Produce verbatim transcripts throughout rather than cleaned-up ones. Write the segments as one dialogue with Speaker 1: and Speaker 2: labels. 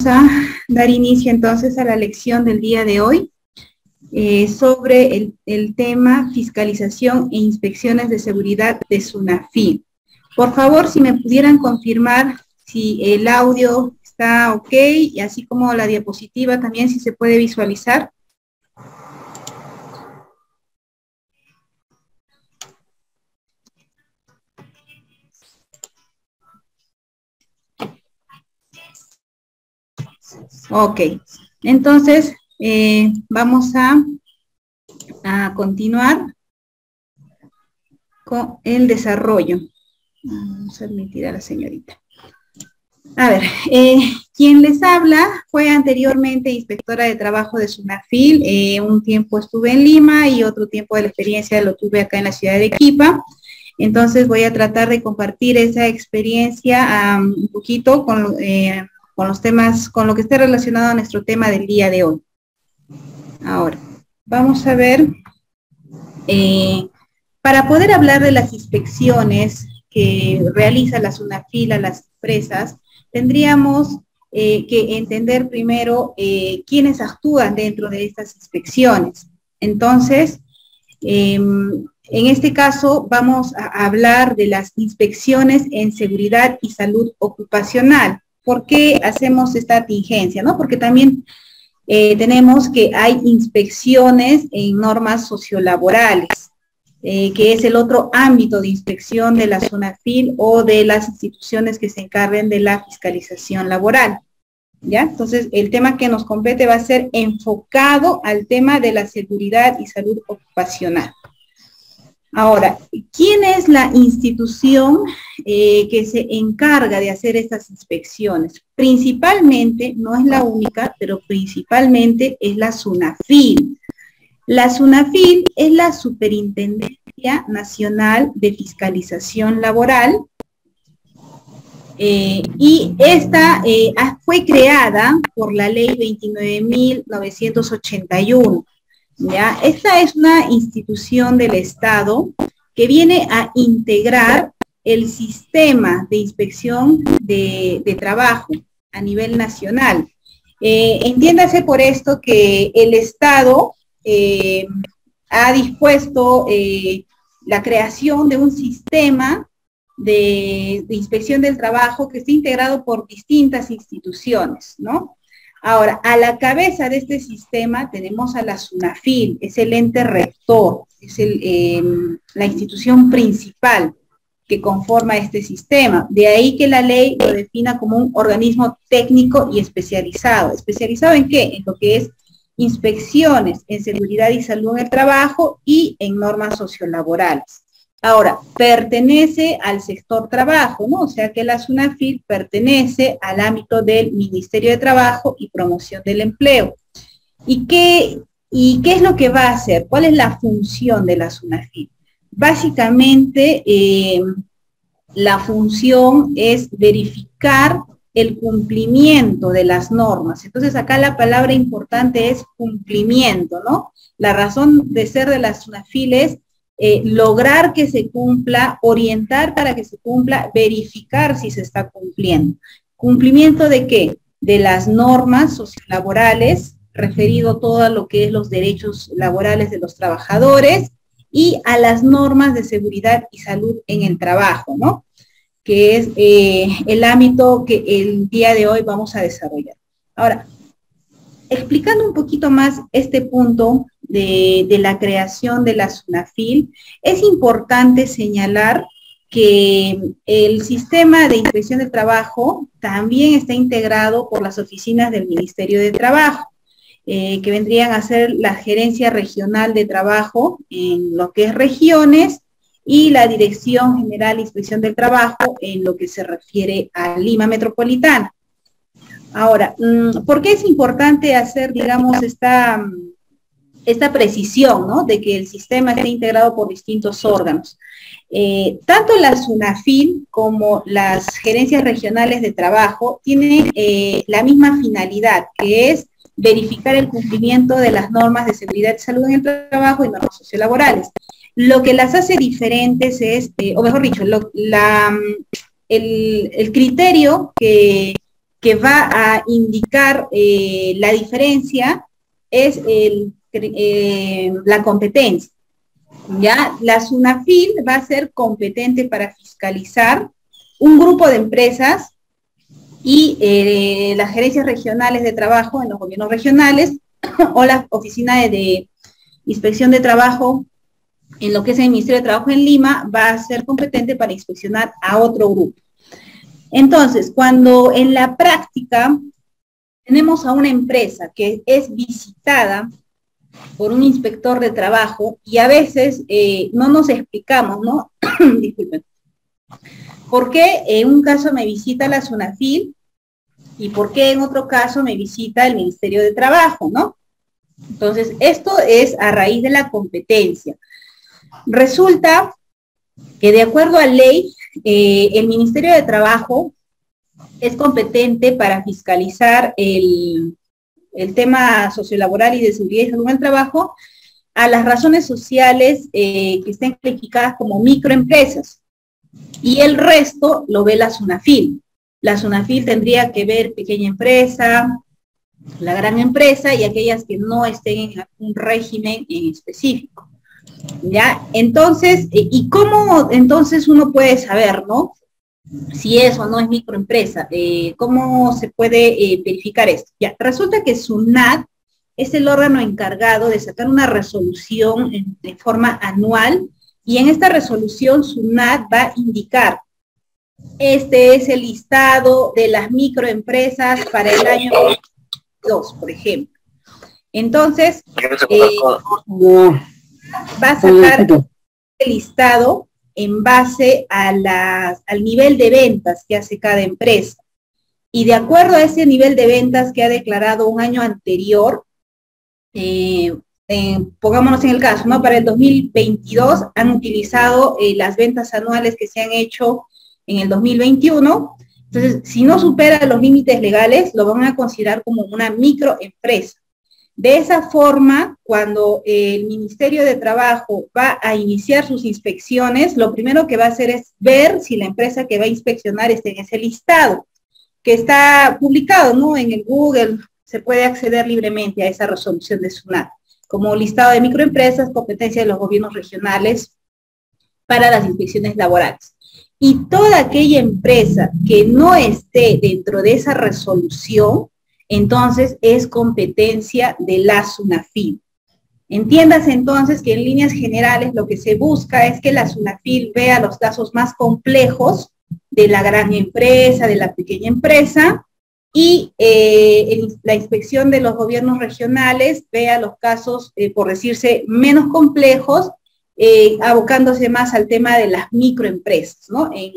Speaker 1: a dar inicio entonces a la lección del día de hoy eh, sobre el, el tema fiscalización e inspecciones de seguridad de SUNAFIL. Por favor, si me pudieran confirmar si el audio está ok y así como la diapositiva también si se puede visualizar. Ok, entonces eh, vamos a, a continuar con el desarrollo. Vamos a admitir a la señorita. A ver, eh, quien les habla fue anteriormente inspectora de trabajo de SUNAFIL. Eh, un tiempo estuve en Lima y otro tiempo de la experiencia lo tuve acá en la ciudad de Arequipa. Entonces voy a tratar de compartir esa experiencia um, un poquito con, eh, con los temas, con lo que esté relacionado a nuestro tema del día de hoy. Ahora, vamos a ver, eh, para poder hablar de las inspecciones que realiza la SUNAFIL a las empresas, tendríamos eh, que entender primero eh, quiénes actúan dentro de estas inspecciones. Entonces, eh, en este caso vamos a hablar de las inspecciones en seguridad y salud ocupacional. ¿Por qué hacemos esta tingencia, no? Porque también eh, tenemos que hay inspecciones en normas sociolaborales. Eh, que es el otro ámbito de inspección de la SUNAFIL o de las instituciones que se encarguen de la fiscalización laboral. ¿Ya? Entonces, el tema que nos compete va a ser enfocado al tema de la seguridad y salud ocupacional. Ahora, ¿quién es la institución eh, que se encarga de hacer estas inspecciones? Principalmente, no es la única, pero principalmente es la SUNAFIL. La SUNAFIL es la Superintendencia Nacional de Fiscalización Laboral eh, y esta eh, fue creada por la ley veintinueve mil novecientos ochenta y uno. ¿Ya? Esta es una institución del Estado que viene a integrar el sistema de inspección de, de trabajo a nivel nacional. Eh, entiéndase por esto que el Estado Eh, ha dispuesto eh, la creación de un sistema de, de inspección del trabajo que está integrado por distintas instituciones, ¿no? Ahora, a la cabeza de este sistema tenemos a la SUNAFIL, es el ente rector, es el, eh, la institución principal que conforma este sistema. De ahí que la ley lo defina como un organismo técnico y especializado. ¿Especializado en qué? En lo que es inspecciones en seguridad y salud en el trabajo y en normas sociolaborales. Ahora, pertenece al sector trabajo, ¿no? O sea que la SUNAFIL pertenece al ámbito del Ministerio de Trabajo y Promoción del Empleo. ¿Y qué, y qué es lo que va a hacer? ¿Cuál es la función de la SUNAFIL? Básicamente, eh, la función es verificar el cumplimiento de las normas. Entonces acá la palabra importante es cumplimiento, ¿no? La razón de ser de la SUNAFIL es eh, lograr que se cumpla, orientar para que se cumpla, verificar si se está cumpliendo. ¿Cumplimiento de qué? De las normas sociolaborales, referido todo a lo que es los derechos laborales de los trabajadores y a las normas de seguridad y salud en el trabajo, ¿no? Que es eh, el ámbito que el día de hoy vamos a desarrollar. Ahora, explicando un poquito más este punto de, de la creación de la SUNAFIL, es importante señalar que el sistema de inspección del trabajo también está integrado por las oficinas del Ministerio de Trabajo, eh, que vendrían a ser la Gerencia Regional de Trabajo en lo que es regiones, y la Dirección General de Inspección del Trabajo en lo que se refiere a Lima Metropolitana. Ahora, ¿por qué es importante hacer, digamos, esta, esta precisión, ¿no? De que el sistema esté integrado por distintos órganos? Eh, tanto la SUNAFIL como las gerencias regionales de trabajo tienen eh, la misma finalidad, que es verificar el cumplimiento de las normas de seguridad y salud en el trabajo y normas sociolaborales. Lo que las hace diferentes es, eh, o mejor dicho, lo, la, el, el criterio que, que va a indicar eh, la diferencia es el, eh, la competencia. ¿Ya? La SUNAFIL va a ser competente para fiscalizar un grupo de empresas y eh, las gerencias regionales de trabajo en los gobiernos regionales o la oficina de, de inspección de trabajo en lo que es el Ministerio de Trabajo en Lima va a ser competente para inspeccionar a otro grupo. Entonces, cuando en la práctica tenemos a una empresa que es visitada por un inspector de trabajo y a veces eh, no nos explicamos, ¿no? Disculpen. ¿Por qué en un caso me visita la SUNAFIL y por qué en otro caso me visita el Ministerio de Trabajo, ¿no? Entonces, esto es a raíz de la competencia. Resulta que de acuerdo a ley, eh, el Ministerio de Trabajo es competente para fiscalizar el, el tema sociolaboral y de seguridad y salud en el trabajo a las razones sociales eh, que estén calificadas como microempresas. Y el resto lo ve la SUNAFIL. La SUNAFIL tendría que ver pequeña empresa, la gran empresa y aquellas que no estén en un régimen en específico. ¿Ya? Entonces, ¿y cómo entonces uno puede saber, ¿no? Si es o no es microempresa, eh, ¿cómo se puede eh, verificar esto? Ya, resulta que SUNAT es el órgano encargado de sacar una resolución en, de forma anual y en esta resolución SUNAT va a indicar, este es el listado de las microempresas para el año dos, por ejemplo. Entonces, eh, va a sacar el listado en base a las, al nivel de ventas que hace cada empresa. Y de acuerdo a ese nivel de ventas que ha declarado un año anterior, eh, eh, pongámonos en el caso, ¿no? Para el dos mil veintidós han utilizado eh, las ventas anuales que se han hecho en el dos mil veintiuno. Entonces, si no supera los límites legales, lo van a considerar como una microempresa. De esa forma, cuando el Ministerio de Trabajo va a iniciar sus inspecciones, lo primero que va a hacer es ver si la empresa que va a inspeccionar está en ese listado, que está publicado, ¿no? En el Google, se puede acceder libremente a esa resolución de SUNAT, como listado de microempresas, competencia de los gobiernos regionales para las inspecciones laborales. Y toda aquella empresa que no esté dentro de esa resolución, entonces es competencia de la SUNAFIL. Entiéndase entonces que en líneas generales lo que se busca es que la SUNAFIL vea los casos más complejos de la gran empresa, de la pequeña empresa, y eh, el, la inspección de los gobiernos regionales vea los casos, eh, por decirse, menos complejos, eh, abocándose más al tema de las microempresas, ¿no? En,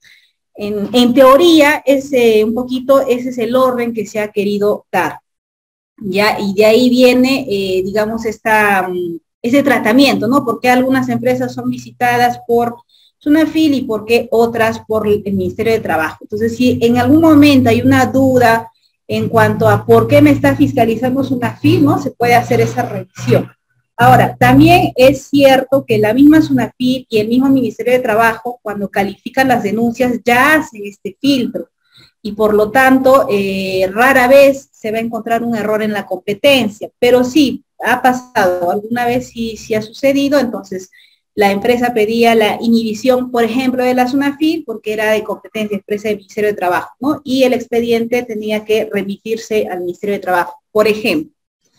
Speaker 1: En, en teoría, ese, un poquito, ese es el orden que se ha querido dar, ¿ya? Y de ahí viene, eh, digamos, esta, ese tratamiento, ¿no? Porque algunas empresas son visitadas por SUNAFIL y por qué otras por el Ministerio de Trabajo. Entonces, si en algún momento hay una duda en cuanto a por qué me está fiscalizando SUNAFIL, ¿no? Se puede hacer esa revisión. Ahora, también es cierto que la misma SUNAFIL y el mismo Ministerio de Trabajo, cuando califican las denuncias, ya hacen este filtro. Y por lo tanto, eh, rara vez se va a encontrar un error en la competencia. Pero sí, ha pasado, alguna vez sí, sí ha sucedido, entonces la empresa pedía la inhibición, por ejemplo, de la SUNAFIL, porque era de competencia expresa del Ministerio de Trabajo, ¿no? Y el expediente tenía que remitirse al Ministerio de Trabajo, por ejemplo.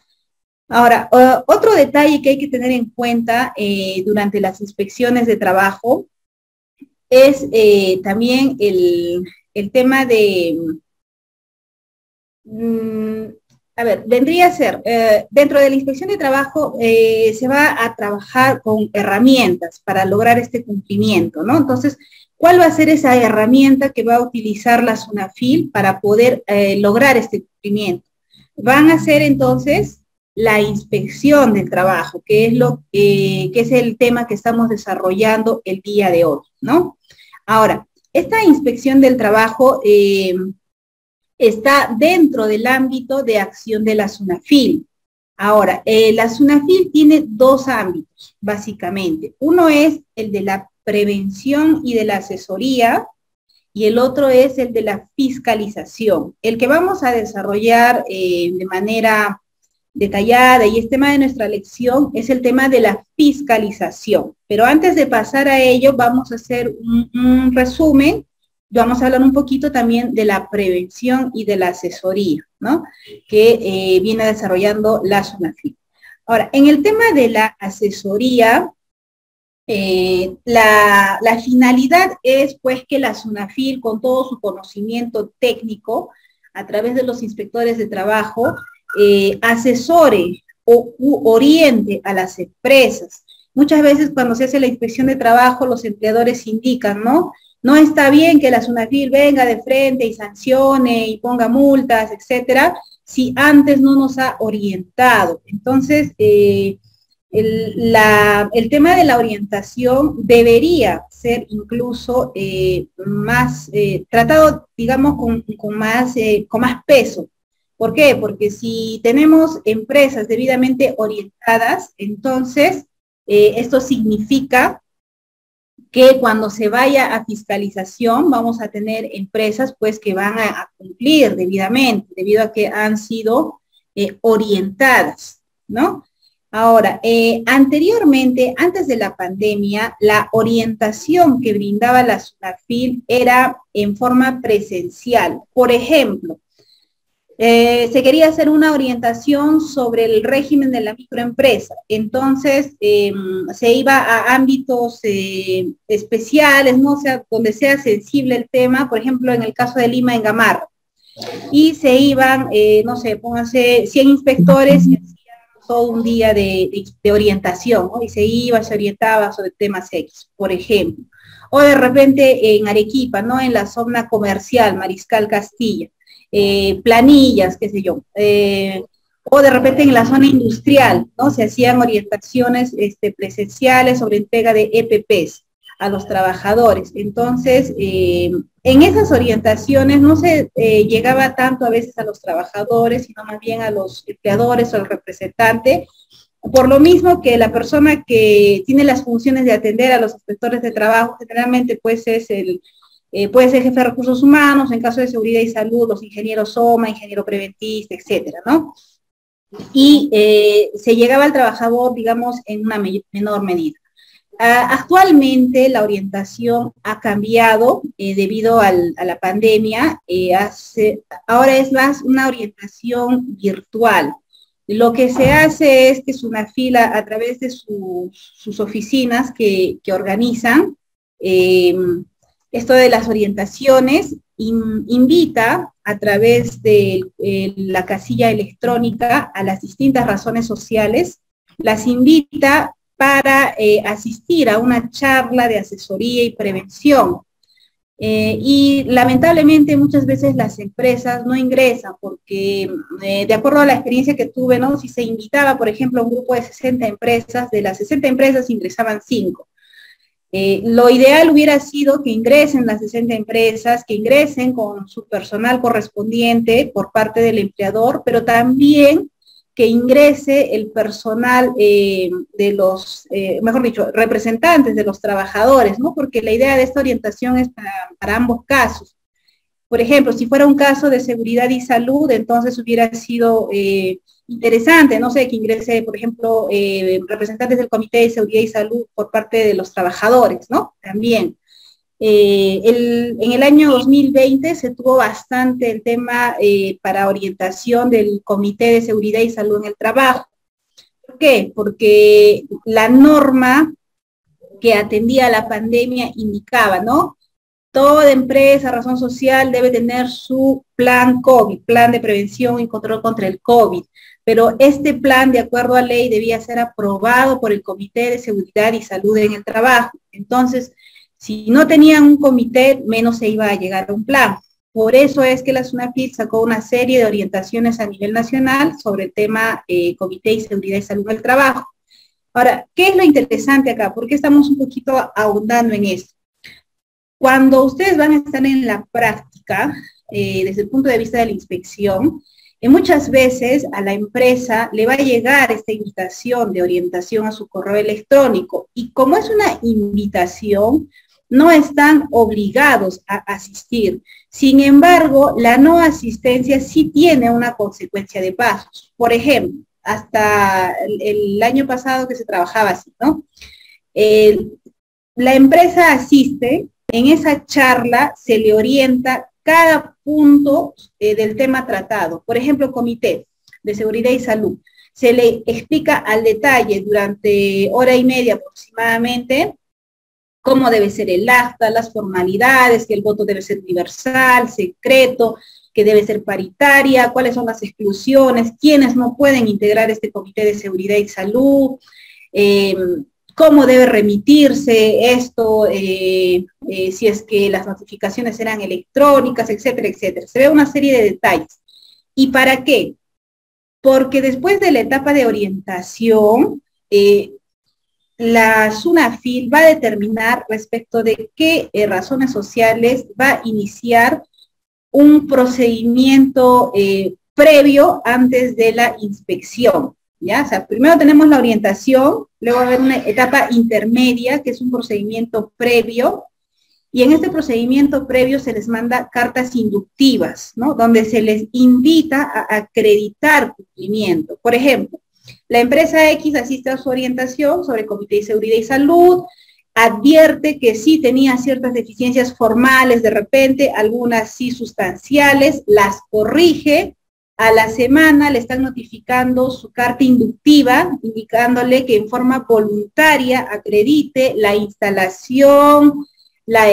Speaker 1: Ahora, uh, otro detalle que hay que tener en cuenta eh, durante las inspecciones de trabajo es eh, también el, el tema de, mm, a ver, vendría a ser, eh, dentro de la inspección de trabajo eh, se va a trabajar con herramientas para lograr este cumplimiento, ¿no? Entonces, ¿cuál va a ser esa herramienta que va a utilizar la SUNAFIL para poder eh, lograr este cumplimiento? Van a ser entonces la inspección del trabajo, que es, lo, eh, que es el tema que estamos desarrollando el día de hoy, ¿no? Ahora, esta inspección del trabajo eh, está dentro del ámbito de acción de la SUNAFIL. Ahora, eh, la SUNAFIL tiene dos ámbitos, básicamente. Uno es el de la prevención y de la asesoría, y el otro es el de la fiscalización. El que vamos a desarrollar eh, de manera detallada y es tema de nuestra lección es el tema de la fiscalización. Pero antes de pasar a ello, vamos a hacer un, un resumen. Vamos a hablar un poquito también de la prevención y de la asesoría, ¿no? Que eh, viene desarrollando la SUNAFIL. Ahora, en el tema de la asesoría, eh, la, la finalidad es pues que la SUNAFIL, con todo su conocimiento técnico, a través de los inspectores de trabajo, eh, asesore o u, oriente a las empresas. Muchas veces cuando se hace la inspección de trabajo, los empleadores indican, ¿no? No está bien que la SUNAFIL venga de frente y sancione y ponga multas, etcétera, si antes no nos ha orientado. Entonces, eh, el, la, el tema de la orientación debería ser incluso eh, más, eh, tratado, digamos, con, con, más, eh, con más peso. ¿Por qué? Porque si tenemos empresas debidamente orientadas, entonces eh, esto significa que cuando se vaya a fiscalización vamos a tener empresas pues que van a, a cumplir debidamente, debido a que han sido eh, orientadas, ¿no? Ahora, eh, anteriormente, antes de la pandemia, la orientación que brindaba la SUNAFIL era en forma presencial. Por ejemplo, Eh, se quería hacer una orientación sobre el régimen de la microempresa. Entonces, eh, se iba a ámbitos eh, especiales, ¿no? O sea, donde sea sensible el tema, por ejemplo, en el caso de Lima, en Gamarra. Y se iban, eh, no sé, pónganse cien inspectores y hacían todo un día de, de, de orientación, ¿no? Y se iba, se orientaba sobre temas X, por ejemplo. O de repente en Arequipa, ¿no? En la zona comercial, Mariscal Castilla. Eh, planillas, qué sé yo, eh, o de repente en la zona industrial, ¿no? Se hacían orientaciones este, presenciales sobre entrega de E P Pes a los trabajadores. Entonces, eh, en esas orientaciones no se eh, llegaba tanto a veces a los trabajadores, sino más bien a los empleadores o al representante, por lo mismo que la persona que tiene las funciones de atender a los inspectores de trabajo, generalmente pues es el Eh, puede ser jefe de recursos humanos, en caso de seguridad y salud, los ingenieros SOMA, ingeniero preventista, etcétera, ¿no? Y eh, se llegaba al trabajador, digamos, en una me menor medida. Uh, actualmente la orientación ha cambiado eh, debido al, a la pandemia, eh, hace, ahora es más una orientación virtual. Lo que se hace es que SUNAFIL a, a través de su, sus oficinas que, que organizan, eh, esto de las orientaciones, in, invita a través de eh, la casilla electrónica a las distintas razones sociales, las invita para eh, asistir a una charla de asesoría y prevención. Eh, y lamentablemente muchas veces las empresas no ingresan porque eh, de acuerdo a la experiencia que tuve, ¿no? Si se invitaba, por ejemplo, a un grupo de sesenta empresas, de las sesenta empresas ingresaban cinco. Eh, lo ideal hubiera sido que ingresen las sesenta empresas, que ingresen con su personal correspondiente por parte del empleador, pero también que ingrese el personal eh, de los, eh, mejor dicho, representantes de los trabajadores, ¿no? Porque la idea de esta orientación es para, para ambos casos. Por ejemplo, si fuera un caso de seguridad y salud, entonces hubiera sido eh, interesante, no sé, que ingrese, por ejemplo, eh, representantes del Comité de Seguridad y Salud por parte de los trabajadores, ¿no? También. Eh, el, en el año dos mil veinte se tuvo bastante el tema eh, para orientación del Comité de Seguridad y Salud en el Trabajo. ¿Por qué? Porque la norma que atendía a la pandemia indicaba, ¿no? Toda empresa, razón social, debe tener su plan COVID, plan de prevención y control contra el COVID. Pero este plan, de acuerdo a ley, debía ser aprobado por el Comité de Seguridad y Salud en el Trabajo. Entonces, si no tenían un comité, menos se iba a llegar a un plan. Por eso es que la SUNAFIL sacó una serie de orientaciones a nivel nacional sobre el tema eh, Comité de Seguridad y Salud en el Trabajo. Ahora, ¿qué es lo interesante acá? ¿Por qué estamos un poquito ahondando en esto? Cuando ustedes van a estar en la práctica, eh, desde el punto de vista de la inspección, eh, muchas veces a la empresa le va a llegar esta invitación de orientación a su correo electrónico. Y como es una invitación, no están obligados a asistir. Sin embargo, la no asistencia sí tiene una consecuencia de pasos. Por ejemplo, hasta el, el año pasado que se trabajaba así, ¿no? Eh, la empresa asiste, en esa charla se le orienta cada punto eh, del tema tratado. Por ejemplo, Comité de Seguridad y Salud. Se le explica al detalle durante hora y media aproximadamente cómo debe ser el acta, las formalidades, que el voto debe ser universal, secreto, que debe ser paritaria, cuáles son las exclusiones, quiénes no pueden integrar este Comité de Seguridad y Salud, eh, cómo debe remitirse esto, eh, eh, si es que las notificaciones eran electrónicas, etcétera, etcétera. Se ve una serie de detalles. ¿Y para qué? Porque después de la etapa de orientación, eh, la SUNAFIL va a determinar respecto de qué eh, razones sociales va a iniciar un procedimiento eh, previo antes de la inspección, ¿ya? O sea, primero tenemos la orientación, luego va a haber una etapa intermedia, que es un procedimiento previo, y en este procedimiento previo se les manda cartas inductivas, ¿no? Donde se les invita a acreditar cumplimiento. Por ejemplo, la empresa X asiste a su orientación sobre Comité de Seguridad y Salud, advierte que sí tenía ciertas deficiencias formales de repente, algunas sí sustanciales, las corrige, a la semana le están notificando su carta inductiva, indicándole que en forma voluntaria acredite la instalación, la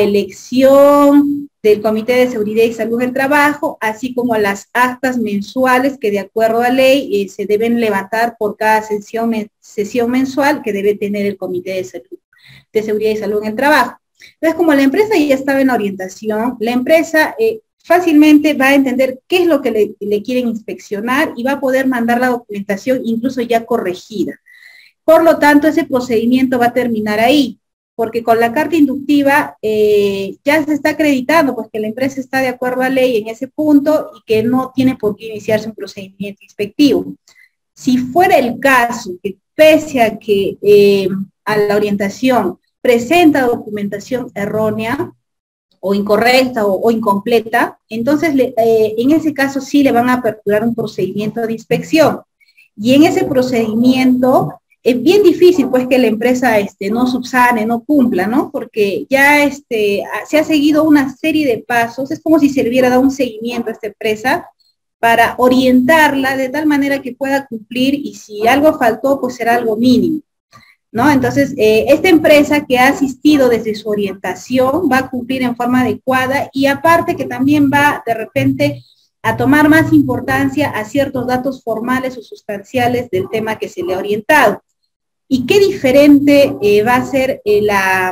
Speaker 1: elección del Comité de Seguridad y Salud del Trabajo, así como las actas mensuales que de acuerdo a ley eh, se deben levantar por cada sesión, sesión mensual que debe tener el Comité de Salud, de Seguridad y Salud en el Trabajo. Entonces, como la empresa ya estaba en orientación, la empresa eh, fácilmente va a entender qué es lo que le, le quieren inspeccionar y va a poder mandar la documentación incluso ya corregida. Por lo tanto, ese procedimiento va a terminar ahí, porque con la carta inductiva eh, ya se está acreditando pues que la empresa está de acuerdo a ley en ese punto y que no tiene por qué iniciarse un procedimiento inspectivo. Si fuera el caso que pese a que eh, a la orientación presenta documentación errónea o incorrecta o, o incompleta, entonces le, eh, en ese caso sí le van a aperturar un procedimiento de inspección. Y en ese procedimiento es bien difícil pues que la empresa este, no subsane, no cumpla, ¿no? Porque ya este, se ha seguido una serie de pasos, es como si se le hubiera dado un seguimiento a esta empresa para orientarla de tal manera que pueda cumplir y si algo faltó, pues será algo mínimo, ¿no? Entonces, eh, esta empresa que ha asistido desde su orientación va a cumplir en forma adecuada y aparte que también va de repente a tomar más importancia a ciertos datos formales o sustanciales del tema que se le ha orientado. ¿Y qué diferente eh, va a ser el,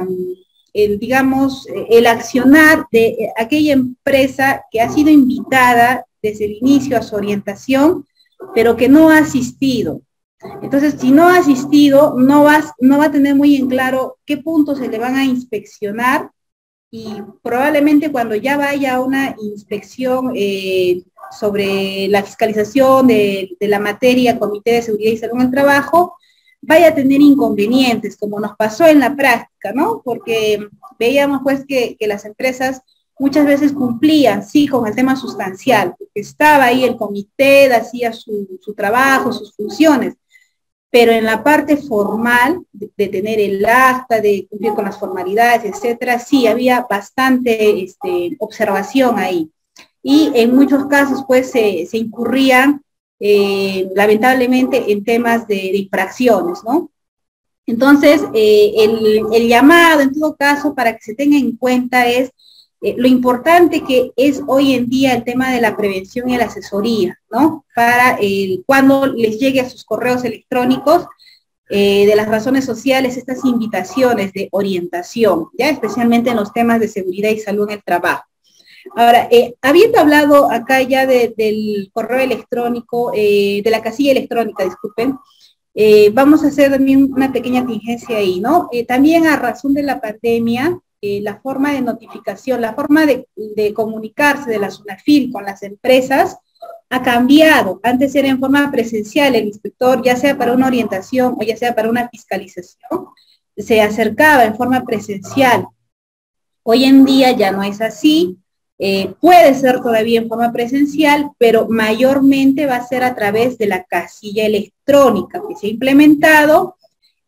Speaker 1: el, digamos, el accionar de aquella empresa que ha sido invitada desde el inicio a su orientación, pero que no ha asistido? Entonces, si no ha asistido, no va, no va a tener muy en claro qué puntos se le van a inspeccionar y probablemente cuando ya vaya a una inspección eh, sobre la fiscalización de, de la materia Comité de Seguridad y Salud en el Trabajo, vaya a tener inconvenientes, como nos pasó en la práctica, ¿no? Porque veíamos pues que, que las empresas muchas veces cumplían, sí, con el tema sustancial, porque estaba ahí el comité, hacía su, su trabajo, sus funciones, pero en la parte formal, de, de tener el acta, de cumplir con las formalidades, etcétera, sí, había bastante este, observación ahí. Y en muchos casos, pues, se, se incurrían Eh, lamentablemente en temas de, de infracciones, ¿no? Entonces, eh, el, el llamado en todo caso para que se tenga en cuenta es eh, lo importante que es hoy en día el tema de la prevención y la asesoría, ¿no? Para el, cuando les llegue a sus correos electrónicos eh, de las razones sociales estas invitaciones de orientación, ya especialmente en los temas de seguridad y salud en el trabajo. Ahora, eh, habiendo hablado acá ya de, del correo electrónico, eh, de la casilla electrónica, disculpen, eh, vamos a hacer también una pequeña tingencia ahí, ¿no? Eh, también a razón de la pandemia, eh, la forma de notificación, la forma de, de comunicarse de la SUNAFIL con las empresas ha cambiado. Antes era en forma presencial, el inspector, ya sea para una orientación o ya sea para una fiscalización, se acercaba en forma presencial. Hoy en día ya no es así, eh, puede ser todavía en forma presencial, pero mayormente va a ser a través de la casilla electrónica que se ha implementado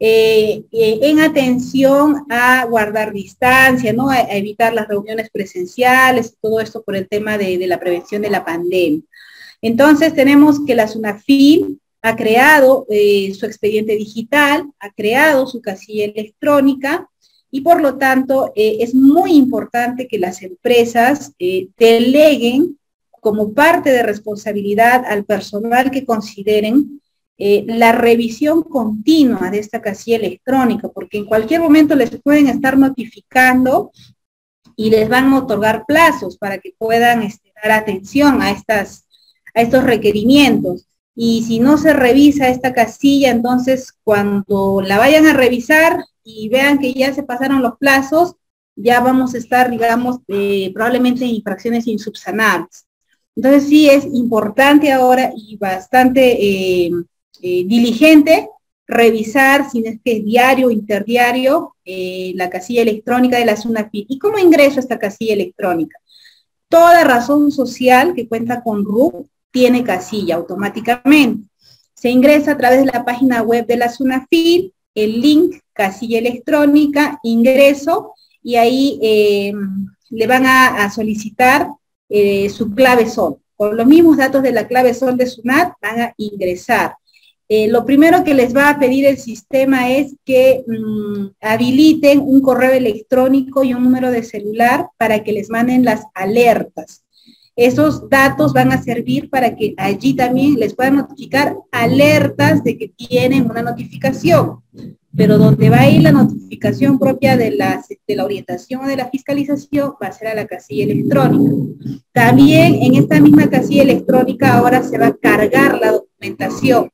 Speaker 1: eh, eh, en atención a guardar distancia, ¿no? A, a evitar las reuniones presenciales, todo esto por el tema de, de la prevención de la pandemia. Entonces tenemos que la SUNAFIL ha creado eh, su expediente digital, ha creado su casilla electrónica, y por lo tanto eh, es muy importante que las empresas eh, deleguen como parte de responsabilidad al personal que consideren eh, la revisión continua de esta casilla electrónica, porque en cualquier momento les pueden estar notificando y les van a otorgar plazos para que puedan este, dar atención a, estas, a estos requerimientos. Y si no se revisa esta casilla, entonces cuando la vayan a revisar y vean que ya se pasaron los plazos, ya vamos a estar, digamos, eh, probablemente en infracciones insubsanables. Entonces sí es importante ahora y bastante eh, eh, diligente revisar, si es que es diario o interdiario, eh, la casilla electrónica de la SUNAFIL. ¿Y cómo ingreso a esta casilla electrónica? Toda razón social que cuenta con R U C tiene casilla automáticamente. Se ingresa a través de la página web de la SUNAFIL, el link, casilla electrónica, ingreso, y ahí eh, le van a, a solicitar eh, su clave S O L. Con los mismos datos de la clave S O L de SUNAT van a ingresar. Eh, lo primero que les va a pedir el sistema es que mmm, habiliten un correo electrónico y un número de celular para que les manden las alertas. Esos datos van a servir para que allí también les puedan notificar alertas de que tienen una notificación, pero donde va a ir la notificación propia de la, de la orientación o de la fiscalización va a ser a la casilla electrónica. También en esta misma casilla electrónica ahora se va a cargar la documentación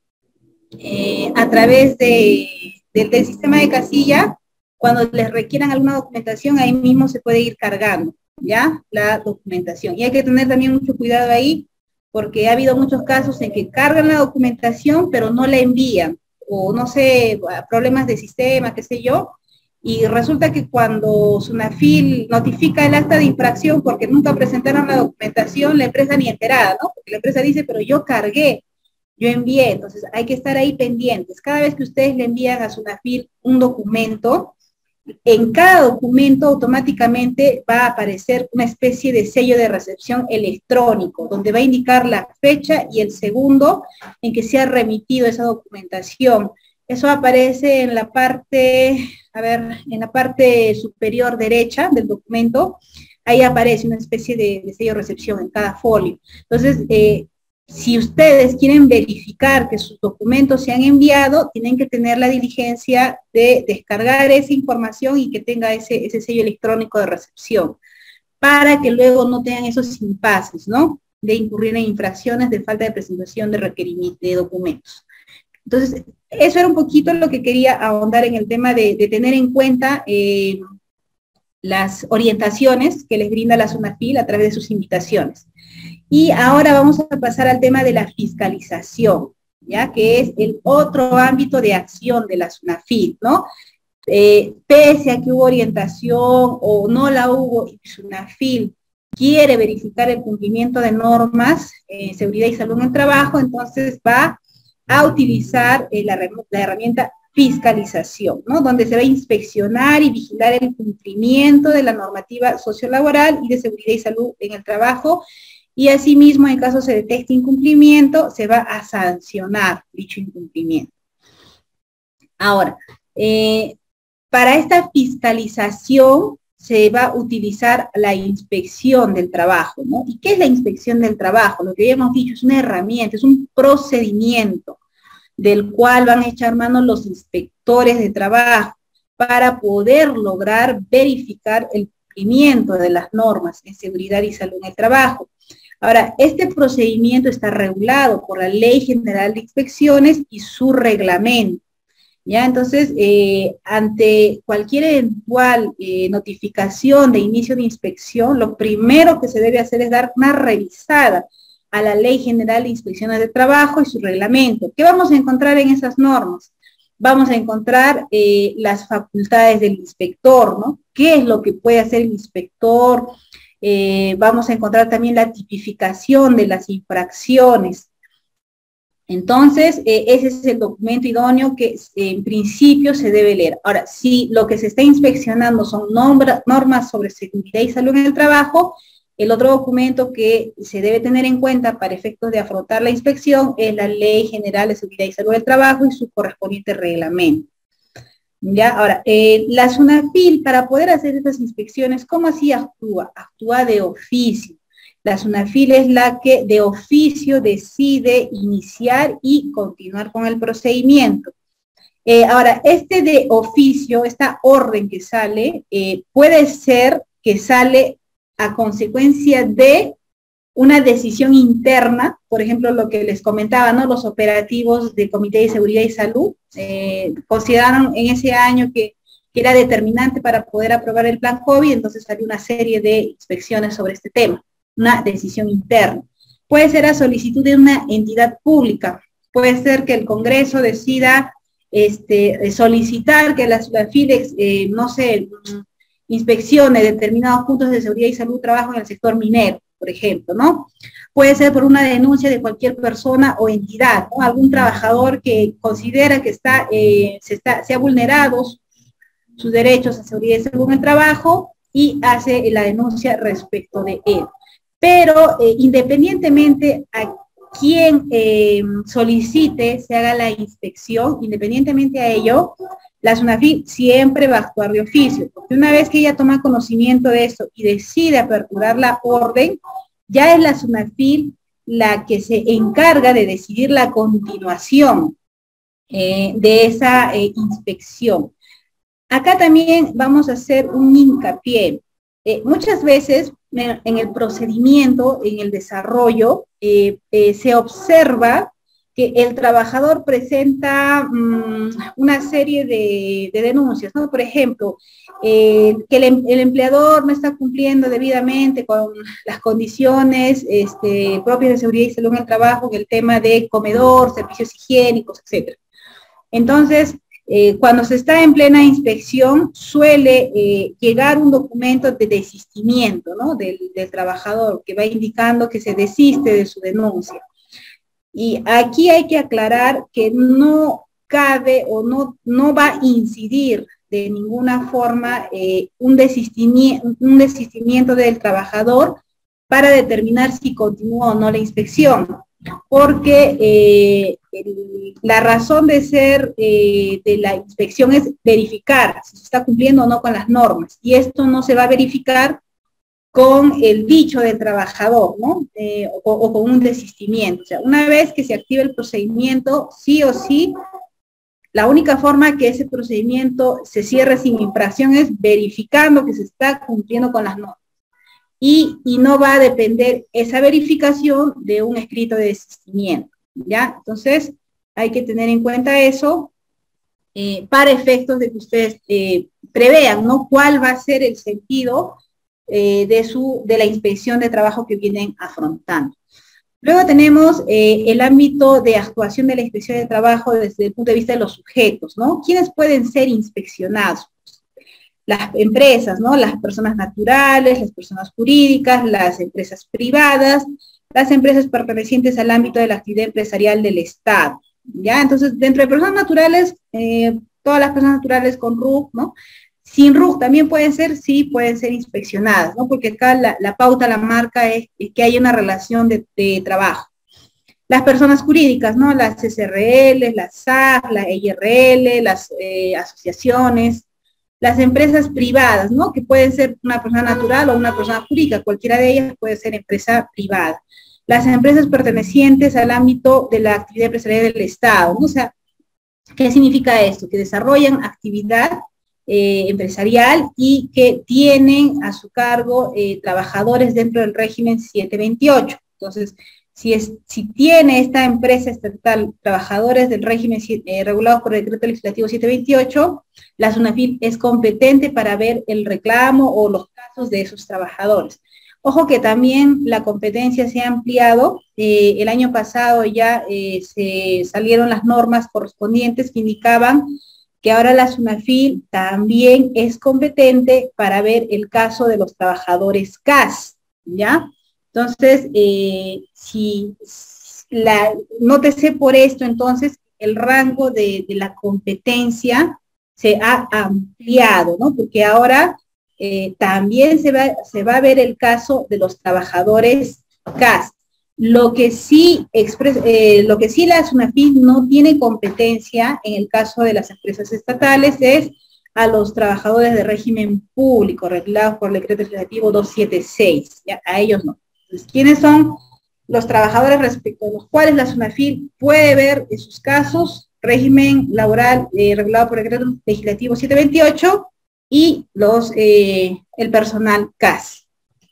Speaker 1: eh, a través de, de, del sistema de casilla. Cuando les requieran alguna documentación, ahí mismo se puede ir cargando ya la documentación. Y hay que tener también mucho cuidado ahí, porque ha habido muchos casos en que cargan la documentación, pero no la envían, o no sé, problemas de sistema, qué sé yo, y resulta que cuando SUNAFIL notifica el acta de infracción porque nunca presentaron la documentación, la empresa ni enterada, ¿no? Porque la empresa dice, pero yo cargué, yo envié. Entonces hay que estar ahí pendientes. Cada vez que ustedes le envían a SUNAFIL un documento, en cada documento automáticamente va a aparecer una especie de sello de recepción electrónico, donde va a indicar la fecha y el segundo en que se ha remitido esa documentación. Eso aparece en la parte, a ver, en la parte superior derecha del documento. Ahí aparece una especie de, de sello de recepción en cada folio. Entonces, eh, si ustedes quieren verificar que sus documentos se han enviado, tienen que tener la diligencia de descargar esa información y que tenga ese, ese sello electrónico de recepción, para que luego no tengan esos impases, ¿no? De incurrir en infracciones de falta de presentación de requerimientos de documentos. Entonces, eso era un poquito lo que quería ahondar en el tema de, de tener en cuenta eh, las orientaciones que les brinda la SUNAFIL a través de sus invitaciones. Y ahora vamos a pasar al tema de la fiscalización, ya que es el otro ámbito de acción de la SUNAFIL, ¿no? Eh, pese a que hubo orientación o no la hubo, y SUNAFIL quiere verificar el cumplimiento de normas en eh, seguridad y salud en el trabajo, entonces va a utilizar eh, la, la herramienta fiscalización, ¿no? Donde se va a inspeccionar y vigilar el cumplimiento de la normativa sociolaboral y de seguridad y salud en el trabajo. Y asimismo, en caso se detecte incumplimiento, se va a sancionar dicho incumplimiento. Ahora, eh, para esta fiscalización se va a utilizar la inspección del trabajo, ¿no? ¿Y qué es la inspección del trabajo? Lo que ya hemos dicho, es una herramienta, es un procedimiento del cual van a echar mano los inspectores de trabajo para poder lograr verificar el cumplimiento de las normas en seguridad y salud en el trabajo. Ahora, este procedimiento está regulado por la Ley General de Inspecciones y su reglamento, ¿ya? Entonces, eh, ante cualquier eventual eh, notificación de inicio de inspección, lo primero que se debe hacer es dar una revisada a la Ley General de Inspecciones de Trabajo y su reglamento. ¿Qué vamos a encontrar en esas normas? vamos a encontrar eh, las facultades del inspector, ¿no? ¿Qué es lo que puede hacer el inspector? Eh, vamos a encontrar también la tipificación de las infracciones. Entonces, eh, ese es el documento idóneo que eh, en principio se debe leer. Ahora, si lo que se está inspeccionando son nombra, normas sobre seguridad y salud en el trabajo, el otro documento que se debe tener en cuenta para efectos de afrontar la inspección es la Ley General de Seguridad y Salud del Trabajo y su correspondiente reglamento. ¿Ya? Ahora, eh, la SUNAFIL, para poder hacer estas inspecciones, ¿cómo así actúa? Actúa de oficio. La SUNAFIL es la que de oficio decide iniciar y continuar con el procedimiento. Eh, ahora, este de oficio, esta orden que sale, eh, puede ser que sale a consecuencia de una decisión interna, por ejemplo, lo que les comentaba, ¿no? Los operativos del Comité de Seguridad y Salud eh, consideraron en ese año que, que era determinante para poder aprobar el plan COVID, entonces salió una serie de inspecciones sobre este tema, una decisión interna. Puede ser a solicitud de una entidad pública, puede ser que el Congreso decida este, solicitar que la SUNAFIL, eh, no sé, inspeccione determinados puntos de seguridad y salud trabajo en el sector minero, por ejemplo, ¿no? Puede ser por una denuncia de cualquier persona o entidad, ¿no? Algún trabajador que considera que está, eh, se, está, se ha vulnerado sus derechos a seguridad y salud en el trabajo y hace la denuncia respecto de él. Pero eh, independientemente a quien eh, solicite se haga la inspección, independientemente a ello, la SUNAFIL siempre va a actuar de oficio, porque una vez que ella toma conocimiento de esto y decide aperturar la orden, ya es la SUNAFIL la que se encarga de decidir la continuación eh, de esa eh, inspección. Acá también vamos a hacer un hincapié. Eh, muchas veces en, en el procedimiento, en el desarrollo, eh, eh, se observa que el trabajador presenta mmm, una serie de, de denuncias, ¿no? Por ejemplo, eh, que el, el empleador no está cumpliendo debidamente con las condiciones este, propias de seguridad y salud en el trabajo, en el tema de comedor, servicios higiénicos, etcétera. Entonces, eh, cuando se está en plena inspección, suele eh, llegar un documento de desistimiento, ¿no? del, del trabajador, que va indicando que se desiste de su denuncia. Y aquí hay que aclarar que no cabe o no, no va a incidir de ninguna forma eh, un, desistimiento, un desistimiento del trabajador para determinar si continúa o no la inspección, porque eh, el, la razón de ser eh, de la inspección es verificar si se está cumpliendo o no con las normas, y esto no se va a verificar con el dicho del trabajador, ¿no? Eh, o, o con un desistimiento. O sea, una vez que se activa el procedimiento, sí o sí, la única forma que ese procedimiento se cierre sin infracción es verificando que se está cumpliendo con las normas. Y, y no va a depender esa verificación de un escrito de desistimiento, ¿ya? Entonces, hay que tener en cuenta eso eh, para efectos de que ustedes eh, prevean, ¿no? Cuál va a ser el sentido Eh, de, su, de la inspección de trabajo que vienen afrontando. Luego tenemos eh, el ámbito de actuación de la inspección de trabajo desde el punto de vista de los sujetos, ¿no? ¿Quiénes pueden ser inspeccionados? Las empresas, ¿no? Las personas naturales, las personas jurídicas, las empresas privadas, las empresas pertenecientes al ámbito de la actividad empresarial del Estado, ¿ya? Entonces, dentro de personas naturales, eh, todas las personas naturales con R U C, ¿no? Sin R U C también pueden ser, sí, pueden ser inspeccionadas, ¿no? Porque acá la, la pauta, la marca es, es que hay una relación de, de trabajo. Las personas jurídicas, ¿no? Las S R L, las S A F, la E I R L, las eh, asociaciones, las empresas privadas, ¿no? Que pueden ser una persona natural o una persona jurídica, cualquiera de ellas puede ser empresa privada. Las empresas pertenecientes al ámbito de la actividad empresarial del Estado, ¿no? O sea, ¿qué significa esto? Que desarrollan actividad Eh, empresarial y que tienen a su cargo eh, trabajadores dentro del régimen setecientos veintiocho. Entonces, si, es, si tiene esta empresa estatal trabajadores del régimen eh, regulados por el decreto legislativo setecientos veintiocho, la SUNAFIL es competente para ver el reclamo o los casos de esos trabajadores. Ojo que también la competencia se ha ampliado. Eh, el año pasado ya eh, se salieron las normas correspondientes que indicaban que ahora la SUNAFIL también es competente para ver el caso de los trabajadores C A S, ¿ya? Entonces, eh, si la, nótese por esto, entonces, el rango de, de la competencia se ha ampliado, ¿no? Porque ahora eh, también se va, se va a ver el caso de los trabajadores C A S. Lo que sí, expres, eh, lo que sí la SUNAFIL no tiene competencia en el caso de las empresas estatales es a los trabajadores de régimen público regulados por el decreto legislativo doscientos setenta y seis, ¿ya? A ellos no. Entonces, ¿quiénes son los trabajadores respecto a los cuales la SUNAFIL puede ver en sus casos? Régimen laboral eh, regulado por el decreto legislativo setecientos veintiocho y los, eh, el personal C A S.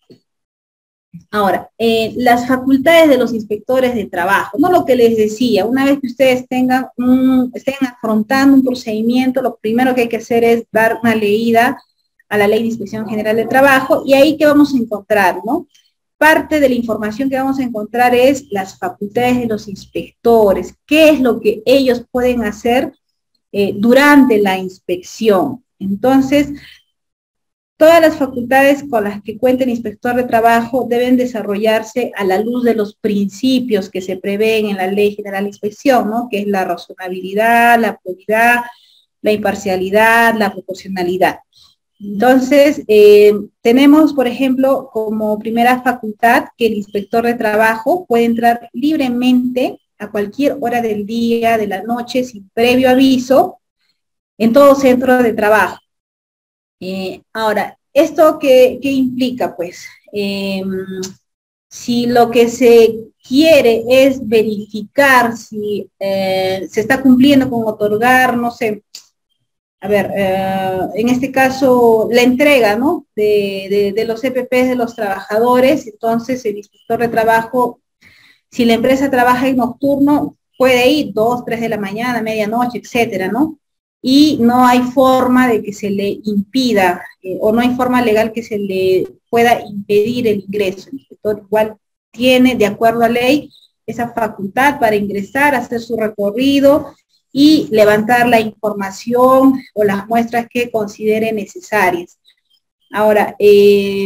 Speaker 1: Ahora, eh, las facultades de los inspectores de trabajo, no lo que les decía, una vez que ustedes tengan un, estén afrontando un procedimiento, lo primero que hay que hacer es dar una leída a la Ley de Inspección General de Trabajo, y ahí que vamos a encontrar, ¿no? Parte de la información que vamos a encontrar es las facultades de los inspectores, qué es lo que ellos pueden hacer eh, durante la inspección. Entonces, todas las facultades con las que cuenta el inspector de trabajo deben desarrollarse a la luz de los principios que se prevén en la Ley General de Inspección, ¿no? Que es la razonabilidad, la probidad, la imparcialidad, la proporcionalidad. Entonces, eh, tenemos, por ejemplo, como primera facultad que el inspector de trabajo puede entrar libremente a cualquier hora del día, de la noche, sin previo aviso, en todo centro de trabajo. Eh, ahora, ¿esto qué, qué implica? Pues, eh, si lo que se quiere es verificar si eh, se está cumpliendo con otorgar, no sé, a ver, eh, en este caso, la entrega, ¿no? De, de, de los C P Ps de los trabajadores, entonces el inspector de trabajo, si la empresa trabaja en nocturno, puede ir dos, tres de la mañana, medianoche, etcétera, ¿no? Y no hay forma de que se le impida, eh, o no hay forma legal que se le pueda impedir el ingreso. El inspector igual tiene, de acuerdo a ley, esa facultad para ingresar, hacer su recorrido y levantar la información o las muestras que considere necesarias. Ahora, eh,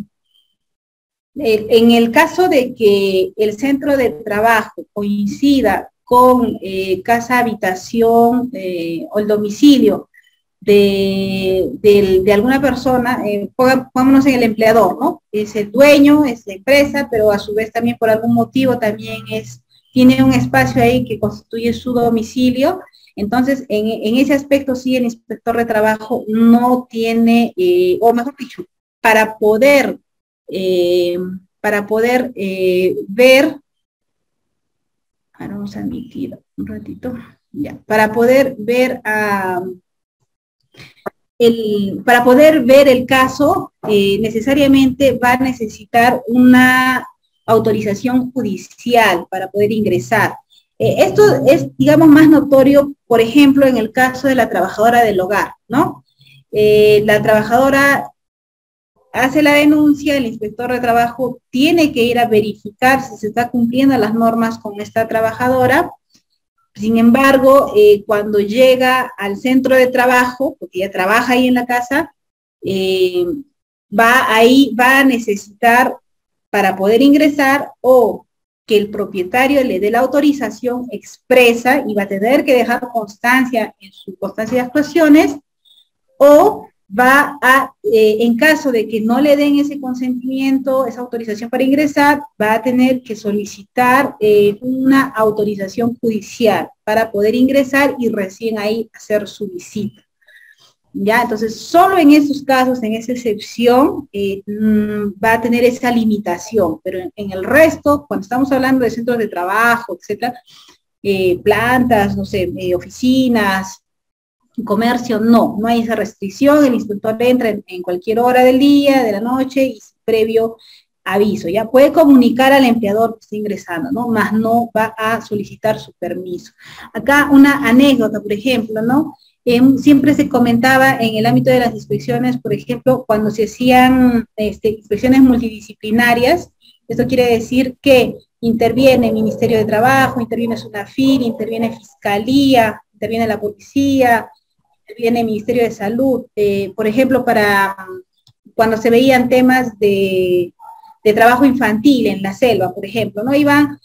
Speaker 1: en el caso de que el centro de trabajo coincida con eh, casa habitación eh, o el domicilio de, de, de alguna persona, eh, pongámonos en el empleador, ¿no? Es el dueño, es la empresa, pero a su vez también por algún motivo también es, tiene un espacio ahí que constituye su domicilio. Entonces, en, en ese aspecto sí el inspector de trabajo no tiene, eh, o mejor dicho, para poder, eh, para poder eh, ver, ahora vamos a admitir un ratito, ya, para poder ver a... Uh, El, para poder ver el caso, eh, necesariamente va a necesitar una autorización judicial para poder ingresar. Eh, esto es, digamos, más notorio, por ejemplo, en el caso de la trabajadora del hogar, ¿no? Eh, la trabajadora hace la denuncia, el inspector de trabajo tiene que ir a verificar si se está cumpliendo las normas con esta trabajadora. Sin embargo, eh, cuando llega al centro de trabajo, porque ella trabaja ahí en la casa, eh, va ahí, va a necesitar para poder ingresar o que el propietario le dé la autorización expresa y va a tener que dejar constancia en su constancia de actuaciones, o va a, eh, en caso de que no le den ese consentimiento, esa autorización para ingresar, va a tener que solicitar eh, una autorización judicial para poder ingresar y recién ahí hacer su visita. ¿Ya? Entonces, solo en esos casos, en esa excepción, eh, mmm, va a tener esa limitación, pero en, en el resto, cuando estamos hablando de centros de trabajo, etcétera, eh, plantas, no sé, eh, oficinas, comercio, no, no hay esa restricción, el inspector entra en, en cualquier hora del día, de la noche, y previo aviso, ya puede comunicar al empleador que está ingresando, ¿no? Más no va a solicitar su permiso. Acá una anécdota, por ejemplo, ¿no? Eh, siempre se comentaba en el ámbito de las inspecciones, por ejemplo, cuando se hacían este, inspecciones multidisciplinarias, esto quiere decir que interviene el Ministerio de Trabajo, interviene SUNAFIL, interviene Fiscalía, interviene la Policía, interviene el Ministerio de Salud, eh, por ejemplo, para cuando se veían temas de, de trabajo infantil en la selva, por ejemplo, ¿no? Iban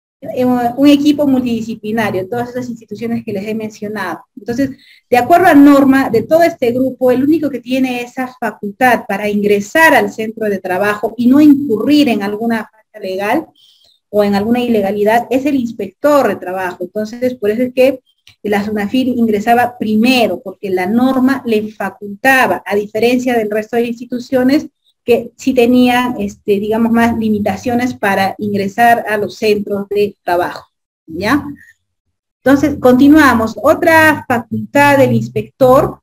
Speaker 1: un equipo multidisciplinario, todas esas instituciones que les he mencionado. Entonces, de acuerdo a norma de todo este grupo, el único que tiene esa facultad para ingresar al centro de trabajo y no incurrir en alguna falta legal o en alguna ilegalidad es el inspector de trabajo. Entonces, por eso es que la SUNAFIL ingresaba primero, porque la norma le facultaba, a diferencia del resto de instituciones, que sí tenían, este, digamos, más limitaciones para ingresar a los centros de trabajo, ¿ya? Entonces, continuamos. Otra facultad del inspector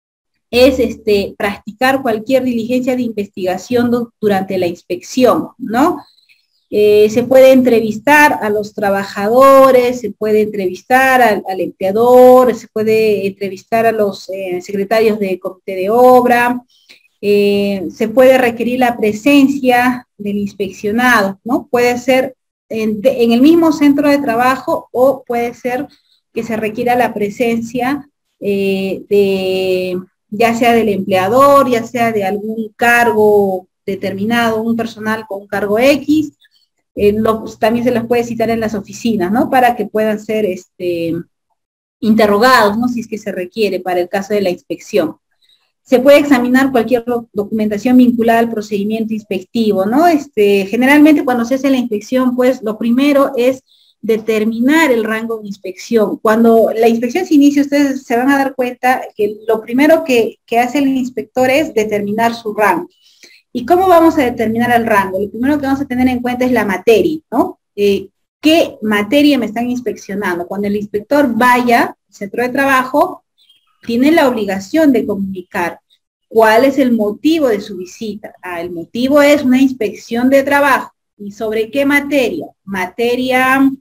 Speaker 1: es este, practicar cualquier diligencia de investigación do, durante la inspección, ¿no? Eh, se puede entrevistar a los trabajadores, se puede entrevistar al, al empleador, se puede entrevistar a los eh, secretarios de comité de obra, eh, se puede requerir la presencia del inspeccionado, ¿no? Puede ser en, de, en el mismo centro de trabajo o puede ser que se requiera la presencia eh, de, ya sea del empleador, ya sea de algún cargo determinado, un personal con un cargo X, eh, lo, también se los puede citar en las oficinas, ¿no? Para que puedan ser este, interrogados, ¿no? Si es que se requiere para el caso de la inspección. Se puede examinar cualquier documentación vinculada al procedimiento inspectivo, ¿no? Este, generalmente cuando se hace la inspección, pues lo primero es determinar el rango de inspección. Cuando la inspección se inicia, ustedes se van a dar cuenta que lo primero que, que hace el inspector es determinar su rango. ¿Y cómo vamos a determinar el rango? Lo primero que vamos a tener en cuenta es la materia, ¿no? Eh, ¿Qué materia me están inspeccionando? Cuando el inspector vaya al centro de trabajo, tiene la obligación de comunicar cuál es el motivo de su visita. Ah, el motivo es una inspección de trabajo. ¿Y sobre qué materia? Materia,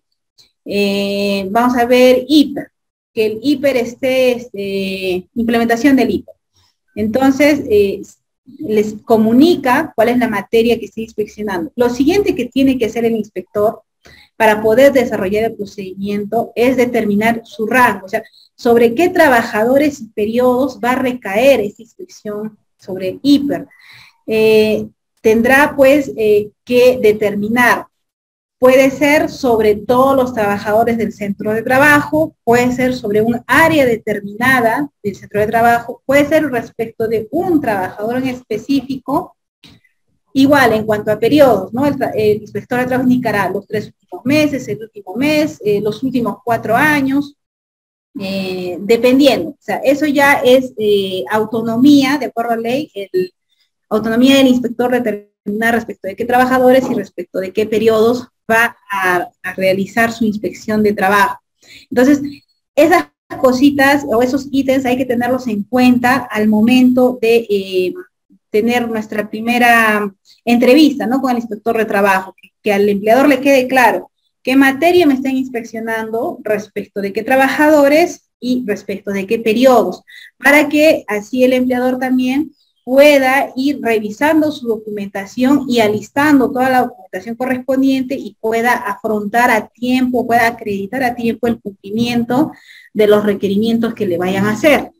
Speaker 1: eh, vamos a ver, hiper, que el hiper esté, este, implementación del hiper. Entonces, eh, les comunica cuál es la materia que está inspeccionando. Lo siguiente que tiene que hacer el inspector para poder desarrollar el procedimiento es determinar su rango, o sea, sobre qué trabajadores y periodos va a recaer esta inspección sobre el hiper. Eh, tendrá pues eh, que determinar, puede ser sobre todos los trabajadores del centro de trabajo, puede ser sobre un área determinada del centro de trabajo, puede ser respecto de un trabajador en específico. Igual, en cuanto a periodos, ¿no? El, el inspector de trabajo indicará los tres últimos meses, el último mes, eh, los últimos cuatro años, eh, dependiendo. O sea, eso ya es eh, autonomía, de acuerdo a la ley, el, autonomía del inspector determinar respecto de qué trabajadores y respecto de qué periodos va a, a realizar su inspección de trabajo. Entonces, esas cositas o esos ítems hay que tenerlos en cuenta al momento de eh, tener nuestra primera entrevista, ¿no? Con el inspector de trabajo, que, que al empleador le quede claro qué materia me están inspeccionando, respecto de qué trabajadores y respecto de qué periodos, para que así el empleador también pueda ir revisando su documentación y alistando toda la documentación correspondiente y pueda afrontar a tiempo, pueda acreditar a tiempo el cumplimiento de los requerimientos que le vayan a hacer.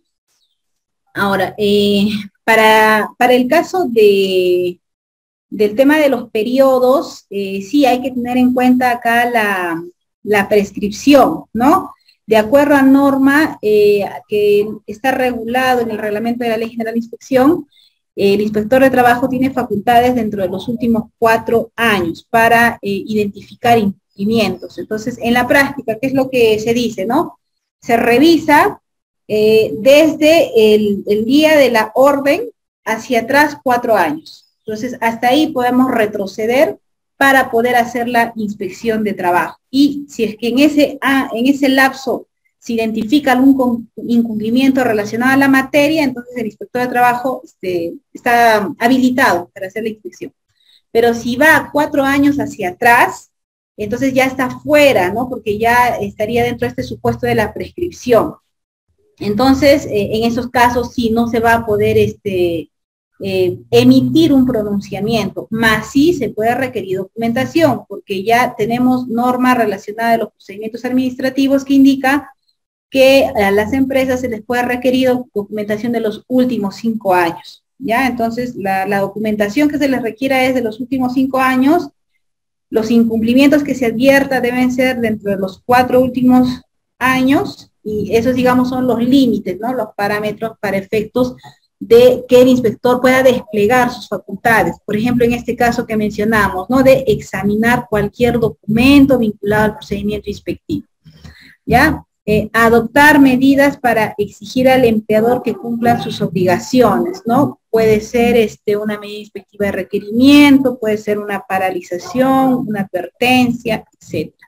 Speaker 1: Ahora, eh, para, para el caso de, del tema de los periodos, eh, sí hay que tener en cuenta acá la, la prescripción, ¿no? De acuerdo a norma eh, que está regulado en el reglamento de la Ley General de Inspección, eh, el inspector de trabajo tiene facultades dentro de los últimos cuatro años para eh, identificar incumplimientos. Entonces, en la práctica, ¿qué es lo que se dice, no? Se revisa eh, desde el, el día de la orden hacia atrás cuatro años. Entonces, hasta ahí podemos retroceder para poder hacer la inspección de trabajo. Y si es que en ese, ah, en ese lapso se identifica algún incumplimiento relacionado a la materia, entonces el inspector de trabajo este, está habilitado para hacer la inspección. Pero si va cuatro años hacia atrás, entonces ya está fuera, ¿no? Porque ya estaría dentro de este supuesto de la prescripción. Entonces, eh, en esos casos sí no se va a poder este, eh, emitir un pronunciamiento, más sí se puede requerir documentación, porque ya tenemos normas relacionadas a los procedimientos administrativos que indica que a las empresas se les puede requerir documentación de los últimos cinco años, ¿ya? Entonces, la, la documentación que se les requiera es de los últimos cinco años, los incumplimientos que se advierta deben ser dentro de los cuatro últimos años, y esos, digamos, son los límites, ¿no? Los parámetros para efectos de que el inspector pueda desplegar sus facultades. Por ejemplo, en este caso que mencionamos, ¿no? De examinar cualquier documento vinculado al procedimiento inspectivo, ¿ya? Eh, adoptar medidas para exigir al empleador que cumpla sus obligaciones, ¿no? Puede ser este, una medida inspectiva de requerimiento, puede ser una paralización, una advertencia, etcétera.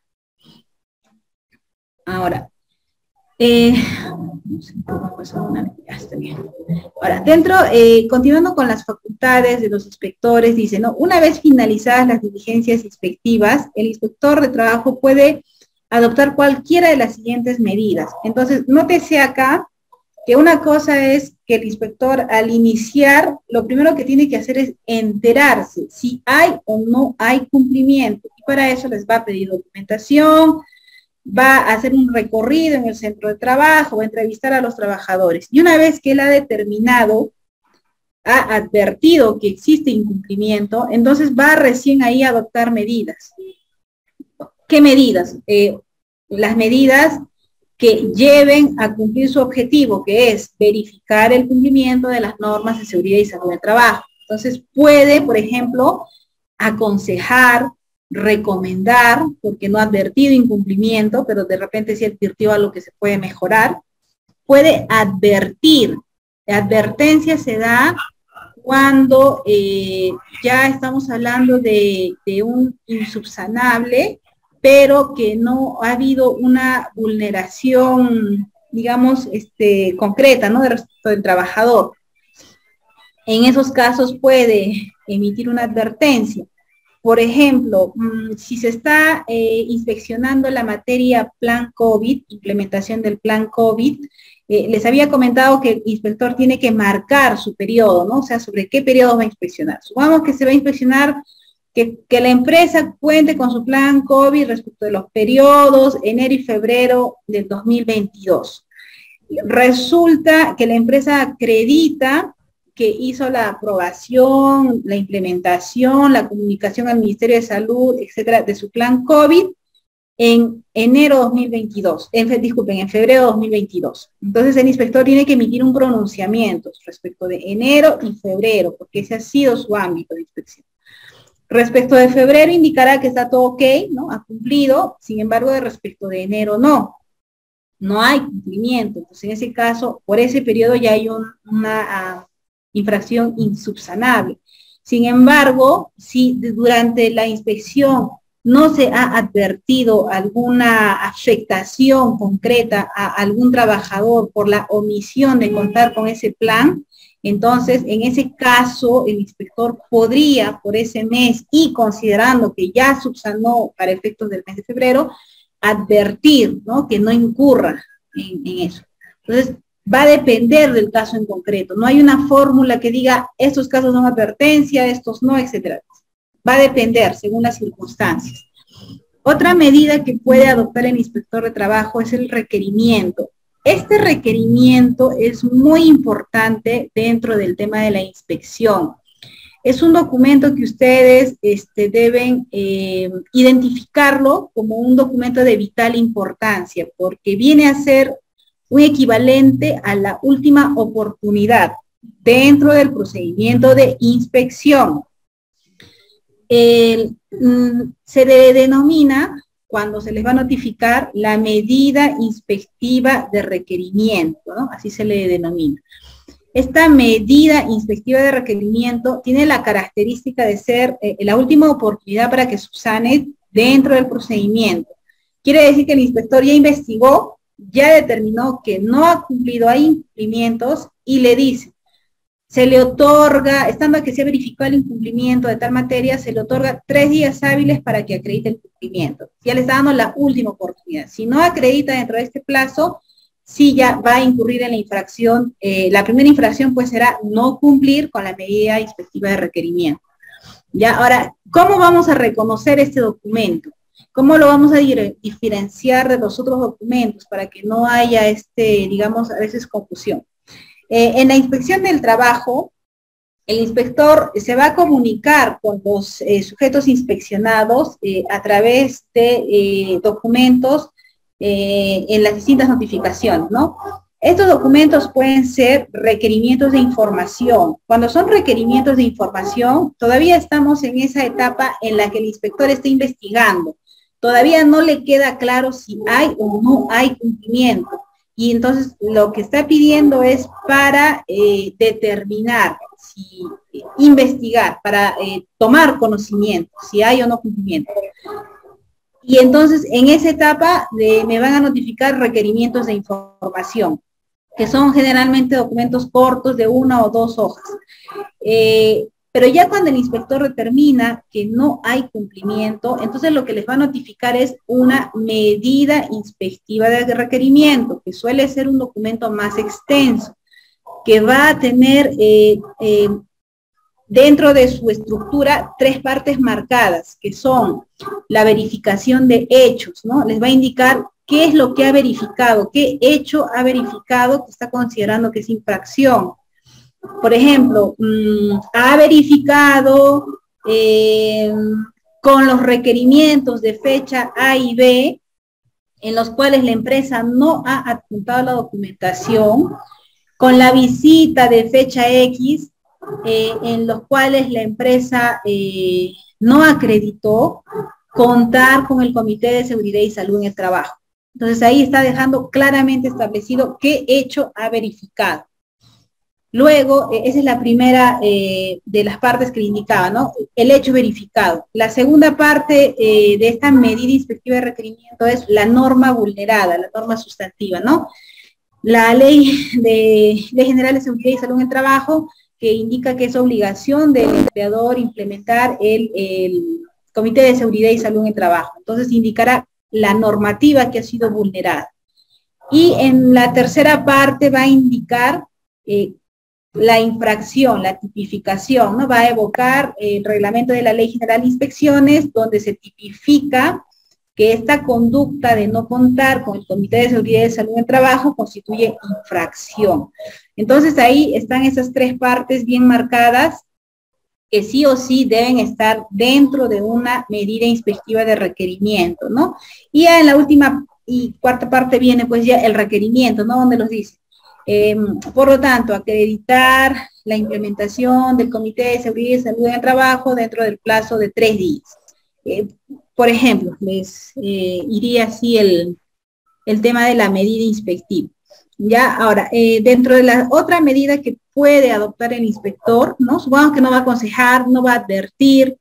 Speaker 1: Ahora, eh, no sé, ya está bien. Ahora, dentro, eh, continuando con las facultades de los inspectores, dice, ¿no? Una vez finalizadas las diligencias inspectivas, el inspector de trabajo puede adoptar cualquiera de las siguientes medidas. Entonces, nótese acá que una cosa es que el inspector al iniciar, lo primero que tiene que hacer es enterarse si hay o no hay cumplimiento. Y para eso les va a pedir documentación, va a hacer un recorrido en el centro de trabajo, va a entrevistar a los trabajadores. Y una vez que él ha determinado, ha advertido que existe incumplimiento, entonces va recién ahí a adoptar medidas. ¿Qué medidas? Eh, las medidas que lleven a cumplir su objetivo, que es verificar el cumplimiento de las normas de seguridad y salud del trabajo. Entonces puede, por ejemplo, aconsejar, recomendar, porque no ha advertido incumplimiento, pero de repente sí advirtió algo que se puede mejorar. Puede advertir. La advertencia se da cuando eh, ya estamos hablando de, de un insubsanable, pero que no ha habido una vulneración, digamos, este, concreta, ¿no? De respecto del trabajador. En esos casos puede emitir una advertencia. Por ejemplo, mmm, si se está eh, inspeccionando la materia Plan COVID, implementación del Plan COVID, eh, les había comentado que el inspector tiene que marcar su periodo, ¿no? O sea, sobre qué periodo va a inspeccionar. Supongamos que se va a inspeccionar Que, que la empresa cuente con su plan COVID respecto de los periodos enero y febrero del dos mil veintidós. Resulta que la empresa acredita que hizo la aprobación, la implementación, la comunicación al Ministerio de Salud, etcétera, de su plan COVID en enero dos mil veintidós, en, disculpen, en febrero dos mil veintidós. Entonces el inspector tiene que emitir un pronunciamiento respecto de enero y febrero, porque ese ha sido su ámbito de inspección. Respecto de febrero indicará que está todo ok, ¿no? Ha cumplido, sin embargo, de respecto de enero no. No hay cumplimiento. Entonces, en ese caso, por ese periodo ya hay un, una uh, infracción insubsanable. Sin embargo, si durante la inspección no se ha advertido alguna afectación concreta a algún trabajador por la omisión de contar con ese plan, entonces, en ese caso, el inspector podría, por ese mes, y considerando que ya subsanó para efectos del mes de febrero, advertir, ¿no? Que no incurra en, en eso. Entonces, va a depender del caso en concreto. No hay una fórmula que diga, estos casos son advertencia, estos no, etcétera. Va a depender según las circunstancias. Otra medida que puede adoptar el inspector de trabajo es el requerimiento. Este requerimiento es muy importante dentro del tema de la inspección. Es un documento que ustedes este, deben eh, identificarlo como un documento de vital importancia, porque viene a ser un equivalente a la última oportunidad dentro del procedimiento de inspección. El, mm, se le denomina, cuando se les va a notificar, la medida inspectiva de requerimiento, ¿no? Así se le denomina. Esta medida inspectiva de requerimiento tiene la característica de ser eh, la última oportunidad para que subsane dentro del procedimiento. Quiere decir que el inspector ya investigó, ya determinó que no ha cumplido, hay incumplimientos y le dice, se le otorga, estando que se ha verificado el incumplimiento de tal materia, se le otorga tres días hábiles para que acredite el cumplimiento. Ya le está dando la última oportunidad. Si no acredita dentro de este plazo, sí ya va a incurrir en la infracción. Eh, la primera infracción pues será no cumplir con la medida inspectiva de requerimiento. Ya, ahora, ¿cómo vamos a reconocer este documento? ¿Cómo lo vamos a diferenciar de los otros documentos para que no haya, este, digamos, a veces confusión? Eh, en la inspección del trabajo, el inspector se va a comunicar con los eh, sujetos inspeccionados eh, a través de eh, documentos eh, en las distintas notificaciones, ¿no? Estos documentos pueden ser requerimientos de información. Cuando son requerimientos de información, todavía estamos en esa etapa en la que el inspector está investigando. Todavía no le queda claro si hay o no hay cumplimiento. Y entonces lo que está pidiendo es para eh, determinar, si, eh, investigar, para eh, tomar conocimiento, si hay o no cumplimiento. Y entonces en esa etapa de, me van a notificar requerimientos de información, que son generalmente documentos cortos de una o dos hojas. Eh, pero ya cuando el inspector determina que no hay cumplimiento, entonces lo que les va a notificar es una medida inspectiva de requerimiento, que suele ser un documento más extenso, que va a tener eh, eh, dentro de su estructura tres partes marcadas, que son la verificación de hechos, ¿no? Les va a indicar qué es lo que ha verificado, qué hecho ha verificado que está considerando que es infracción. Por ejemplo, mmm, ha verificado eh, con los requerimientos de fecha A y B, en los cuales la empresa no ha adjuntado la documentación, con la visita de fecha X, eh, en los cuales la empresa eh, no acreditó contar con el Comité de Seguridad y Salud en el Trabajo. Entonces ahí está dejando claramente establecido qué hecho ha verificado. Luego, eh, esa es la primera eh, de las partes que le indicaba, ¿no? El hecho verificado. La segunda parte eh, de esta medida inspectiva de requerimiento es la norma vulnerada, la norma sustantiva, ¿no? La ley de Ley General de Seguridad y Salud en el Trabajo, que indica que es obligación del empleador implementar el, el Comité de Seguridad y Salud en el Trabajo. Entonces indicará la normativa que ha sido vulnerada. Y en la tercera parte va a indicar eh, la infracción, la tipificación, ¿no? Va a evocar el reglamento de la Ley General de Inspecciones, donde se tipifica que esta conducta de no contar con el Comité de Seguridad y Salud en el Trabajo constituye infracción. Entonces ahí están esas tres partes bien marcadas que sí o sí deben estar dentro de una medida inspectiva de requerimiento, ¿no? Y ya en la última y cuarta parte viene pues ya el requerimiento, ¿no? Donde los dice. Eh, por lo tanto, acreditar la implementación del Comité de Seguridad y Salud en el Trabajo dentro del plazo de tres días. Eh, por ejemplo, les eh, iría así el, el tema de la medida inspectiva. Ya, ahora, eh, dentro de la otra medida que puede adoptar el inspector, ¿no? Supongamos que no va a aconsejar, no va a advertir,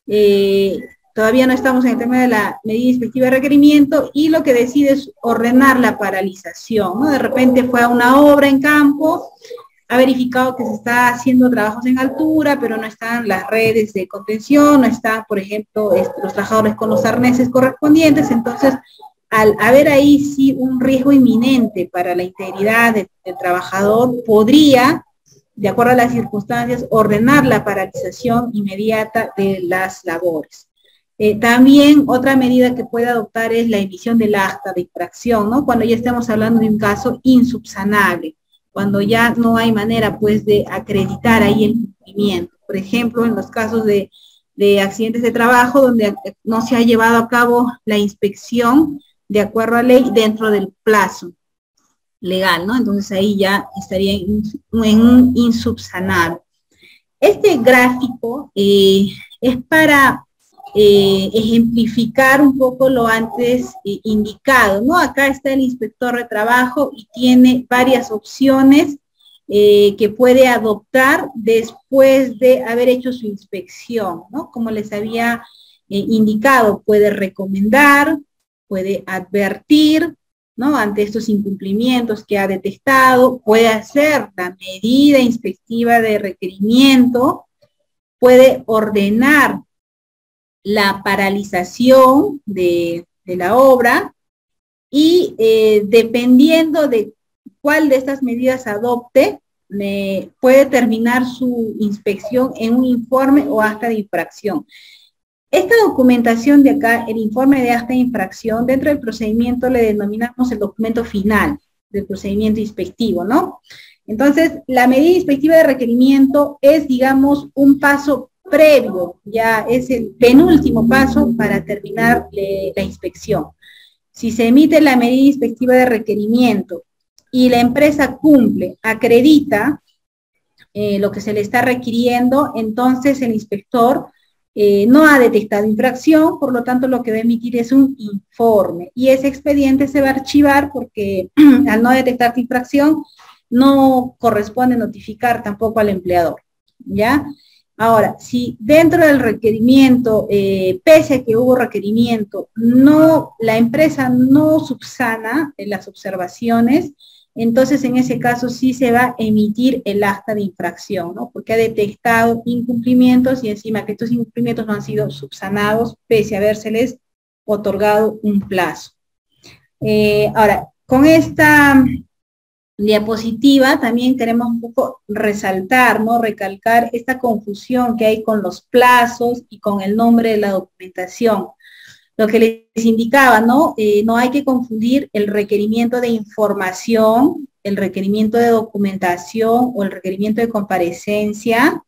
Speaker 1: eh, todavía no estamos en el tema de la medida inspectiva de requerimiento, y lo que decide es ordenar la paralización, ¿no? De repente fue a una obra en campo, ha verificado que se está haciendo trabajos en altura, pero no están las redes de contención, no están, por ejemplo, los trabajadores con los arneses correspondientes. Entonces, al haber ahí sí un riesgo inminente para la integridad del, del trabajador, podría, de acuerdo a las circunstancias, ordenar la paralización inmediata de las labores. Eh, también otra medida que puede adoptar es la emisión del acta de infracción, ¿no? Cuando ya estemos hablando de un caso insubsanable, cuando ya no hay manera pues de acreditar ahí el cumplimiento. Por ejemplo, en los casos de, de accidentes de trabajo donde no se ha llevado a cabo la inspección de acuerdo a ley dentro del plazo legal, ¿no? Entonces ahí ya estaría en, en un insubsanable. Este gráfico eh, es para eh, ejemplificar un poco lo antes eh, indicado, ¿no? Acá está el inspector de trabajo y tiene varias opciones eh, que puede adoptar después de haber hecho su inspección, ¿no? Como les había eh, indicado, puede recomendar, puede advertir, ¿no? Ante estos incumplimientos que ha detectado, puede hacer la medida inspectiva de requerimiento, puede ordenar la paralización de, de la obra y eh, dependiendo de cuál de estas medidas adopte, me puede terminar su inspección en un informe o acta de infracción. Esta documentación de acá, el informe de acta de infracción, dentro del procedimiento le denominamos el documento final del procedimiento inspectivo, ¿no? Entonces, la medida inspectiva de requerimiento es, digamos, un paso previo, ya es el penúltimo paso para terminar eh, la inspección. Si se emite la medida inspectiva de requerimiento y la empresa cumple, acredita eh, lo que se le está requiriendo, entonces el inspector eh, no ha detectado infracción, por lo tanto lo que va a emitir es un informe y ese expediente se va a archivar porque al no detectar infracción no corresponde notificar tampoco al empleador, ¿ya? Ahora, si dentro del requerimiento, eh, pese a que hubo requerimiento, no, la empresa no subsana en las observaciones, entonces en ese caso sí se va a emitir el acta de infracción, ¿no? Porque ha detectado incumplimientos y encima que estos incumplimientos no han sido subsanados pese a habérseles otorgado un plazo. Eh, ahora, con esta diapositiva también queremos un poco resaltar, ¿no? Recalcar esta confusión que hay con los plazos y con el nombre de la documentación. Lo que les indicaba, ¿no? Eh, no hay que confundir el requerimiento de información, el requerimiento de documentación o el requerimiento de comparecencia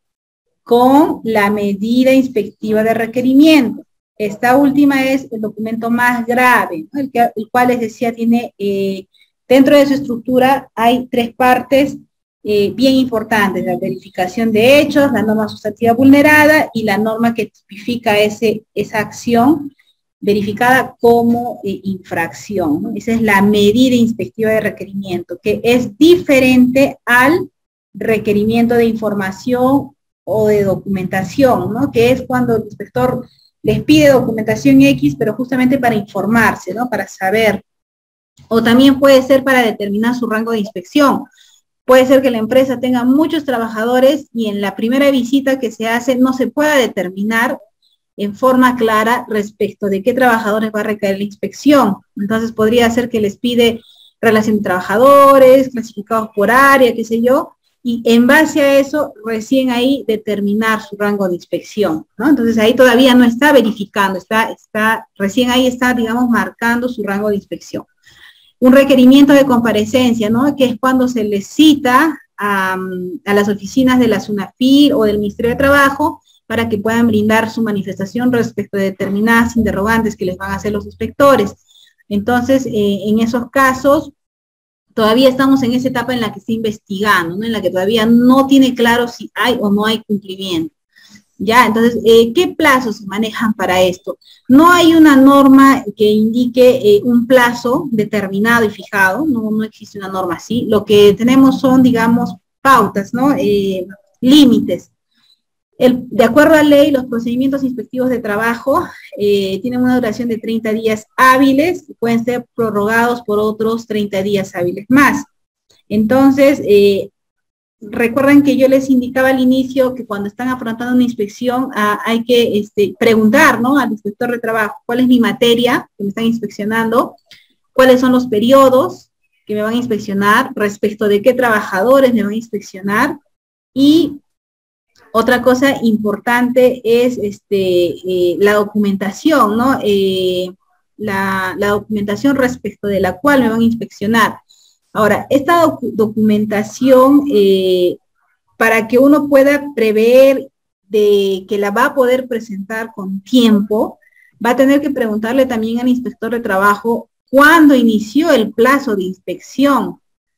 Speaker 1: con la medida inspectiva de requerimiento. Esta última es el documento más grave, ¿no? el, que, el cual les decía tiene, eh, dentro de su estructura hay tres partes eh, bien importantes, la verificación de hechos, la norma sustantiva vulnerada y la norma que tipifica ese, esa acción verificada como eh, infracción, ¿no? Esa es la medida inspectiva de requerimiento, que es diferente al requerimiento de información o de documentación, ¿no? Que es cuando el inspector les pide documentación X, pero justamente para informarse, ¿no? Para saber. O también puede ser para determinar su rango de inspección. Puede ser que la empresa tenga muchos trabajadores y en la primera visita que se hace no se pueda determinar en forma clara respecto de qué trabajadores va a recaer la inspección. Entonces podría ser que les pide relación de trabajadores, clasificados por área, qué sé yo, y en base a eso recién ahí determinar su rango de inspección, ¿no? Entonces ahí todavía no está verificando, está, está, recién ahí está, digamos, marcando su rango de inspección. Un requerimiento de comparecencia, ¿no? Que es cuando se les cita a, a las oficinas de la SUNAFIL o del Ministerio de Trabajo para que puedan brindar su manifestación respecto de determinadas interrogantes que les van a hacer los inspectores. Entonces, eh, en esos casos, todavía estamos en esa etapa en la que está investigando, ¿no? En la que todavía no tiene claro si hay o no hay cumplimiento. Ya, entonces, eh, ¿qué plazos se manejan para esto? No hay una norma que indique eh, un plazo determinado y fijado, no, no existe una norma así. Lo que tenemos son, digamos, pautas, ¿no? Eh, límites. El, de acuerdo a ley, los procedimientos inspectivos de trabajo eh, tienen una duración de treinta días hábiles, que pueden ser prorrogados por otros treinta días hábiles más. Entonces, eh, recuerden que yo les indicaba al inicio que cuando están afrontando una inspección ah, hay que este, preguntar, ¿no? Al inspector de trabajo, ¿cuál es mi materia que me están inspeccionando? ¿Cuáles son los periodos que me van a inspeccionar? ¿Respecto de qué trabajadores me van a inspeccionar? Y otra cosa importante es este, eh, la documentación, ¿no? Eh, la, la documentación respecto de la cual me van a inspeccionar. Ahora, esta docu documentación, eh, para que uno pueda prever de que la va a poder presentar con tiempo, va a tener que preguntarle también al inspector de trabajo cuándo inició el plazo de inspección.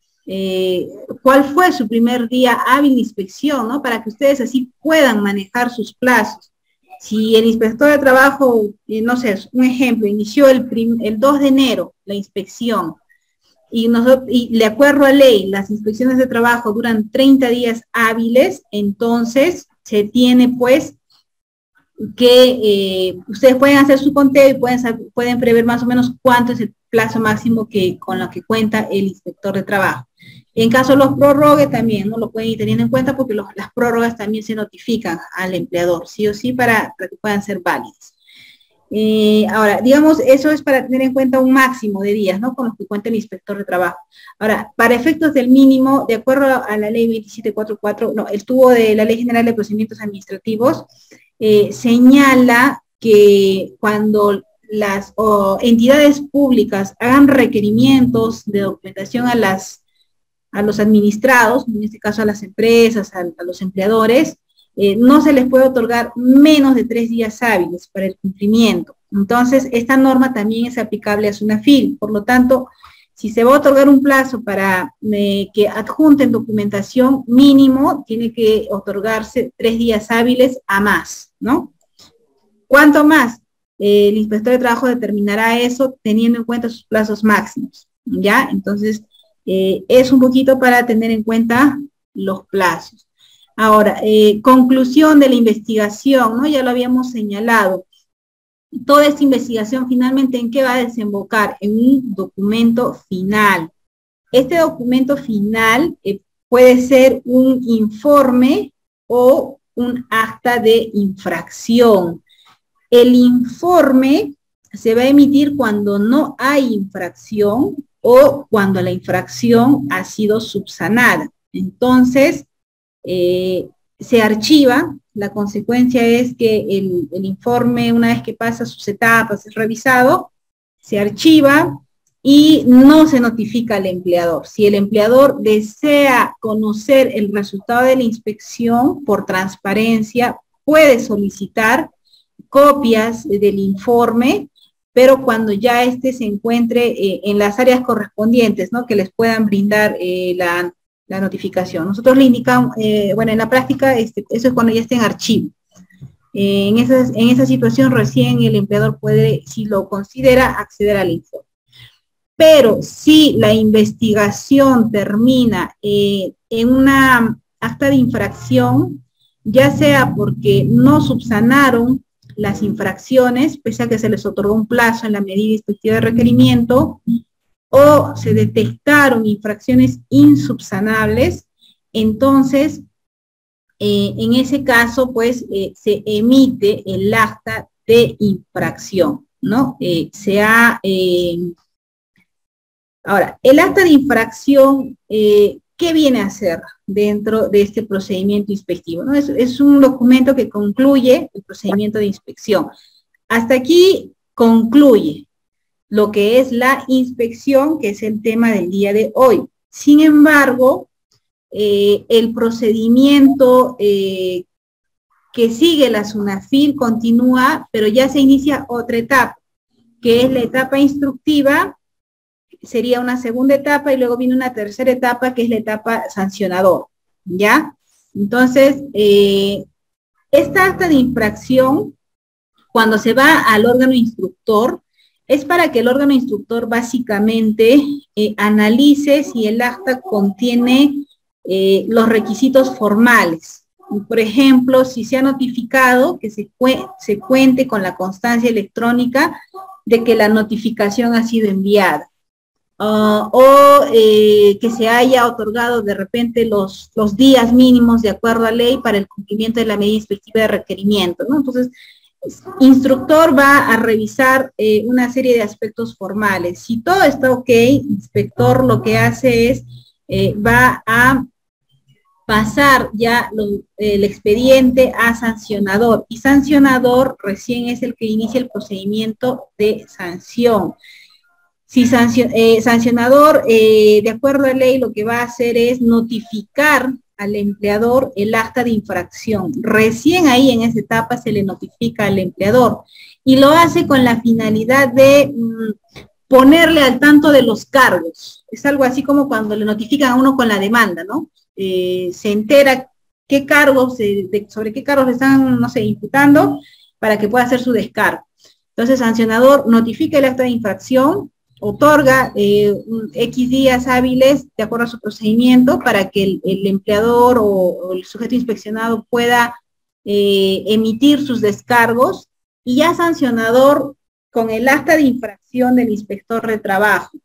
Speaker 1: Eh, cuál fue su primer día hábil de inspección, ¿no? Para que ustedes así puedan manejar sus plazos. Si el inspector de trabajo, eh, no sé, un ejemplo, inició el, prim, el dos de enero la inspección, y, nosotros, y de acuerdo a ley, las inspecciones de trabajo duran treinta días hábiles, entonces se tiene pues que eh, ustedes pueden hacer su conteo y pueden, pueden prever más o menos cuánto es el plazo máximo que, con lo que cuenta el inspector de trabajo. En caso los prorrogue también, ¿no? Lo pueden ir teniendo en cuenta porque los, las prórrogas también se notifican al empleador, sí o sí, para, para que puedan ser válidas. Eh, ahora, digamos, eso es para tener en cuenta un máximo de días, ¿no? Con los que cuenta el inspector de trabajo. Ahora, para efectos del mínimo, de acuerdo a la ley veintisiete cuarenta y cuatro, no, el tubo de la Ley General de Procedimientos Administrativos, eh, señala que cuando las oh, entidades públicas hagan requerimientos de documentación a las a los administrados, en este caso a las empresas, a, a los empleadores, eh, no se les puede otorgar menos de tres días hábiles para el cumplimiento. Entonces, esta norma también es aplicable a SUNAFIL. Por lo tanto, si se va a otorgar un plazo para eh, que adjunten documentación mínimo, tiene que otorgarse tres días hábiles a más, ¿no? ¿Cuánto más? Eh, el inspector de trabajo determinará eso teniendo en cuenta sus plazos máximos, ¿ya? Entonces, Eh, es un poquito para tener en cuenta los plazos. Ahora, eh, conclusión de la investigación, ¿no? Ya lo habíamos señalado. Toda esta investigación finalmente, ¿en qué va a desembocar? En un documento final. Este documento final eh, puede ser un informe o un acta de infracción. El informe se va a emitir cuando no hay infracción o cuando la infracción ha sido subsanada. Entonces, eh, se archiva, la consecuencia es que el, el informe, una vez que pasa sus etapas, es revisado, se archiva y no se notifica al empleador. Si el empleador desea conocer el resultado de la inspección por transparencia, puede solicitar copias del informe, pero cuando ya éste se encuentre eh, en las áreas correspondientes, ¿no? Que les puedan brindar eh, la, la notificación. Nosotros le indicamos, eh, bueno, en la práctica, este, eso es cuando ya esté en archivo. Eh, en, esas, en esa situación recién el empleador puede, si lo considera, acceder al informe. Pero si la investigación termina eh, en una acta de infracción, ya sea porque no subsanaron las infracciones, pese a que se les otorgó un plazo en la medida inspectiva de requerimiento, o se detectaron infracciones insubsanables, entonces, eh, en ese caso, pues, eh, se emite el acta de infracción, ¿no? Eh, se ha... Eh, ahora, el acta de infracción, eh, ¿qué viene a hacer dentro de este procedimiento inspectivo? ¿No? Es, es un documento que concluye el procedimiento de inspección. Hasta aquí concluye lo que es la inspección, que es el tema del día de hoy. Sin embargo, eh, el procedimiento eh, que sigue la SUNAFIL continúa, pero ya se inicia otra etapa, que es la etapa instructiva. Sería una segunda etapa y luego viene una tercera etapa que es la etapa sancionador, ¿ya? Entonces, eh, esta acta de infracción, cuando se va al órgano instructor, es para que el órgano instructor básicamente eh, analice si el acta contiene eh, los requisitos formales. Por ejemplo, si se ha notificado que se, cu se cuente con la constancia electrónica de que la notificación ha sido enviada. Uh, o eh, que se haya otorgado de repente los, los días mínimos de acuerdo a ley para el cumplimiento de la medida inspectiva de requerimiento, ¿no? Entonces, instructor va a revisar eh, una serie de aspectos formales. Si todo está ok, inspector lo que hace es, eh, va a pasar ya lo, el expediente a sancionador, y sancionador recién es el que inicia el procedimiento de sanción. Si sancion, eh, sancionador, eh, de acuerdo a ley, lo que va a hacer es notificar al empleador el acta de infracción. Recién ahí en esa etapa se le notifica al empleador y lo hace con la finalidad de mmm, ponerle al tanto de los cargos. Es algo así como cuando le notifican a uno con la demanda, ¿no? Eh, se entera qué cargos, eh, de, sobre qué cargos le están, no sé, imputando para que pueda hacer su descargo. Entonces, sancionador notifica el acta de infracción, otorga eh, X días hábiles de acuerdo a su procedimiento para que el, el empleador o, o el sujeto inspeccionado pueda eh, emitir sus descargos, y ya sancionador con el acta de infracción del inspector de trabajo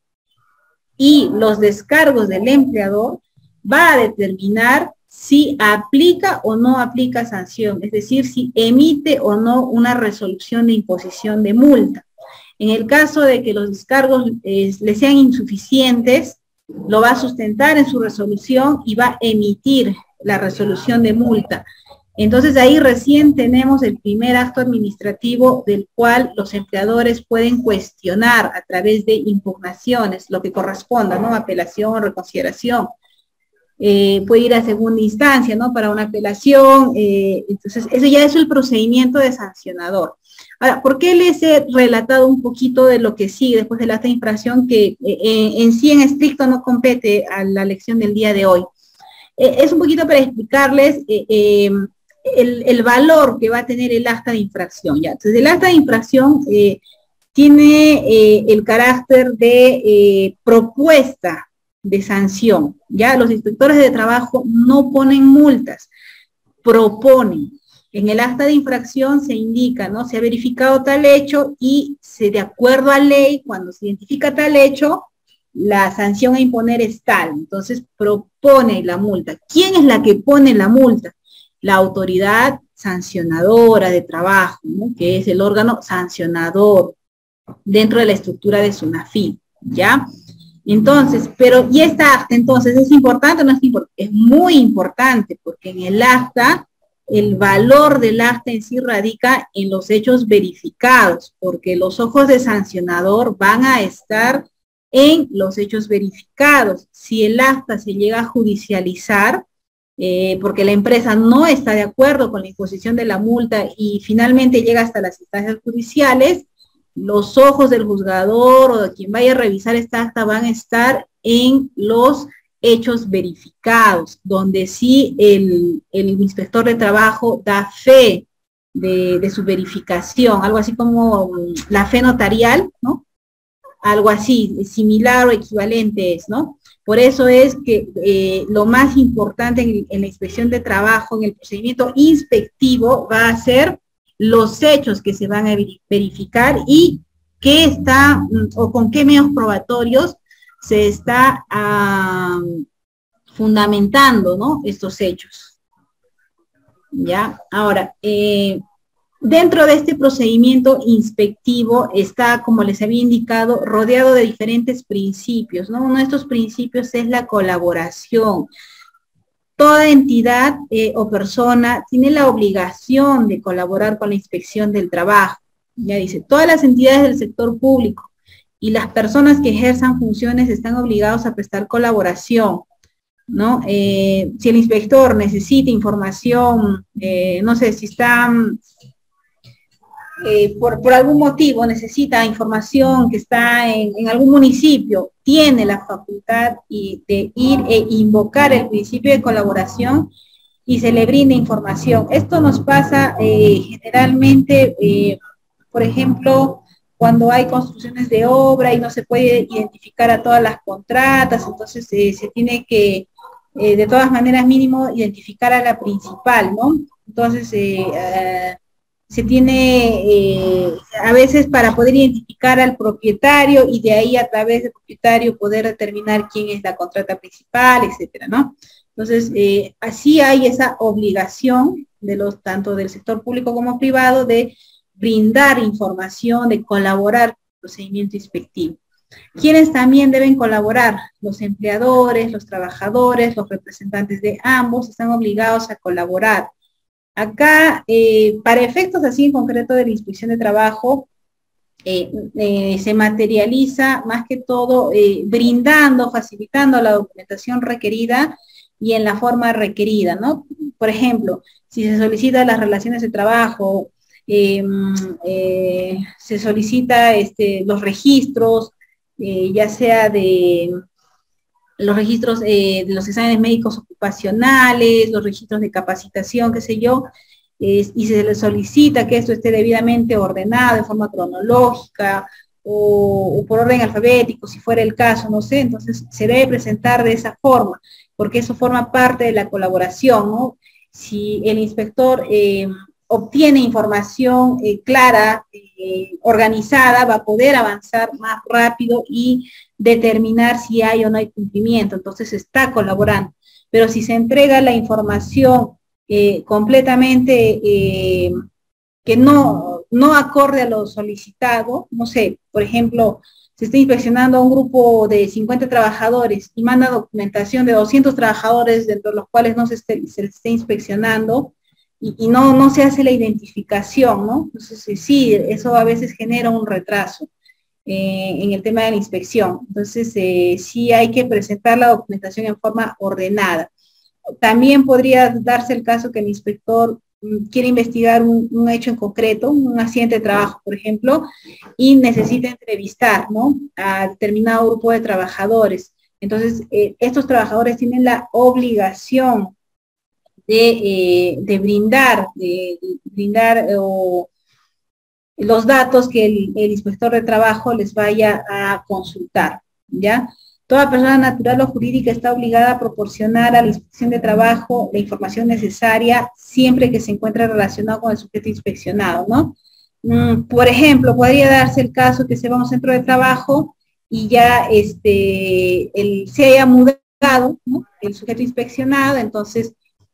Speaker 1: y los descargos del empleador, va a determinar si aplica o no aplica sanción, es decir, si emite o no una resolución de imposición de multa. En el caso de que los descargos eh, le sean insuficientes, lo va a sustentar en su resolución y va a emitir la resolución de multa. Entonces ahí recién tenemos el primer acto administrativo del cual los empleadores pueden cuestionar a través de impugnaciones, lo que corresponda, ¿no? Apelación, reconsideración. Eh, puede ir a segunda instancia, ¿no? Para una apelación, eh, entonces eso ya es el procedimiento de sancionador. Ahora, ¿por qué les he relatado un poquito de lo que sigue después del acta de infracción que eh, en sí en estricto no compete a la lección del día de hoy? Eh, es un poquito para explicarles eh, eh, el, el valor que va a tener el acta de infracción, ¿ya? Entonces, el acta de infracción eh, tiene eh, el carácter de eh, propuesta de sanción, ¿ya? Los inspectores de trabajo no ponen multas, proponen. En el acta de infracción se indica, ¿no? Se ha verificado tal hecho y se, de acuerdo a ley, cuando se identifica tal hecho, la sanción a imponer es tal. Entonces propone la multa. ¿Quién es la que pone la multa? La autoridad sancionadora de trabajo, ¿no? Que es el órgano sancionador dentro de la estructura de SUNAFIL, ¿ya? Entonces, pero, ¿y esta acta entonces es importante o no es importante? Es muy importante, porque en el acta, el valor del acta en sí radica en los hechos verificados, porque los ojos de sancionador van a estar en los hechos verificados. Si el acta se llega a judicializar, eh, porque la empresa no está de acuerdo con la imposición de la multa y finalmente llega hasta las instancias judiciales, los ojos del juzgador o de quien vaya a revisar esta acta van a estar en los hechos verificados, donde sí el, el inspector de trabajo da fe de, de su verificación, algo así como la fe notarial, ¿no? Algo así, similar o equivalente es, ¿no? Por eso es que eh, lo más importante en, en la inspección de trabajo, en el procedimiento inspectivo, va a ser los hechos que se van a verificar y qué está, o con qué medios probatorios se está uh, fundamentando, ¿no? Estos hechos. ¿Ya? Ahora, eh, dentro de este procedimiento inspectivo está, como les había indicado, rodeado de diferentes principios, ¿no? Uno de estos principios es la colaboración. Toda entidad eh, o persona tiene la obligación de colaborar con la inspección del trabajo. Ya dice, todas las entidades del sector público y las personas que ejerzan funciones están obligados a prestar colaboración, ¿no? Eh, si el inspector necesita información, eh, no sé, si está, eh, por, por algún motivo necesita información que está en, en algún municipio, tiene la facultad y de ir e invocar el principio de colaboración y se le brinda información. Esto nos pasa eh, generalmente, eh, por ejemplo, cuando hay construcciones de obra y no se puede identificar a todas las contratas, entonces eh, se tiene que, eh, de todas maneras, mínimo, identificar a la principal, ¿no? Entonces, eh, uh, se tiene, eh, a veces para poder identificar al propietario y de ahí a través del propietario poder determinar quién es la contrata principal, etcétera, ¿no? Entonces, eh, así hay esa obligación de los, tanto del sector público como privado de brindar información, de colaborar con el procedimiento inspectivo. ¿Quiénes también deben colaborar? Los empleadores, los trabajadores, los representantes de ambos están obligados a colaborar. Acá, eh, para efectos así en concreto de la inspección de trabajo, eh, eh, se materializa más que todo eh, brindando, facilitando la documentación requerida y en la forma requerida, ¿no? Por ejemplo, si se solicita las relaciones de trabajo, eh, eh, se solicita este, los registros, eh, ya sea de los registros eh, de los exámenes médicos ocupacionales, los registros de capacitación, qué sé yo, eh, y se le solicita que esto esté debidamente ordenado de forma cronológica o, o por orden alfabético, si fuera el caso, no sé, entonces se debe presentar de esa forma, porque eso forma parte de la colaboración, ¿no? Si el inspector eh, obtiene información eh, clara, eh, eh, organizada va a poder avanzar más rápido y determinar si hay o no hay cumplimiento, entonces está colaborando. Pero si se entrega la información eh, completamente eh, que no, no acorde a lo solicitado, no sé, por ejemplo, se está inspeccionando a un grupo de cincuenta trabajadores y manda documentación de doscientos trabajadores, dentro de los cuales no se esté, se esté inspeccionando, y, y no, no se hace la identificación, ¿no? Entonces, sí, eso a veces genera un retraso eh, en el tema de la inspección. Entonces, eh, sí hay que presentar la documentación en forma ordenada. También podría darse el caso que el inspector quiere investigar un, un hecho en concreto, un accidente de trabajo, por ejemplo, y necesita entrevistar, ¿no?, a determinado grupo de trabajadores. Entonces, eh, estos trabajadores tienen la obligación de, eh, de brindar, de, de brindar eh, o los datos que el, el inspector de trabajo les vaya a consultar, ¿ya? Toda persona natural o jurídica está obligada a proporcionar a la inspección de trabajo la información necesaria siempre que se encuentre relacionado con el sujeto inspeccionado, ¿no? Mm, por ejemplo, podría darse el caso que se va a un centro de trabajo y ya este, el, se haya mudado, ¿no?, el sujeto inspeccionado, entonces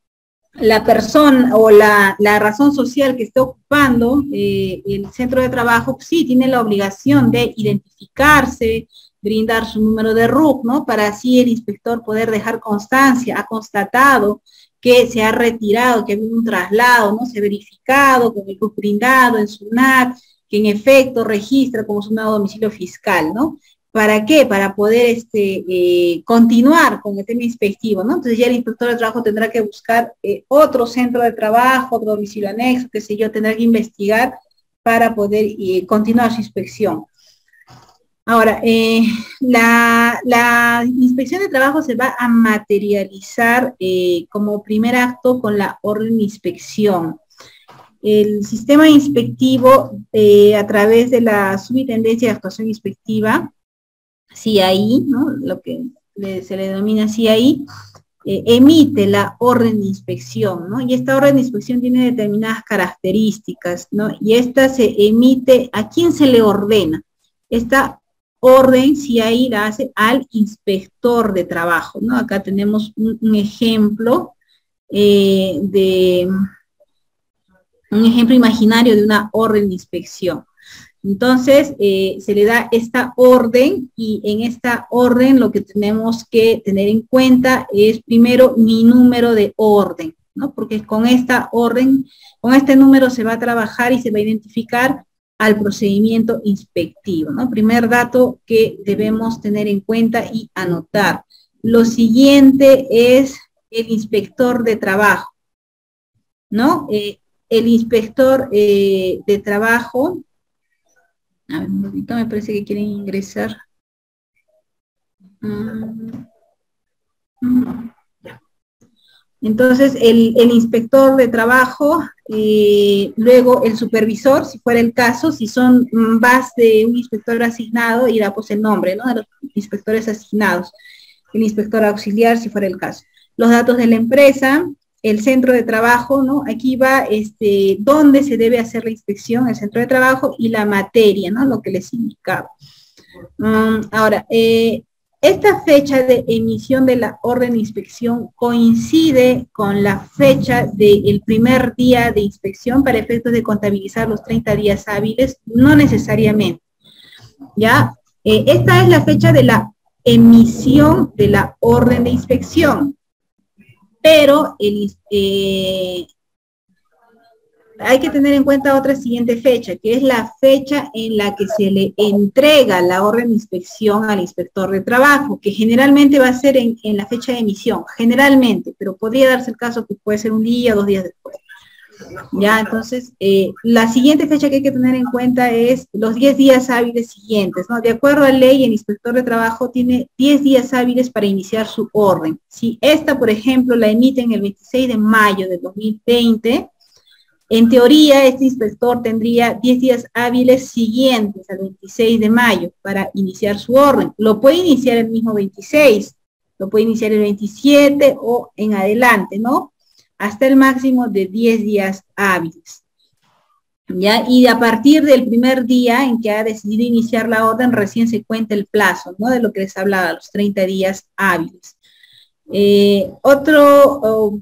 Speaker 1: la persona o la, la razón social que esté ocupando eh, el centro de trabajo, pues sí, tiene la obligación de identificarse, brindar su número de R U C, ¿no?, para así el inspector poder dejar constancia, ha constatado que se ha retirado, que ha habido un traslado, ¿no?, se ha verificado con el R U C brindado en su N A T, que en efecto registra como su nuevo domicilio fiscal, ¿no? ¿Para qué? Para poder este, eh, continuar con el tema inspectivo, ¿no? Entonces ya el inspector de trabajo tendrá que buscar eh, otro centro de trabajo, otro domicilio anexo, qué sé yo, tendrá que investigar para poder eh, continuar su inspección. Ahora, eh, la, la inspección de trabajo se va a materializar eh, como primer acto con la orden de inspección. El sistema inspectivo, eh, a través de la Subintendencia de Actuación Inspectiva, C I A I, ¿no?, lo que le, se le denomina C I A I, eh, emite la orden de inspección, ¿no? Y esta orden de inspección tiene determinadas características, ¿no? Y esta se emite, ¿a quién se le ordena? Esta orden C I A I la hace al inspector de trabajo, ¿no? Acá tenemos un, un ejemplo eh, de, un ejemplo imaginario de una orden de inspección. Entonces, eh, se le da esta orden y en esta orden lo que tenemos que tener en cuenta es primero mi número de orden, ¿no? Porque con esta orden, con este número se va a trabajar y se va a identificar al procedimiento inspectivo, ¿no? Primer dato que debemos tener en cuenta y anotar. Lo siguiente es el inspector de trabajo, ¿no? Eh, el inspector eh, de trabajo, a ver, un momento, me parece que quieren ingresar. Mm, mm, ya. Entonces, el, el inspector de trabajo, eh, luego el supervisor, si fuera el caso, si son más de un inspector asignado, irá pues el nombre, ¿no?, de los inspectores asignados. El inspector auxiliar, si fuera el caso. Los datos de la empresa, el centro de trabajo, ¿no? Aquí va este, dónde se debe hacer la inspección, el centro de trabajo, y la materia, ¿no?, lo que les indicaba. Um, ahora, eh, esta fecha de emisión de la orden de inspección coincide con la fecha del primer día de inspección para efectos de contabilizar los treinta días hábiles, no necesariamente, ¿ya? Eh, esta es la fecha de la emisión de la orden de inspección. Pero el, eh, hay que tener en cuenta otra siguiente fecha, que es la fecha en la que se le entrega la orden de inspección al inspector de trabajo, que generalmente va a ser en, en la fecha de emisión, generalmente, pero podría darse el caso que puede ser un día, dos días después. Ya, entonces, eh, la siguiente fecha que hay que tener en cuenta es los diez días hábiles siguientes, ¿no? De acuerdo a ley, el inspector de trabajo tiene diez días hábiles para iniciar su orden. Si esta, por ejemplo, la emiten el veintiséis de mayo de dos mil veinte, en teoría, este inspector tendría diez días hábiles siguientes al veintiséis de mayo para iniciar su orden. Lo puede iniciar el mismo veintiséis, lo puede iniciar el veintisiete o en adelante, ¿no?, hasta el máximo de diez días hábiles. ¿ya? Y a partir del primer día en que ha decidido iniciar la orden, recién se cuenta el plazo, ¿no? De lo que les hablaba, los treinta días hábiles. Eh, otro, oh,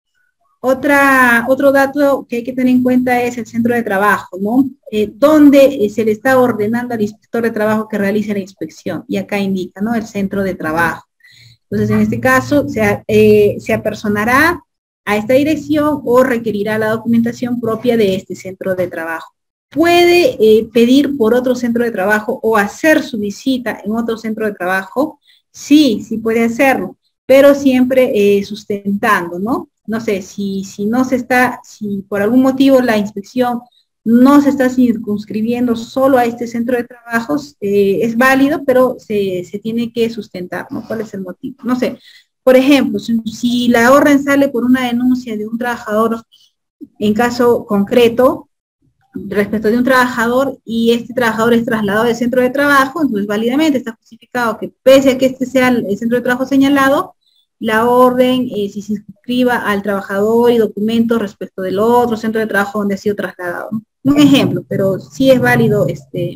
Speaker 1: otra, otro dato que hay que tener en cuenta es el centro de trabajo, ¿no? Eh, donde eh, se le está ordenando al inspector de trabajo que realice la inspección, y acá indica, ¿no? El centro de trabajo. Entonces, en este caso, se, eh, se apersonará a esta dirección o requerirá la documentación propia de este centro de trabajo. Puede eh, pedir por otro centro de trabajo o hacer su visita en otro centro de trabajo, sí, sí puede hacerlo, pero siempre eh, sustentando, ¿no? No sé, si, si no se está, si por algún motivo la inspección no se está circunscribiendo solo a este centro de trabajos, eh, es válido, pero se, se tiene que sustentar, ¿no? ¿Cuál es el motivo? No sé, por ejemplo, si, si la orden sale por una denuncia de un trabajador, en caso concreto, respecto de un trabajador, y este trabajador es trasladado del centro de trabajo, entonces válidamente está justificado que pese a que este sea el centro de trabajo señalado, la orden, eh, si se inscriba al trabajador y documentos respecto del otro centro de trabajo donde ha sido trasladado. Un ejemplo, pero sí es válido este,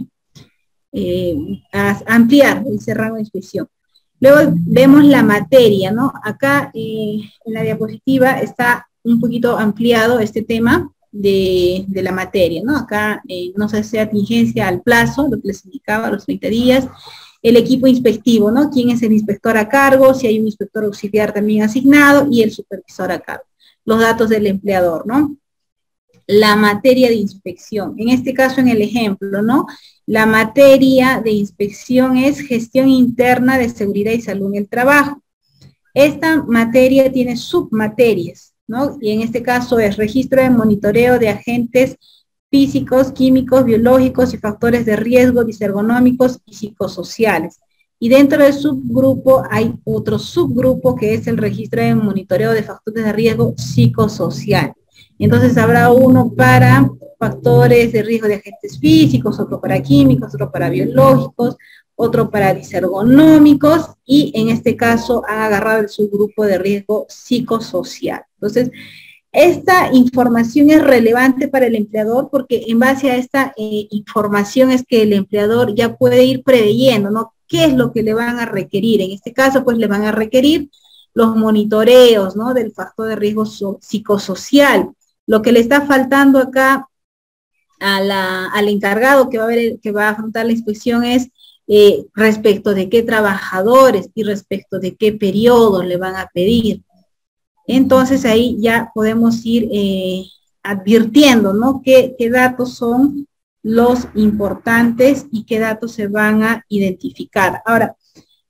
Speaker 1: eh, ampliar ese rango de inspección. Luego vemos la materia, ¿no? Acá eh, en la diapositiva está un poquito ampliado este tema de, de la materia, ¿no? Acá eh, no se hace atingencia al plazo, lo que les indicaba, los treinta días, el equipo inspectivo, ¿no? ¿Quién es el inspector a cargo? Si hay un inspector auxiliar también asignado y el supervisor a cargo. Los datos del empleador, ¿no? La materia de inspección. En este caso, en el ejemplo, ¿no? La materia de inspección es gestión interna de seguridad y salud en el trabajo. Esta materia tiene submaterias, ¿no? Y en este caso es registro de monitoreo de agentes físicos, químicos, biológicos y factores de riesgo disergonómicos y psicosociales. Y dentro del subgrupo hay otro subgrupo que es el registro de monitoreo de factores de riesgo psicosocial. Entonces habrá uno para factores de riesgo de agentes físicos, otro para químicos, otro para biológicos, otro para disergonómicos, y en este caso han agarrado el subgrupo de riesgo psicosocial. Entonces, esta información es relevante para el empleador porque en base a esta eh, información es que el empleador ya puede ir preveyendo, ¿no? ¿Qué es lo que le van a requerir? En este caso, pues le van a requerir los monitoreos, ¿no? Del factor de riesgo so psicosocial. Lo que le está faltando acá a la, al encargado que va a, ver, que va a afrontar la inspección es eh, respecto de qué trabajadores y respecto de qué periodos le van a pedir. Entonces ahí ya podemos ir eh, advirtiendo, ¿no? ¿Qué, qué datos son los importantes y qué datos se van a identificar? Ahora,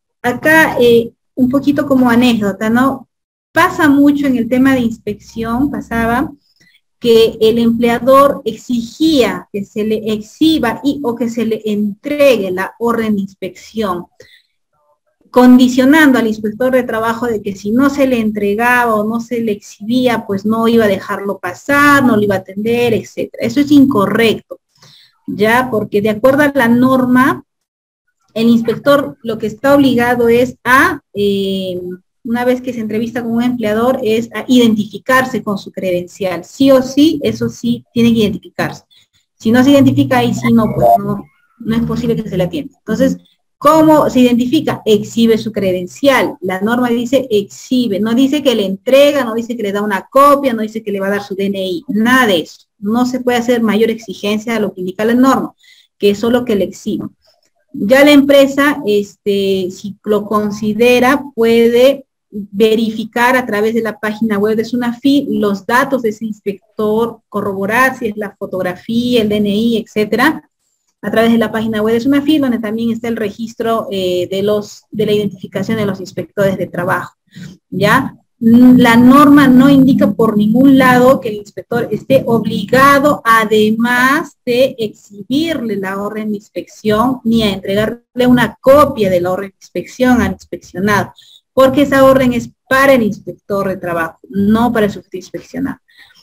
Speaker 1: acá eh, un poquito como anécdota, ¿no? Pasa mucho en el tema de inspección, pasaba que el empleador exigía que se le exhiba y o que se le entregue la orden de inspección, condicionando al inspector de trabajo de que si no se le entregaba o no se le exhibía, pues no iba a dejarlo pasar, no lo iba a atender, etcétera. Eso es incorrecto, ya, porque de acuerdo a la norma, el inspector lo que está obligado es a, eh, una vez que se entrevista con un empleador, es a identificarse con su credencial. Sí o sí, eso sí, tiene que identificarse. Si no se identifica, ahí sí no, pues no, no es posible que se le atienda. Entonces, ¿cómo se identifica? Exhibe su credencial. La norma dice exhibe, no dice que le entrega, no dice que le da una copia, no dice que le va a dar su D N I, nada de eso. No se puede hacer mayor exigencia a lo que indica la norma, que es solo que le exhiba. Ya la empresa, este, si lo considera, puede verificar a través de la página web de SUNAFIL los datos de ese inspector, corroborar si es la fotografía, el D N I, etcétera, a través de la página web de SUNAFIL, donde también está el registro eh, de, los, de la identificación de los inspectores de trabajo, ¿ya? La norma no indica por ningún lado que el inspector esté obligado, además de exhibirle la orden de inspección, ni a entregarle una copia de la orden de inspección al inspeccionado, porque esa orden es para el inspector de trabajo, no para el sujeto inspeccionado.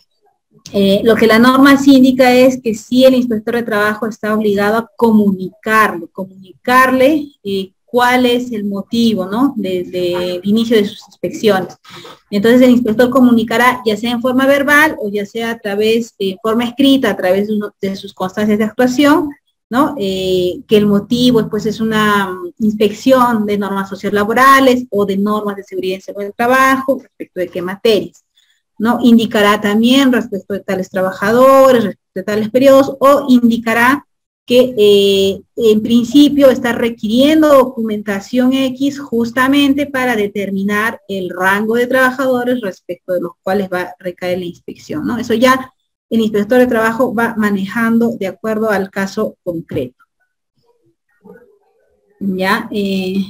Speaker 1: Eh, lo que la norma sí indica es que sí el inspector de trabajo está obligado a comunicarle, comunicarle eh, cuál es el motivo, ¿no?, desde el inicio de sus inspecciones. Entonces el inspector comunicará, ya sea en forma verbal o ya sea a través, de forma escrita, a través de, uno, de sus constancias de actuación, ¿no?, eh, que el motivo pues, es una um, inspección de normas sociolaborales o de normas de seguridad y salud del trabajo, respecto de qué materias, ¿no? Indicará también respecto de tales trabajadores, respecto de tales periodos, o indicará que eh, en principio está requiriendo documentación X justamente para determinar el rango de trabajadores respecto de los cuales va a recaer la inspección, ¿no? Eso ya el inspector de trabajo va manejando de acuerdo al caso concreto. Ya, eh,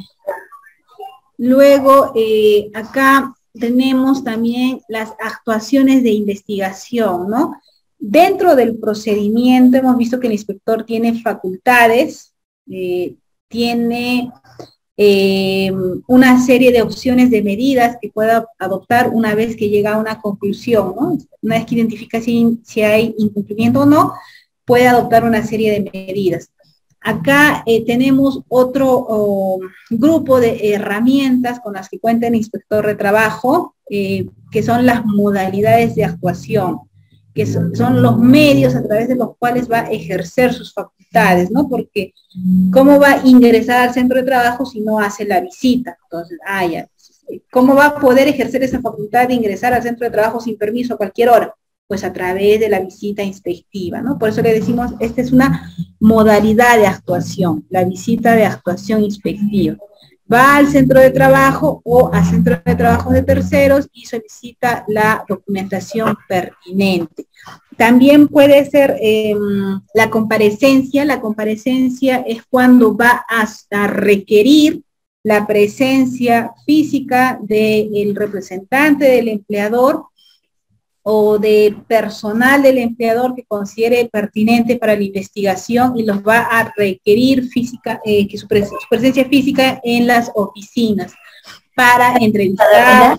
Speaker 1: luego eh, acá tenemos también las actuaciones de investigación, ¿no? Dentro del procedimiento hemos visto que el inspector tiene facultades, eh, tiene eh, una serie de opciones de medidas que pueda adoptar una vez que llega a una conclusión, ¿no? Una vez que identifica si, si hay incumplimiento o no, puede adoptar una serie de medidas. Acá eh, tenemos otro oh, grupo de herramientas con las que cuenta el inspector de trabajo, eh, que son las modalidades de actuación, que son, son los medios a través de los cuales va a ejercer sus facultades, ¿no? Porque ¿cómo va a ingresar al centro de trabajo si no hace la visita? Entonces, ah, ya. ¿Cómo va a poder ejercer esa facultad de ingresar al centro de trabajo sin permiso a cualquier hora? Pues a través de la visita inspectiva, ¿no? Por eso le decimos, esta es una modalidad de actuación, la visita de actuación inspectiva. Va al centro de trabajo o al centro de trabajo de terceros y solicita la documentación pertinente. También puede ser eh, la comparecencia. La comparecencia es cuando va a, a requerir la presencia física del representante del empleador o de personal del empleador que considere pertinente para la investigación y los va a requerir física, eh, que su, pres su presencia física en las oficinas para entrevistar.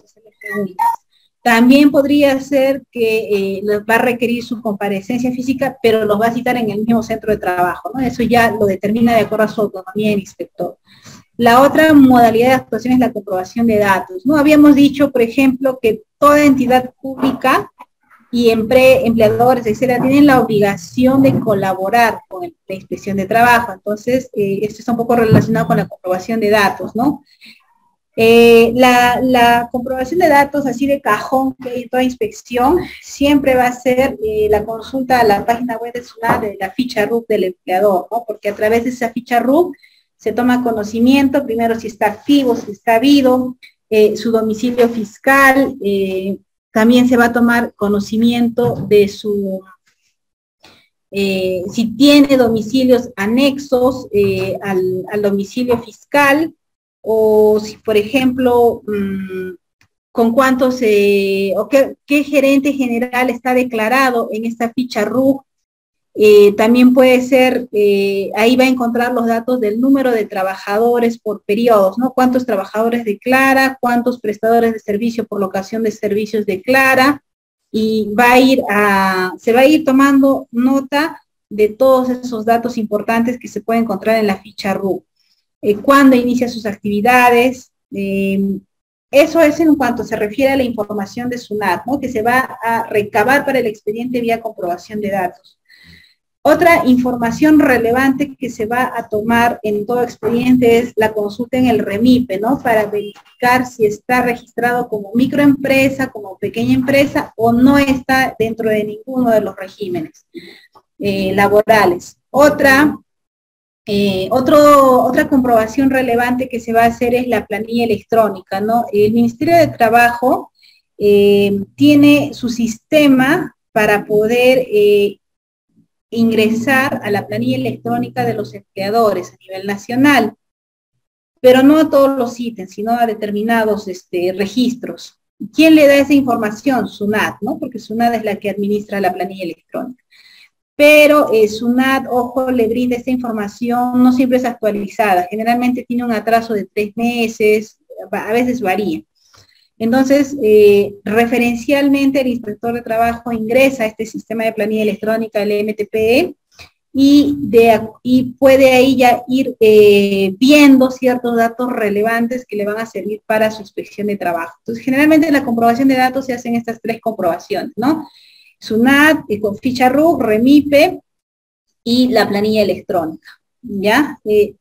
Speaker 1: También podría ser que eh, les va a requerir su comparecencia física, pero los va a citar en el mismo centro de trabajo, ¿no? Eso ya lo determina de acuerdo a su autonomía el inspector. La otra modalidad de actuación es la comprobación de datos, ¿no? Habíamos dicho, por ejemplo, que toda entidad pública y empre, empleadores, etcétera, tienen la obligación de colaborar con la inspección de trabajo. Entonces, eh, esto está un poco relacionado con la comprobación de datos, ¿no? Eh, la, la comprobación de datos así de cajón que hay en toda inspección siempre va a ser eh, la consulta a la página web de SUNAT de la ficha R U C del empleador, ¿no? Porque a través de esa ficha R U C se toma conocimiento, primero si está activo, si está habido, eh, su domicilio fiscal, eh, también se va a tomar conocimiento de su, eh, si tiene domicilios anexos eh, al, al domicilio fiscal, o si, por ejemplo, mmm, con cuántos, eh, o qué, qué gerente general está declarado en esta ficha R U C. Eh, también puede ser, eh, ahí va a encontrar los datos del número de trabajadores por periodos, ¿no? Cuántos trabajadores declara, cuántos prestadores de servicio por locación de servicios declara, y va a ir a, se va a ir tomando nota de todos esos datos importantes que se pueden encontrar en la ficha R U C. Eh, cuándo inicia sus actividades, eh, eso es en cuanto se refiere a la información de SUNAT, ¿no? Que se va a recabar para el expediente vía comprobación de datos. Otra información relevante que se va a tomar en todo expediente es la consulta en el REMIPE, ¿no? Para verificar si está registrado como microempresa, como pequeña empresa, o no está dentro de ninguno de los regímenes eh, laborales. Otra, eh, otro, otra comprobación relevante que se va a hacer es la planilla electrónica, ¿no? El Ministerio de Trabajo eh, tiene su sistema para poder eh, ingresar a la planilla electrónica de los empleadores a nivel nacional, pero no a todos los ítems, sino a determinados este, registros. ¿Quién le da esa información? SUNAT, ¿no? Porque SUNAT es la que administra la planilla electrónica. Pero eh, SUNAT, ojo, le brinda esta información, no siempre es actualizada, generalmente tiene un atraso de tres meses, a veces varía. Entonces, eh, referencialmente el inspector de trabajo ingresa a este sistema de planilla electrónica, el M T P E, y, de, y puede ahí ya ir eh, viendo ciertos datos relevantes que le van a servir para su inspección de trabajo. Entonces, generalmente la comprobación de datos se hacen estas tres comprobaciones, ¿no? SUNAT, eh, con ficha R U C, REMIPE y la planilla electrónica, ¿ya? Eh,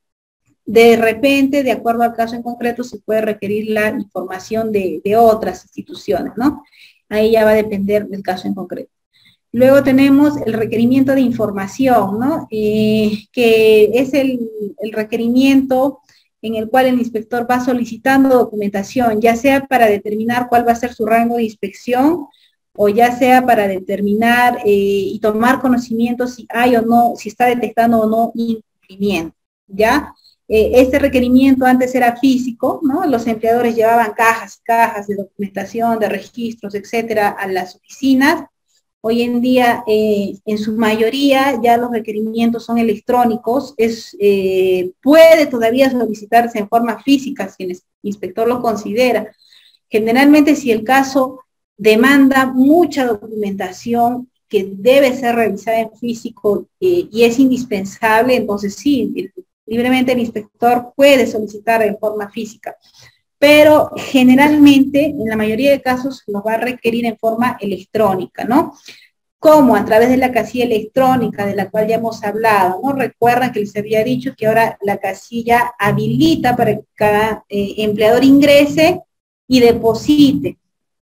Speaker 1: de repente, de acuerdo al caso en concreto, se puede requerir la información de, de otras instituciones, ¿no? Ahí ya va a depender del caso en concreto. Luego tenemos el requerimiento de información, ¿no? Eh, que es el, el requerimiento en el cual el inspector va solicitando documentación, ya sea para determinar cuál va a ser su rango de inspección, o ya sea para determinar eh, y tomar conocimiento si hay o no, si está detectando o no incumplimiento, ¿ya? Eh, este requerimiento antes era físico, ¿no? Los empleadores llevaban cajas, cajas de documentación, de registros, etcétera, a las oficinas. Hoy en día, eh, en su mayoría, ya los requerimientos son electrónicos. Es, eh, puede todavía solicitarse en forma física si el inspector lo considera. Generalmente, si el caso demanda mucha documentación que debe ser revisada en físico eh, y es indispensable, entonces sí, el, libremente el inspector puede solicitar en forma física. Pero generalmente, en la mayoría de casos, los va a requerir en forma electrónica, ¿no? Como a través de la casilla electrónica, de la cual ya hemos hablado, ¿no? Recuerdan que les había dicho que ahora la casilla habilita para que cada eh, empleador ingrese y deposite.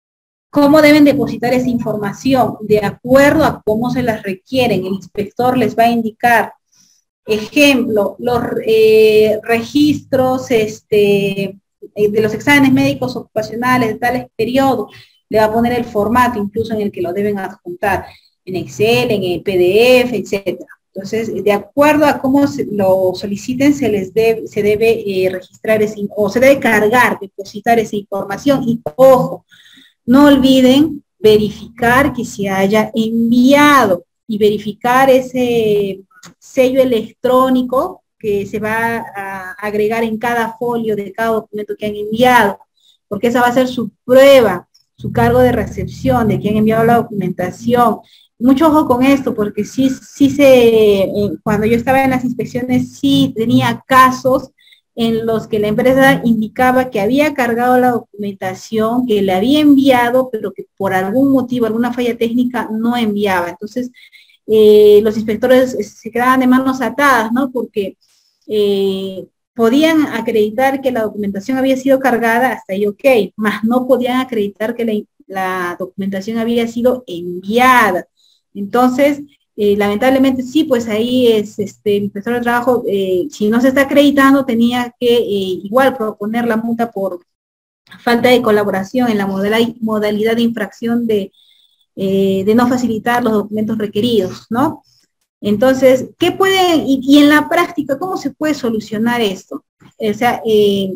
Speaker 1: ¿Cómo deben depositar esa información? De acuerdo a cómo se las requieren. El inspector les va a indicar, ejemplo, los eh, registros, este... de los exámenes médicos ocupacionales de tales periodos, le va a poner el formato incluso en el que lo deben adjuntar, en Excel, en el P D F, etcétera. Entonces, de acuerdo a cómo se lo soliciten, se les debe, se debe eh, registrar ese, o se debe cargar, depositar esa información. Y ojo, no olviden verificar que se haya enviado y verificar ese sello electrónico que se va a agregar en cada folio de cada documento que han enviado, porque esa va a ser su prueba, su cargo de recepción de que han enviado la documentación. Mucho ojo con esto, porque sí, sí se, eh, cuando yo estaba en las inspecciones, sí tenía casos en los que la empresa indicaba que había cargado la documentación, que le había enviado, pero que por algún motivo, alguna falla técnica, no enviaba. Entonces, eh, los inspectores se quedaban de manos atadas, ¿no? Porque eh, podían acreditar que la documentación había sido cargada, hasta ahí ok, mas no podían acreditar que la, la documentación había sido enviada. Entonces, eh, lamentablemente sí, pues ahí es este, el inspector de trabajo, eh, si no se está acreditando, tenía que eh, igual proponer la multa por falta de colaboración en la modalidad, modalidad de infracción de, eh, de no facilitar los documentos requeridos, ¿no? Entonces, ¿qué puede, y, y en la práctica, cómo se puede solucionar esto? O sea, eh,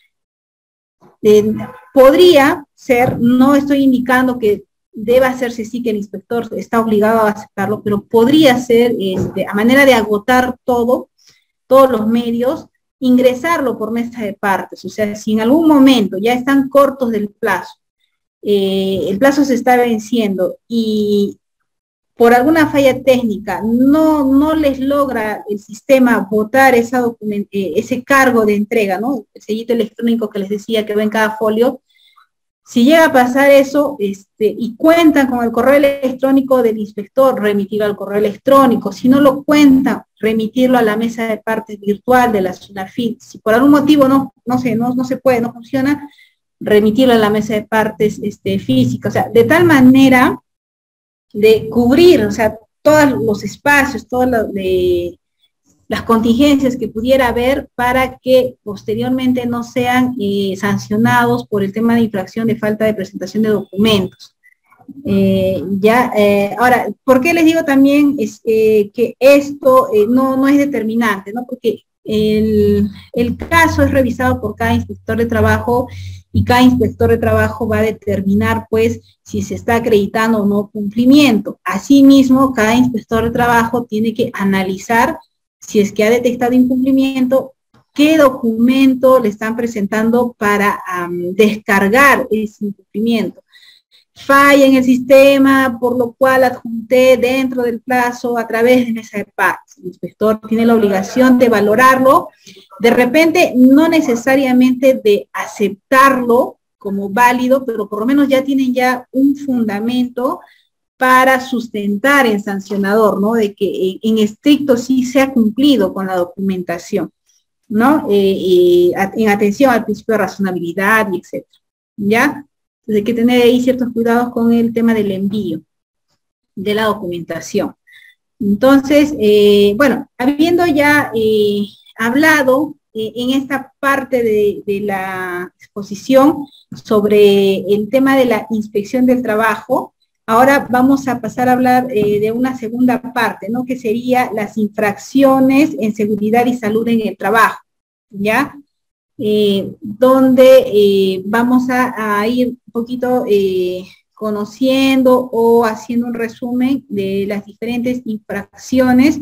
Speaker 1: eh, podría ser, no estoy indicando que deba hacerse así, que el inspector está obligado a aceptarlo, pero podría ser, este, a manera de agotar todo, todos los medios, ingresarlo por mesa de partes. O sea, si en algún momento ya están cortos del plazo, eh, el plazo se está venciendo y por alguna falla técnica no, no les logra el sistema votar esa document eh, ese cargo de entrega, ¿no? El sellito electrónico que les decía que va en cada folio. Si llega a pasar eso, este, y cuentan con el correo electrónico del inspector, remitirlo al correo electrónico. Si no lo cuentan, remitirlo a la mesa de partes virtual de la SUNAFIT. Si por algún motivo no, no, se, no, no se puede, no funciona, remitirlo a la mesa de partes este, física. O sea, de tal manera de cubrir, o sea, todos los espacios, todas lo de, las contingencias que pudiera haber para que posteriormente no sean eh, sancionados por el tema de infracción de falta de presentación de documentos. Eh, ya, eh, ahora, ¿por qué les digo también es, eh, que esto eh, no, no es determinante, ¿no? Porque el, el caso es revisado por cada inspector de trabajo y cada inspector de trabajo va a determinar, pues, si se está acreditando o no cumplimiento. Asimismo, cada inspector de trabajo tiene que analizar si es que ha detectado incumplimiento, qué documento le están presentando para um, descargar ese incumplimiento. falla en el sistema, por lo cual adjunté dentro del plazo a través de mesa de partes. El inspector tiene la obligación de valorarlo, de repente no necesariamente de aceptarlo como válido, pero por lo menos ya tienen ya un fundamento para sustentar el sancionador, ¿no? De que en estricto sí se ha cumplido con la documentación, ¿no? Eh, eh, en atención al principio de razonabilidad y etcétera, ¿ya? Entonces hay que tener ahí ciertos cuidados con el tema del envío de la documentación. Entonces, eh, bueno, habiendo ya eh, hablado eh, en esta parte de, de la exposición sobre el tema de la inspección del trabajo, ahora vamos a pasar a hablar eh, de una segunda parte, ¿no? Que sería las infracciones en seguridad y salud en el trabajo, ¿ya? Eh, donde eh, vamos a, a ir un poquito eh, conociendo o haciendo un resumen de las diferentes infracciones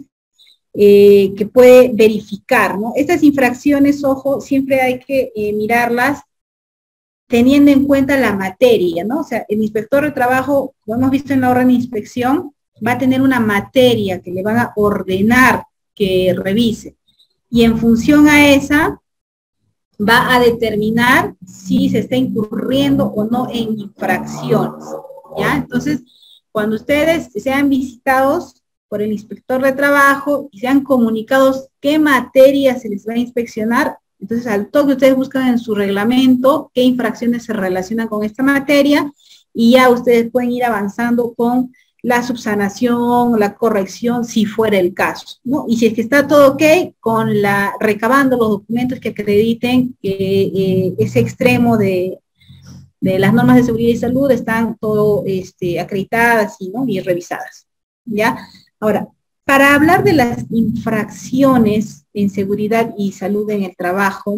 Speaker 1: eh, que puede verificar, ¿no? Estas infracciones, ojo, siempre hay que eh, mirarlas teniendo en cuenta la materia, ¿no? O sea, el inspector de trabajo, como hemos visto en la orden de inspección, va a tener una materia que le van a ordenar que revise. Y en función a esa, va a determinar si se está incurriendo o no en infracciones, ¿ya? Entonces, cuando ustedes sean visitados por el inspector de trabajo y sean comunicados qué materia se les va a inspeccionar, entonces al toque ustedes buscan en su reglamento qué infracciones se relacionan con esta materia y ya ustedes pueden ir avanzando con la subsanación, la corrección, si fuera el caso, ¿no? Y si es que está todo ok, con la, recabando los documentos que acrediten que eh, ese extremo de, de las normas de seguridad y salud están todo este, acreditadas y, ¿no? y revisadas, ¿ya? Ahora, para hablar de las infracciones en seguridad y salud en el trabajo,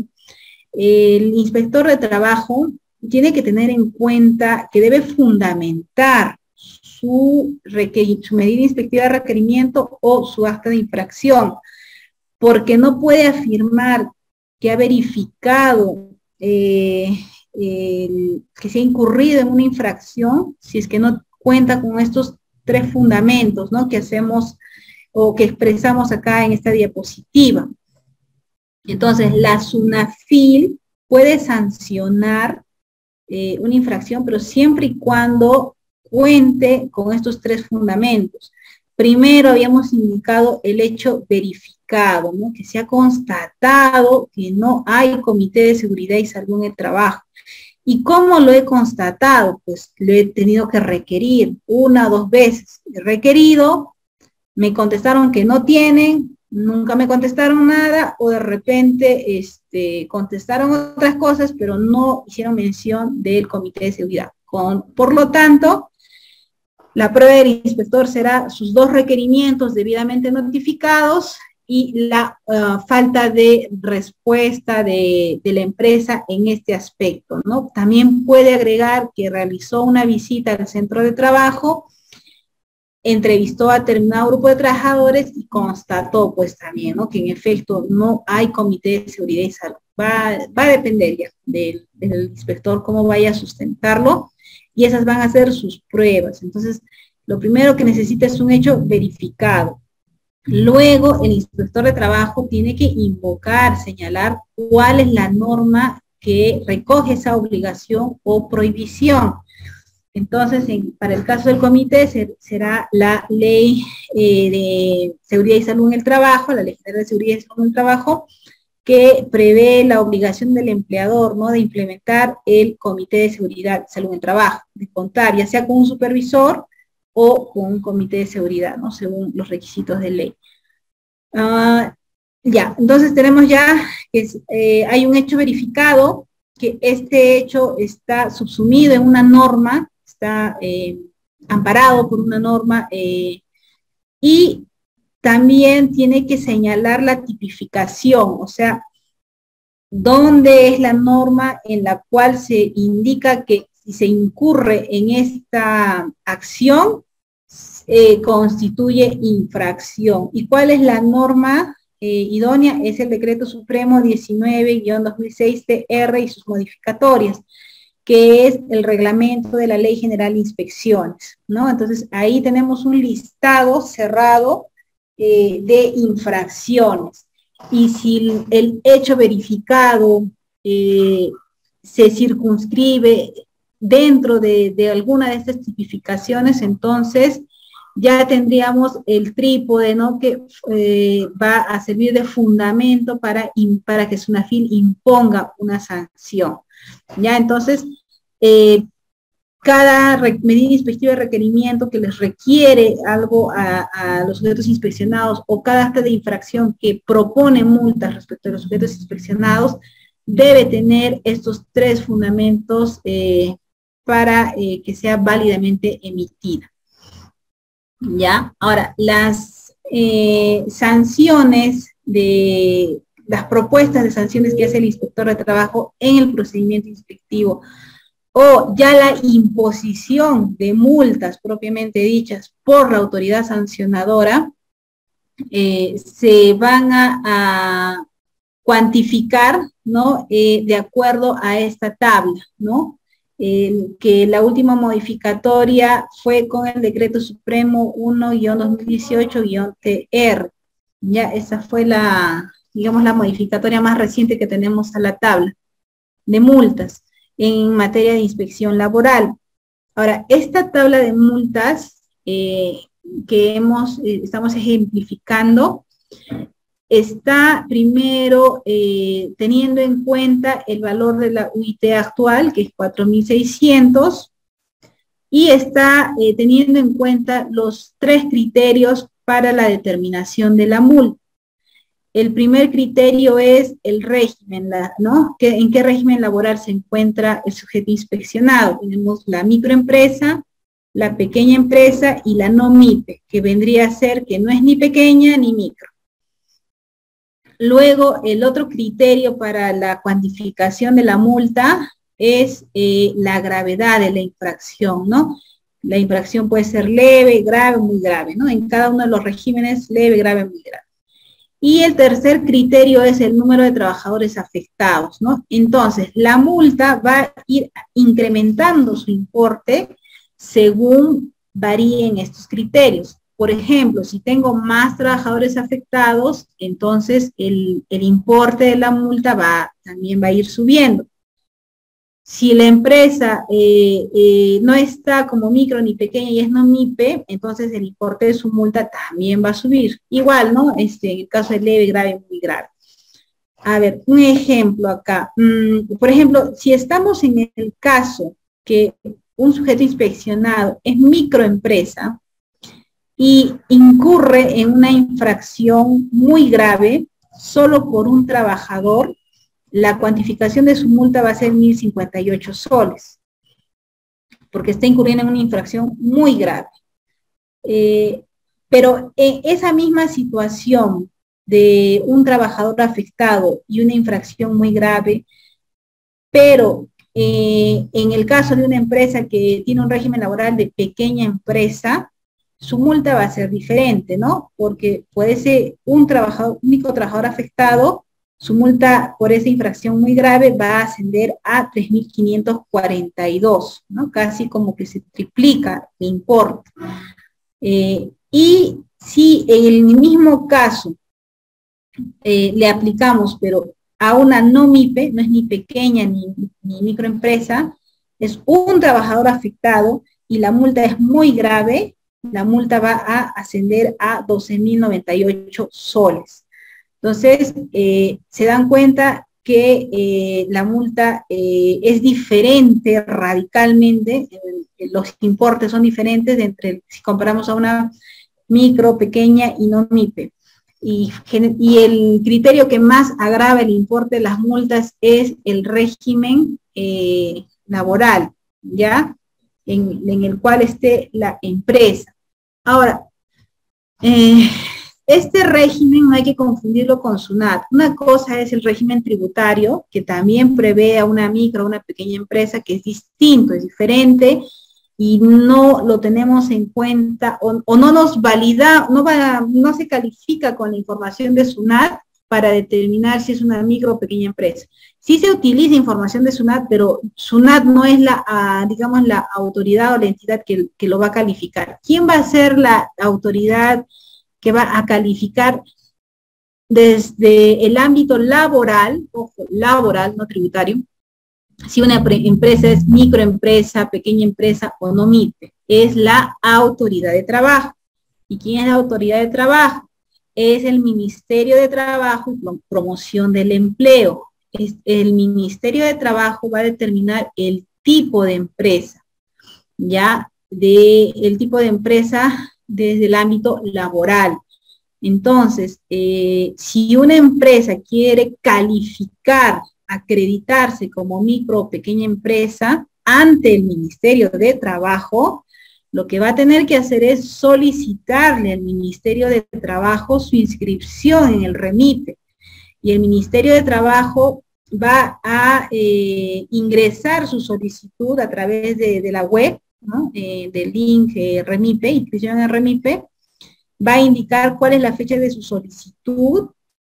Speaker 1: el inspector de trabajo tiene que tener en cuenta que debe fundamentar Su, su medida inspectiva de requerimiento o su acta de infracción, porque no puede afirmar que ha verificado eh, el, que se ha incurrido en una infracción si es que no cuenta con estos tres fundamentos, ¿no? Que hacemos o que expresamos acá en esta diapositiva. Entonces, la SUNAFIL puede sancionar eh, una infracción, pero siempre y cuando cuente con estos tres fundamentos. Primero habíamos indicado el hecho verificado, ¿no? Que se ha constatado que no hay comité de seguridad y salud en el trabajo. ¿Y cómo lo he constatado? Pues lo he tenido que requerir una o dos veces. He requerido, me contestaron que no tienen, nunca me contestaron nada, o de repente este, contestaron otras cosas, pero no hicieron mención del comité de seguridad. Con, por lo tanto, la prueba del inspector será sus dos requerimientos debidamente notificados y la uh, falta de respuesta de, de la empresa en este aspecto, ¿no? También puede agregar que realizó una visita al centro de trabajo, entrevistó a determinado grupo de trabajadores y constató pues también, ¿no? Que en efecto no hay comité de seguridad y salud. Va, va a depender ya del, del inspector cómo vaya a sustentarlo. Y esas van a ser sus pruebas. Entonces, lo primero que necesita es un hecho verificado. Luego, el inspector de trabajo tiene que invocar, señalar cuál es la norma que recoge esa obligación o prohibición. Entonces, en, para el caso del comité, ser, será la Ley eh, de Seguridad y Salud en el Trabajo, la Ley General de Seguridad y Salud en el Trabajo, que prevé la obligación del empleador, ¿no? De implementar el comité de seguridad y salud en el trabajo, de contar ya sea con un supervisor o con un comité de seguridad, ¿no? Según los requisitos de ley. Uh, ya, entonces tenemos ya que eh, hay un hecho verificado, que este hecho está subsumido en una norma, está eh, amparado por una norma eh, y también tiene que señalar la tipificación, o sea, dónde es la norma en la cual se indica que si se incurre en esta acción, eh, constituye infracción. ¿Y cuál es la norma eh, idónea? Es el Decreto Supremo diecinueve guión dos mil seis T R y sus modificatorias. que es el reglamento de la Ley General de Inspecciones, ¿no? Entonces, ahí tenemos un listado cerrado eh, de infracciones. Y si el hecho verificado eh, se circunscribe dentro de, de alguna de estas tipificaciones, entonces ya tendríamos el trípode, ¿no? Que eh, va a servir de fundamento para, para que SUNAFIL imponga una sanción. Ya, entonces, eh, cada medida inspectiva de requerimiento que les requiere algo a, a los sujetos inspeccionados o cada acta de infracción que propone multas respecto a los sujetos inspeccionados debe tener estos tres fundamentos eh, para eh, que sea válidamente emitida. ¿Ya? Ahora, las eh, sanciones de las propuestas de sanciones que hace el inspector de trabajo en el procedimiento inspectivo o ya la imposición de multas propiamente dichas por la autoridad sancionadora, eh, se van a, a cuantificar, ¿no? Eh, de acuerdo a esta tabla, ¿no? El, que la última modificatoria fue con el Decreto Supremo uno guión dos mil dieciocho guión T R. Ya esa fue la, digamos, la modificatoria más reciente que tenemos a la tabla de multas en materia de inspección laboral. Ahora, esta tabla de multas eh, que hemos, eh, estamos ejemplificando, está primero eh, teniendo en cuenta el valor de la U I T actual, que es cuatro mil seiscientos, y está eh, teniendo en cuenta los tres criterios para la determinación de la multa. El primer criterio es el régimen, ¿no? ¿Qué, ¿En qué régimen laboral se encuentra el sujeto inspeccionado? Tenemos la microempresa, la pequeña empresa y la no MIPE, que vendría a ser que no es ni pequeña ni micro. Luego, el otro criterio para la cuantificación de la multa es eh, la gravedad de la infracción, ¿no? La infracción puede ser leve, grave, muy grave, ¿no? En cada uno de los regímenes, leve, grave, muy grave. Y el tercer criterio es el número de trabajadores afectados, ¿no? Entonces, la multa va a ir incrementando su importe según varíen estos criterios. Por ejemplo, si tengo más trabajadores afectados, entonces el, el importe de la multa va, también va a ir subiendo. Si la empresa eh, eh, no está como micro ni pequeña y es no MIPE, entonces el importe de su multa también va a subir. Igual, ¿no? Este, en el caso de leve, grave, muy grave. A ver, un ejemplo acá. Mm, por ejemplo, si estamos en el caso que un sujeto inspeccionado es microempresa, y incurre en una infracción muy grave solo por un trabajador, la cuantificación de su multa va a ser mil cincuenta y ocho soles, porque está incurriendo en una infracción muy grave. Eh, pero en esa misma situación de un trabajador afectado y una infracción muy grave, pero eh, en el caso de una empresa que tiene un régimen laboral de pequeña empresa, su multa va a ser diferente, ¿no? Porque puede ser un trabajador, único trabajador afectado, su multa por esa infracción muy grave va a ascender a tres mil quinientos cuarenta y dos, ¿no? Casi como que se triplica el importe. Eh, y si en el mismo caso eh, le aplicamos, pero a una no MIPE, no es ni pequeña ni, ni microempresa, es un trabajador afectado y la multa es muy grave, la multa va a ascender a doce mil noventa y ocho soles. Entonces, eh, se dan cuenta que eh, la multa eh, es diferente radicalmente, eh, los importes son diferentes entre, si comparamos a una micro, pequeña y no MIPE. Y, y el criterio que más agrava el importe de las multas es el régimen eh, laboral, ¿ya? En, en el cual esté la empresa. Ahora, eh, este régimen no hay que confundirlo con SUNAT. Una cosa es el régimen tributario, que también prevé a una micro, a una pequeña empresa, que es distinto, es diferente, y no lo tenemos en cuenta, o, o no nos valida, no, va, no se califica con la información de SUNAT para determinar si es una micro o pequeña empresa. Sí se utiliza información de SUNAT, pero SUNAT no es la, uh, digamos, la autoridad o la entidad que, que lo va a calificar. ¿Quién va a ser la autoridad que va a calificar desde el ámbito laboral, ojo, laboral, no tributario, si una empresa es microempresa, pequeña empresa o no MIPE? Es la autoridad de trabajo. ¿Y quién es la autoridad de trabajo? Es el Ministerio de Trabajo y Promoción del Empleo. Es, el Ministerio de Trabajo va a determinar el tipo de empresa, ya, de, el tipo de empresa desde el ámbito laboral. Entonces, eh, si una empresa quiere calificar, acreditarse como micro o pequeña empresa ante el Ministerio de Trabajo, lo que va a tener que hacer es solicitarle al Ministerio de Trabajo su inscripción en el REMIPE. Y el Ministerio de Trabajo va a eh, ingresar su solicitud a través de, de la web, ¿no? eh, del link eh, REMIPE, inscripción en REMIPE, va a indicar cuál es la fecha de su solicitud,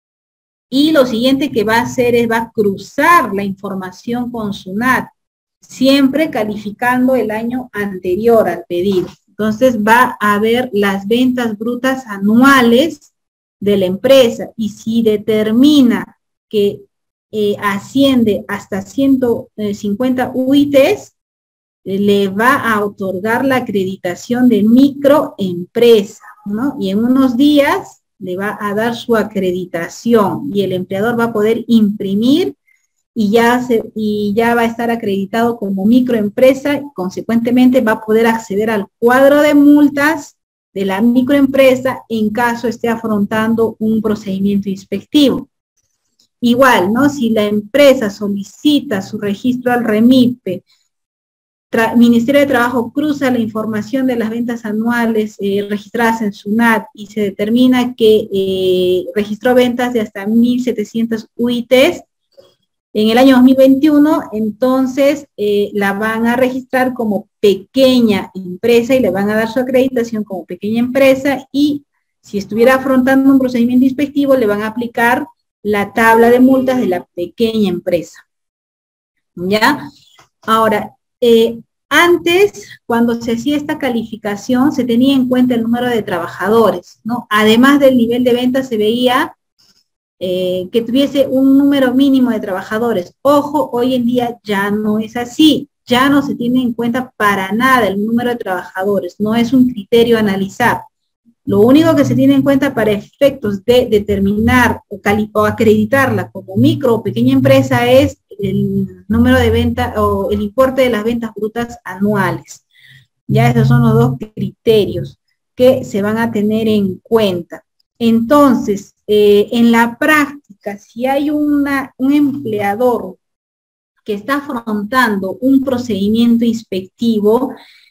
Speaker 1: y lo siguiente que va a hacer es va a cruzar la información con SUNAT, siempre calificando el año anterior al pedido. Entonces va a ver las ventas brutas anuales de la empresa, y si determina que eh, asciende hasta ciento cincuenta U I Ts, eh, le va a otorgar la acreditación de microempresa, ¿no? Y en unos días le va a dar su acreditación, y el empleador va a poder imprimir y ya, se, y ya va a estar acreditado como microempresa, y consecuentemente va a poder acceder al cuadro de multas de la microempresa en caso esté afrontando un procedimiento inspectivo. Igual, ¿no? Si la empresa solicita su registro al REMIPE, Ministerio de Trabajo cruza la información de las ventas anuales eh, registradas en SUNAT y se determina que eh, registró ventas de hasta mil setecientos U I Ts en el año dos mil veintiuno, entonces eh, la van a registrar como pequeña empresa y le van a dar su acreditación como pequeña empresa, y si estuviera afrontando un procedimiento inspectivo le van a aplicar la tabla de multas de la pequeña empresa. ¿Ya? Ahora, Eh, antes, cuando se hacía esta calificación, se tenía en cuenta el número de trabajadores, ¿no? Además del nivel de venta, se veía eh, que tuviese un número mínimo de trabajadores. Ojo, hoy en día ya no es así, ya no se tiene en cuenta para nada el número de trabajadores, no es un criterio a analizar. Lo único que se tiene en cuenta para efectos de determinar o, o acreditarla como micro o pequeña empresa es el número de venta o el importe de las ventas brutas anuales. Ya esos son los dos criterios que se van a tener en cuenta. Entonces, eh, en la práctica, si hay una, un empleador que está afrontando un procedimiento inspectivo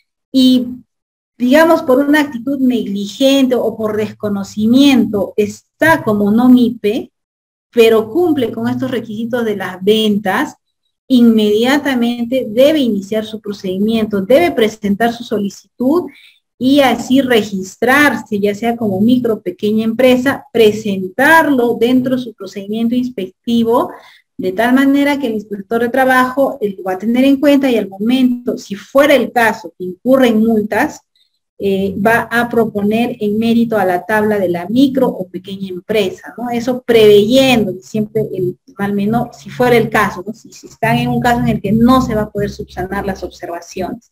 Speaker 1: y, digamos, por una actitud negligente o por desconocimiento está como no MIPE, pero cumple con estos requisitos de las ventas, inmediatamente debe iniciar su procedimiento, debe presentar su solicitud y así registrarse, ya sea como micro o pequeña empresa, presentarlo dentro de su procedimiento inspectivo, de tal manera que el inspector de trabajo lo va a tener en cuenta, y al momento, si fuera el caso que incurre en multas, Eh, va a proponer en mérito a la tabla de la micro o pequeña empresa, ¿no? Eso preveyendo siempre el mal menor, si fuera el caso, ¿no? Si, si están en un caso en el que no se va a poder subsanar las observaciones.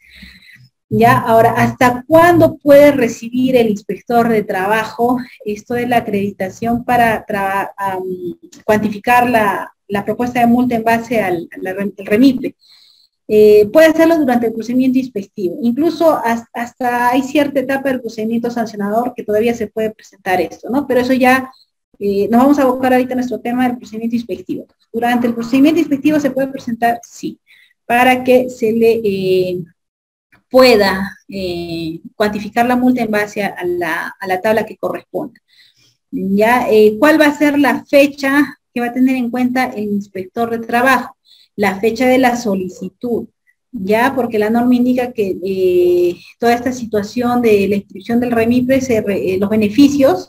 Speaker 1: Ya, ahora, ¿hasta cuándo puede recibir el inspector de trabajo esto de la acreditación para um, cuantificar la, la propuesta de multa en base al, al, al REMIPE? Eh, puede hacerlo durante el procedimiento inspectivo. Incluso hasta, hasta hay cierta etapa del procedimiento sancionador que todavía se puede presentar esto, ¿no? Pero eso ya, eh, nos vamos a abocar ahorita a nuestro tema del procedimiento inspectivo. Durante el procedimiento inspectivo se puede presentar, sí, para que se le eh, pueda eh, cuantificar la multa en base a la, a la tabla que corresponda. ¿Ya? Eh, ¿Cuál va a ser la fecha que va a tener en cuenta el inspector de trabajo? La fecha de la solicitud, ya, porque la norma indica que eh, toda esta situación de la inscripción del REMIPE, se re, eh, los beneficios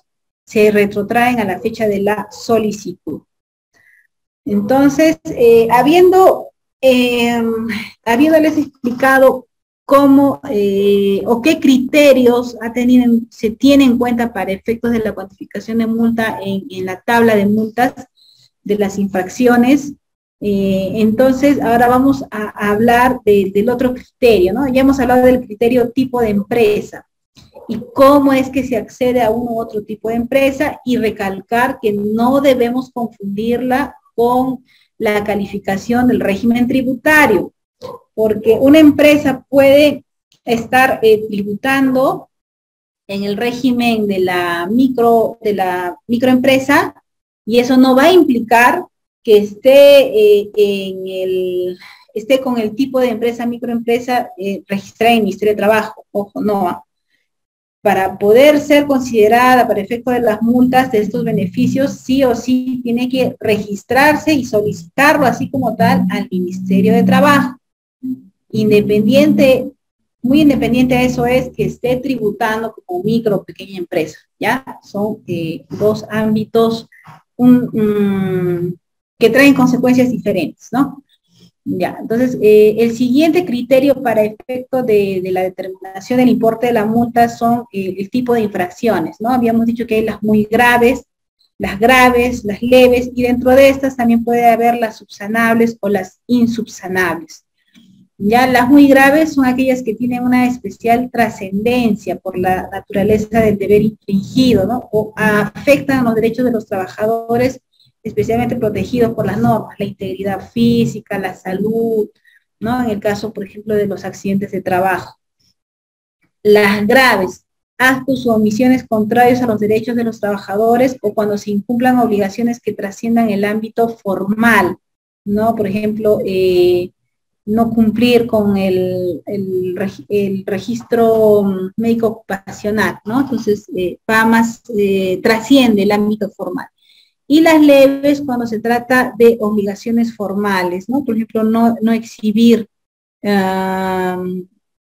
Speaker 1: se retrotraen a la fecha de la solicitud. Entonces, eh, habiendo, eh, habiéndoles explicado cómo eh, o qué criterios ha tenido, se tiene en cuenta para efectos de la cuantificación de multa en, en la tabla de multas de las infracciones, eh, entonces ahora vamos a, a hablar de, del otro criterio, ¿no? Ya hemos hablado del criterio tipo de empresa y cómo es que se accede a uno u otro tipo de empresa, y recalcar que no debemos confundirla con la calificación del régimen tributario, porque una empresa puede estar eh, tributando en el régimen de la micro, de la microempresa, y eso no va a implicar que esté eh, en el, esté con el tipo de empresa microempresa eh, registrada en el Ministerio de Trabajo. Ojo, no. Para poder ser considerada para efecto de las multas de estos beneficios, sí o sí tiene que registrarse y solicitarlo así como tal al Ministerio de Trabajo. Independiente, muy independiente a eso es que esté tributando como micro o pequeña empresa, ¿ya? Son eh, dos ámbitos un, um, que traen consecuencias diferentes, ¿no? Ya, entonces, eh, el siguiente criterio para efecto de, de la determinación del importe de la multa son eh, el tipo de infracciones, ¿no? Habíamos dicho que hay las muy graves, las graves, las leves, y dentro de estas también puede haber las subsanables o las insubsanables. Ya las muy graves son aquellas que tienen una especial trascendencia por la naturaleza del deber infringido, ¿no? O afectan a los derechos de los trabajadores especialmente protegidos por las normas, la integridad física, la salud, ¿no? En el caso, por ejemplo, de los accidentes de trabajo. Las graves, actos u omisiones contrarios a los derechos de los trabajadores, o cuando se incumplan obligaciones que trasciendan el ámbito formal, ¿no? Por ejemplo, eh, no cumplir con el, el, el registro médico ocupacional, ¿no? Entonces, eh, va más, eh, trasciende el ámbito formal. Y las leves cuando se trata de obligaciones formales, ¿no? Por ejemplo, no, no exhibir, uh,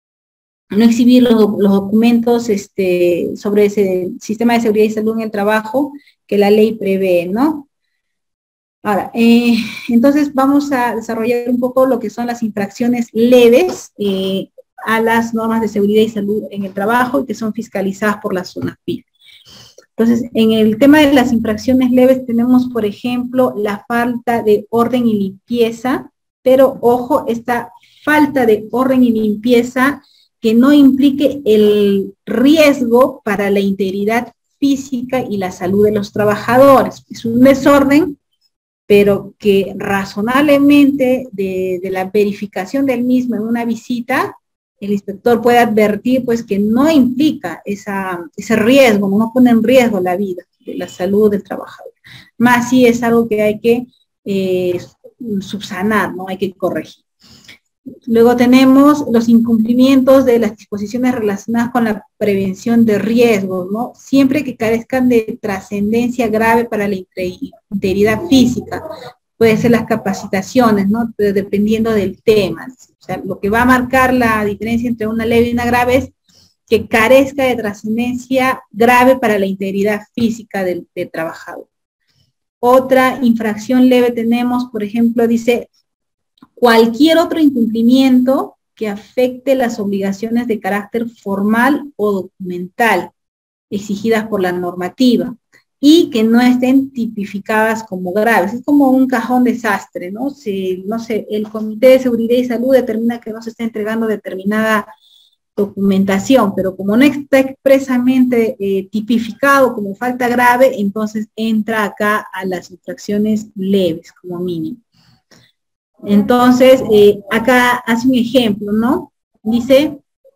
Speaker 1: no exhibir los, los documentos este, sobre ese sistema de seguridad y salud en el trabajo que la ley prevé, ¿no? Ahora, eh, entonces vamos a desarrollar un poco lo que son las infracciones leves eh, a las normas de seguridad y salud en el trabajo, y que son fiscalizadas por la SUNAFIL. Entonces, en el tema de las infracciones leves tenemos, por ejemplo, la falta de orden y limpieza, pero ojo, esta falta de orden y limpieza que no implique el riesgo para la integridad física y la salud de los trabajadores. Es un desorden, pero que razonablemente de, de la verificación del mismo en una visita, el inspector puede advertir pues que no implica esa, ese riesgo, no pone en riesgo la vida, la salud del trabajador. Más si es algo que hay que eh, subsanar, ¿no? Hay que corregir. Luego tenemos los incumplimientos de las disposiciones relacionadas con la prevención de riesgos, ¿no? Siempre que carezcan de trascendencia grave para la integridad física. Pueden ser las capacitaciones, ¿no? Dependiendo del tema. O sea, lo que va a marcar la diferencia entre una leve y una grave es que carezca de trascendencia grave para la integridad física del, del trabajador. Otra infracción leve tenemos, por ejemplo, dice, cualquier otro incumplimiento que afecte las obligaciones de carácter formal o documental exigidas por la normativa y que no estén tipificadas como graves. Es como un cajón desastre, ¿no? Si, no sé, el Comité de Seguridad y Salud determina que no se está entregando determinada documentación, pero como no está expresamente eh, tipificado como falta grave, entonces entra acá a las infracciones leves como mínimo. Entonces, eh, acá hace un ejemplo, ¿no? Dice,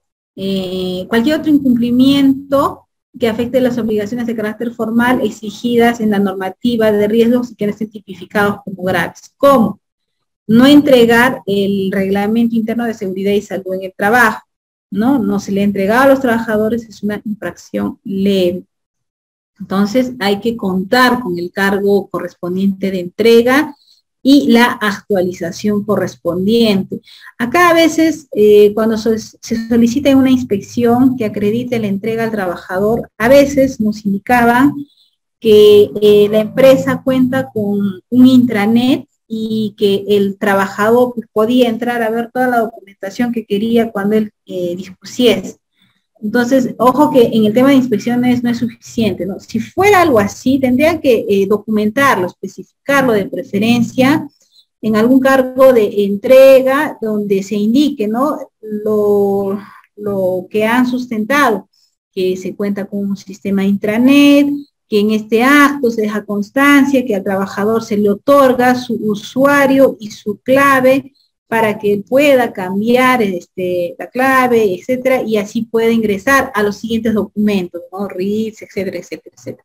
Speaker 1: eh, cualquier otro incumplimiento que afecte las obligaciones de carácter formal exigidas en la normativa de riesgos y que no estén tipificados como graves. ¿Cómo? No entregar el reglamento interno de seguridad y salud en el trabajo, ¿no? No se le ha entregado a los trabajadores, es una infracción leve. Entonces, hay que contar con el cargo correspondiente de entrega y la actualización correspondiente. Acá a veces, eh, cuando so se solicita una inspección que acredite la entrega al trabajador, a veces nos indicaban que eh, la empresa cuenta con un intranet y que el trabajador pues, podía entrar a ver toda la documentación que quería cuando él eh, dispusiese. Entonces, ojo que en el tema de inspecciones no es suficiente, ¿no? Si fuera algo así, tendría que eh, documentarlo, especificarlo de preferencia en algún cargo de entrega donde se indique, ¿no? Lo, lo que han sustentado, que se cuenta con un sistema intranet, que en este acto se deja constancia, que al trabajador se le otorga su usuario y su clave para que pueda cambiar este, la clave, etcétera, y así pueda ingresar a los siguientes documentos, ¿no? R I S, etcétera, etcétera, etcétera.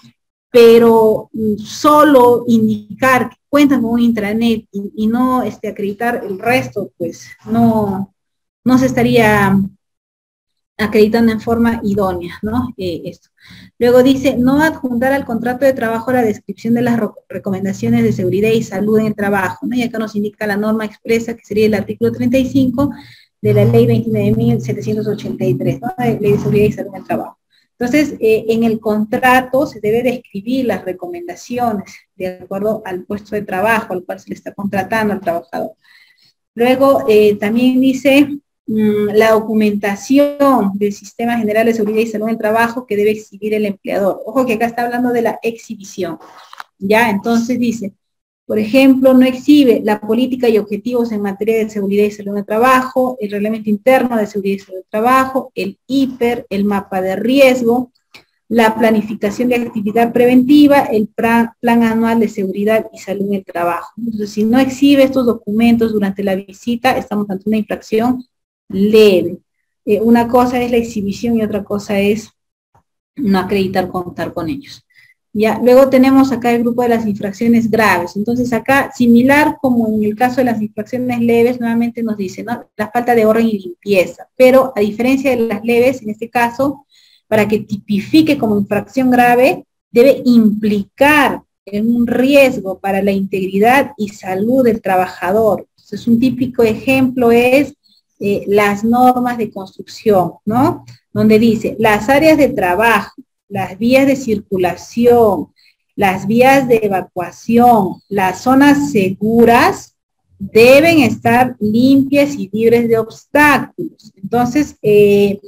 Speaker 1: Pero solo indicar que cuentan con un intranet y, y no este, acreditar el resto, pues no, no se estaría acreditando en forma idónea, ¿no? Eh, esto. Luego dice, no adjuntar al contrato de trabajo la descripción de las recomendaciones de seguridad y salud en el trabajo, ¿no? Y acá nos indica la norma expresa, que sería el artículo treinta y cinco de la ley veintinueve mil setecientos ochenta y tres, ¿no? La ley de seguridad y salud en el trabajo. Entonces, eh, en el contrato se debe describir las recomendaciones de acuerdo al puesto de trabajo al cual se le está contratando al trabajador. Luego, eh, también dice mmm, la documentación del Sistema General de Seguridad y Salud en el Trabajo que debe exhibir el empleador. Ojo que acá está hablando de la exhibición. Ya, entonces dice, por ejemplo, no exhibe la política y objetivos en materia de seguridad y salud en el trabajo, el reglamento interno de seguridad y salud en el trabajo, el I P E R, el mapa de riesgo, la planificación de actividad preventiva, el plan, plan anual de seguridad y salud en el trabajo. Entonces, si no exhibe estos documentos durante la visita, estamos ante una infracción leve. Eh, una cosa es la exhibición y otra cosa es no acreditar contar con ellos. Ya, luego tenemos acá el grupo de las infracciones graves. Entonces acá, similar como en el caso de las infracciones leves, nuevamente nos dice, ¿no? La falta de orden y limpieza. Pero a diferencia de las leves, en este caso, para que tipifique como infracción grave, debe implicar en un riesgo para la integridad y salud del trabajador. Entonces, un típico ejemplo es eh, las normas de construcción, ¿no? Donde dice, las áreas de trabajo, las vías de circulación, las vías de evacuación, las zonas seguras, deben estar limpias y libres de obstáculos. Entonces, eh,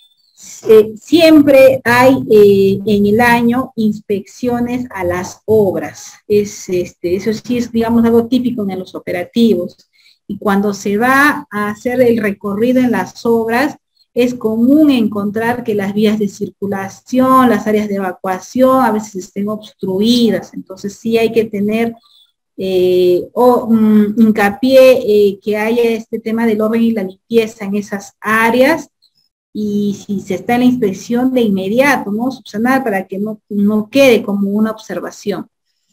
Speaker 1: eh, siempre hay eh, en el año inspecciones a las obras. Es, este, eso sí es, digamos, algo típico en los operativos. Y cuando se va a hacer el recorrido en las obras, es común encontrar que las vías de circulación, las áreas de evacuación, a veces estén obstruidas. Entonces sí hay que tener eh, o, um, hincapié eh, que haya este tema del orden y la limpieza en esas áreas, y si se está en la inspección de inmediato, ¿no? Subsanar para que no, no quede como una observación.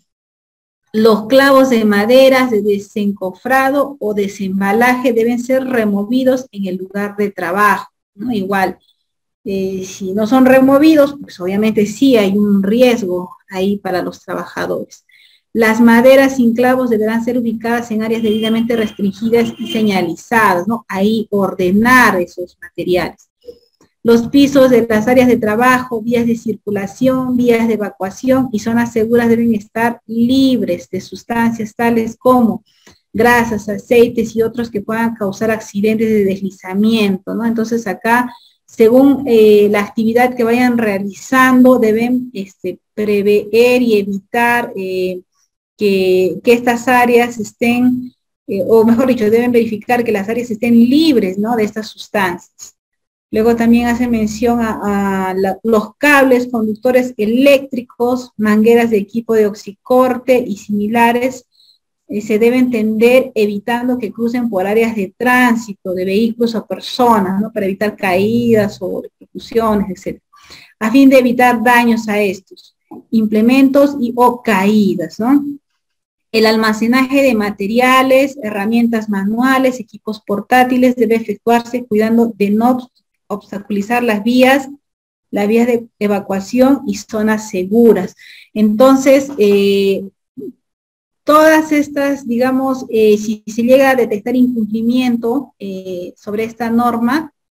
Speaker 1: Los clavos de madera de desencofrado o desembalaje deben ser removidos en el lugar de trabajo, ¿no? Igual, eh, si no son removidos, pues obviamente sí hay un riesgo ahí para los trabajadores. Las maderas sin clavos deberán ser ubicadas en áreas debidamente restringidas y señalizadas, ¿no? Ahí ordenar esos materiales. Los pisos de las áreas de trabajo, vías de circulación, vías de evacuación y zonas seguras deben estar libres de sustancias tales como grasas, aceites y otros que puedan causar accidentes de deslizamiento, ¿no? Entonces acá, según eh, la actividad que vayan realizando, deben este, prever y evitar eh, que, que estas áreas estén, eh, o mejor dicho, deben verificar que las áreas estén libres, ¿no? De estas sustancias. Luego también hace mención a, a la, los cables, conductores eléctricos, mangueras de equipo de oxicorte y similares, eh, se deben tender evitando que crucen por áreas de tránsito de vehículos o personas, ¿no? Para evitar caídas o ejecuciones, etcétera, a fin de evitar daños a estos implementos y o caídas, ¿no? El almacenaje de materiales, herramientas manuales, equipos portátiles debe efectuarse cuidando de no obstaculizar las vías, las vías de evacuación y zonas seguras. Entonces, eh, todas estas, digamos, eh, si se llega a detectar incumplimiento eh, sobre esta norma,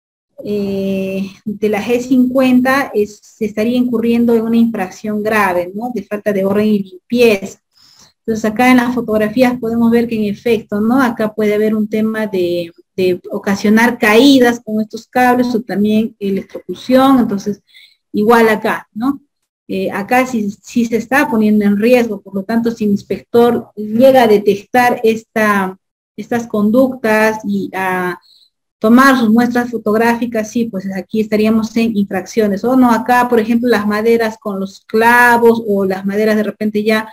Speaker 1: eh, de la G cincuenta es, se estaría incurriendo en una infracción grave, ¿no? De falta de orden y limpieza. Entonces acá en las fotografías podemos ver que en efecto, ¿no? Acá puede haber un tema de, de ocasionar caídas con estos cables o también electrocución, entonces igual acá, ¿no? Eh, acá sí, sí se está poniendo en riesgo, por lo tanto, si el inspector llega a detectar esta, estas conductas y a tomar sus muestras fotográficas, sí, pues aquí estaríamos en infracciones. O no, acá, por ejemplo, las maderas con los clavos o las maderas de repente ya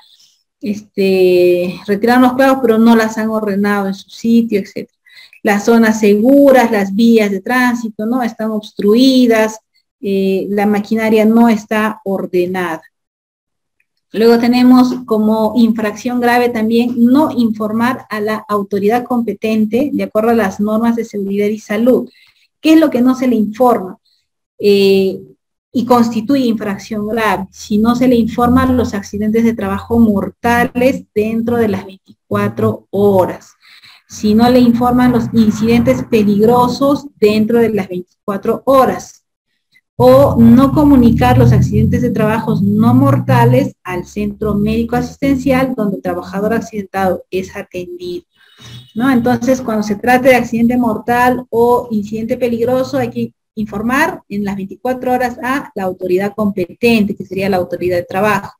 Speaker 1: este, retiraron los clavos, pero no las han ordenado en su sitio, etcétera. Las zonas seguras, las vías de tránsito, ¿no? Están obstruidas, eh, la maquinaria no está ordenada. Luego tenemos como infracción grave también no informar a la autoridad competente de acuerdo a las normas de seguridad y salud. ¿Qué es lo que no se le informa? Eh, y constituye infracción grave. Si no se le informan los accidentes de trabajo mortales dentro de las veinticuatro horas. Si no le informan los incidentes peligrosos dentro de las veinticuatro horas. O no comunicar los accidentes de trabajos no mortales al centro médico asistencial donde el trabajador accidentado es atendido, ¿no? Entonces, cuando se trate de accidente mortal o incidente peligroso, hay que informar en las veinticuatro horas a la autoridad competente, que sería la autoridad de trabajo.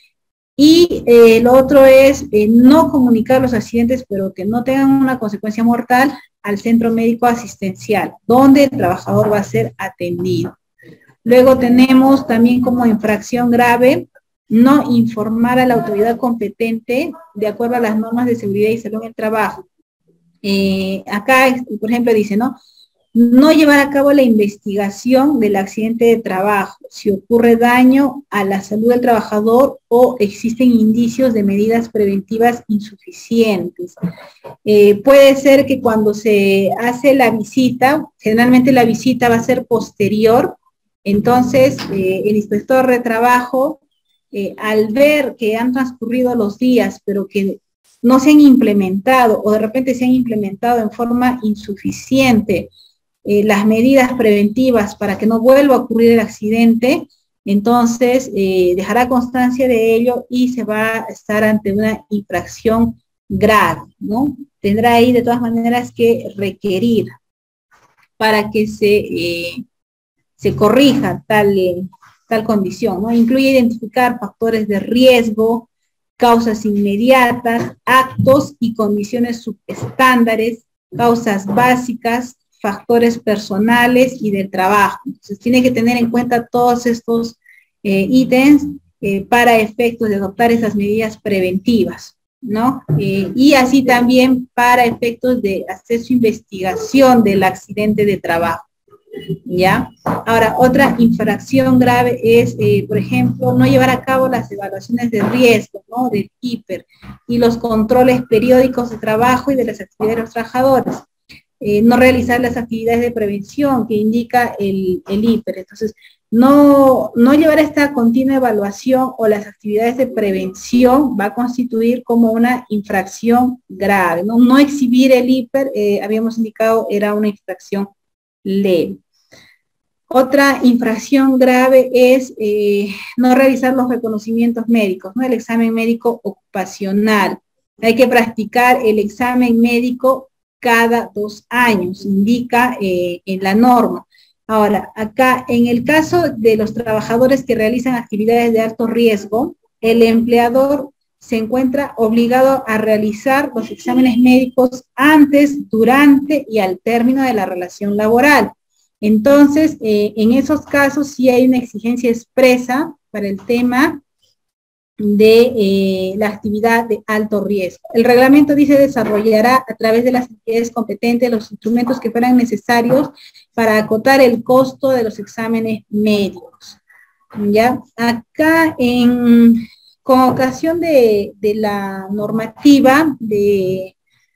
Speaker 1: Y eh, lo otro es eh, no comunicar los accidentes, pero que no tengan una consecuencia mortal, al centro médico asistencial, donde el trabajador va a ser atendido. Luego tenemos también como infracción grave no informar a la autoridad competente de acuerdo a las normas de seguridad y salud en el trabajo. Eh, acá, por ejemplo, dice, ¿no? No llevar a cabo la investigación del accidente de trabajo si ocurre daño a la salud del trabajador o existen indicios de medidas preventivas insuficientes. Eh, puede ser que cuando se hace la visita, generalmente la visita va a ser posterior. Entonces, eh, el inspector de trabajo, eh, al ver que han transcurrido los días, pero que no se han implementado, o de repente se han implementado en forma insuficiente eh, las medidas preventivas para que no vuelva a ocurrir el accidente, entonces eh, dejará constancia de ello y se va a estar ante una infracción grave, ¿no? Tendrá ahí de todas maneras que requerir para que se... Eh, se corrija tal, tal condición, ¿no? Incluye identificar factores de riesgo, causas inmediatas, actos y condiciones subestándares, causas básicas, factores personales y del trabajo. Entonces tiene que tener en cuenta todos estos eh, ítems eh, para efectos de adoptar esas medidas preventivas, ¿no? Eh, y así también para efectos de hacer su investigación del accidente de trabajo. ¿Ya? Ahora, otra infracción grave es, eh, por ejemplo, no llevar a cabo las evaluaciones de riesgo, ¿no? Del hiper, y los controles periódicos de trabajo y de las actividades de los trabajadores. Eh, no realizar las actividades de prevención que indica el, el hiper. Entonces, no, no llevar esta continua evaluación o las actividades de prevención va a constituir como una infracción grave, ¿no? No exhibir el hiper, eh, habíamos indicado, era una infracción leve. Otra infracción grave es eh, no realizar los reconocimientos médicos, ¿no? El examen médico ocupacional. Hay que practicar el examen médico cada dos años, indica eh, en la norma. Ahora, acá, en el caso de los trabajadores que realizan actividades de alto riesgo, el empleador se encuentra obligado a realizar los exámenes médicos antes, durante y al término de la relación laboral. Entonces, eh, en esos casos sí hay una exigencia expresa para el tema de eh, la actividad de alto riesgo. El reglamento dice desarrollará a través de las entidades competentes los instrumentos que fueran necesarios para acotar el costo de los exámenes médicos. ¿Ya? Acá, en, con ocasión de, de la normativa de,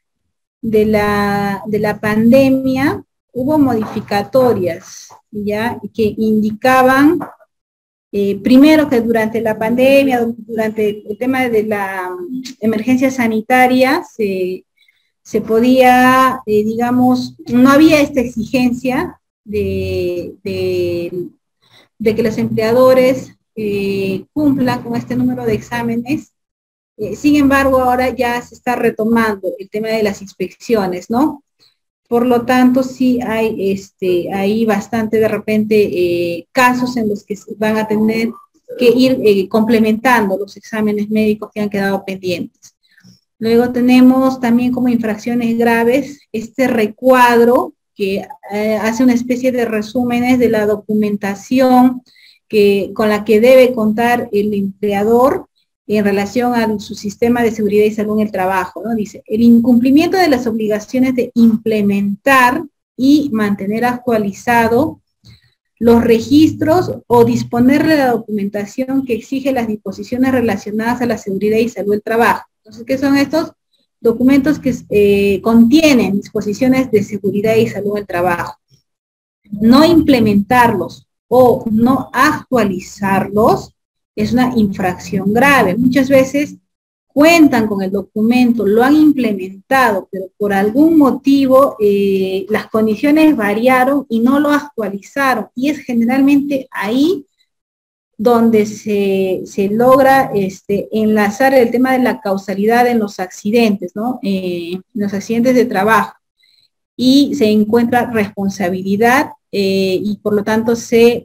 Speaker 1: de, la, de la pandemia, hubo modificatorias, ¿ya? Que indicaban, eh, primero que durante la pandemia, durante el tema de la emergencia sanitaria, se, se podía, eh, digamos, no había esta exigencia de, de, de que los empleadores eh, cumplan con este número de exámenes. Eh, sin embargo, ahora ya se está retomando el tema de las inspecciones, ¿no? Por lo tanto, sí hay, este, hay bastante de repente eh, casos en los que van a tener que ir eh, complementando los exámenes médicos que han quedado pendientes. Luego tenemos también como infracciones graves este recuadro que eh, hace una especie de resúmenes de la documentación que, con la que debe contar el empleador en relación a su sistema de seguridad y salud en el trabajo, ¿no? Dice, el incumplimiento de las obligaciones de implementar y mantener actualizado los registros o disponerle la documentación que exige las disposiciones relacionadas a la seguridad y salud del trabajo. Entonces, ¿qué son estos documentos que eh, contienen disposiciones de seguridad y salud del trabajo? No implementarlos o no actualizarlos es una infracción grave. Muchas veces cuentan con el documento, lo han implementado, pero por algún motivo eh, las condiciones variaron y no lo actualizaron. Y es generalmente ahí donde se, se logra este, enlazar el tema de la causalidad en los accidentes, ¿no? Eh, en los accidentes de trabajo. Y se encuentra responsabilidad eh, y por lo tanto se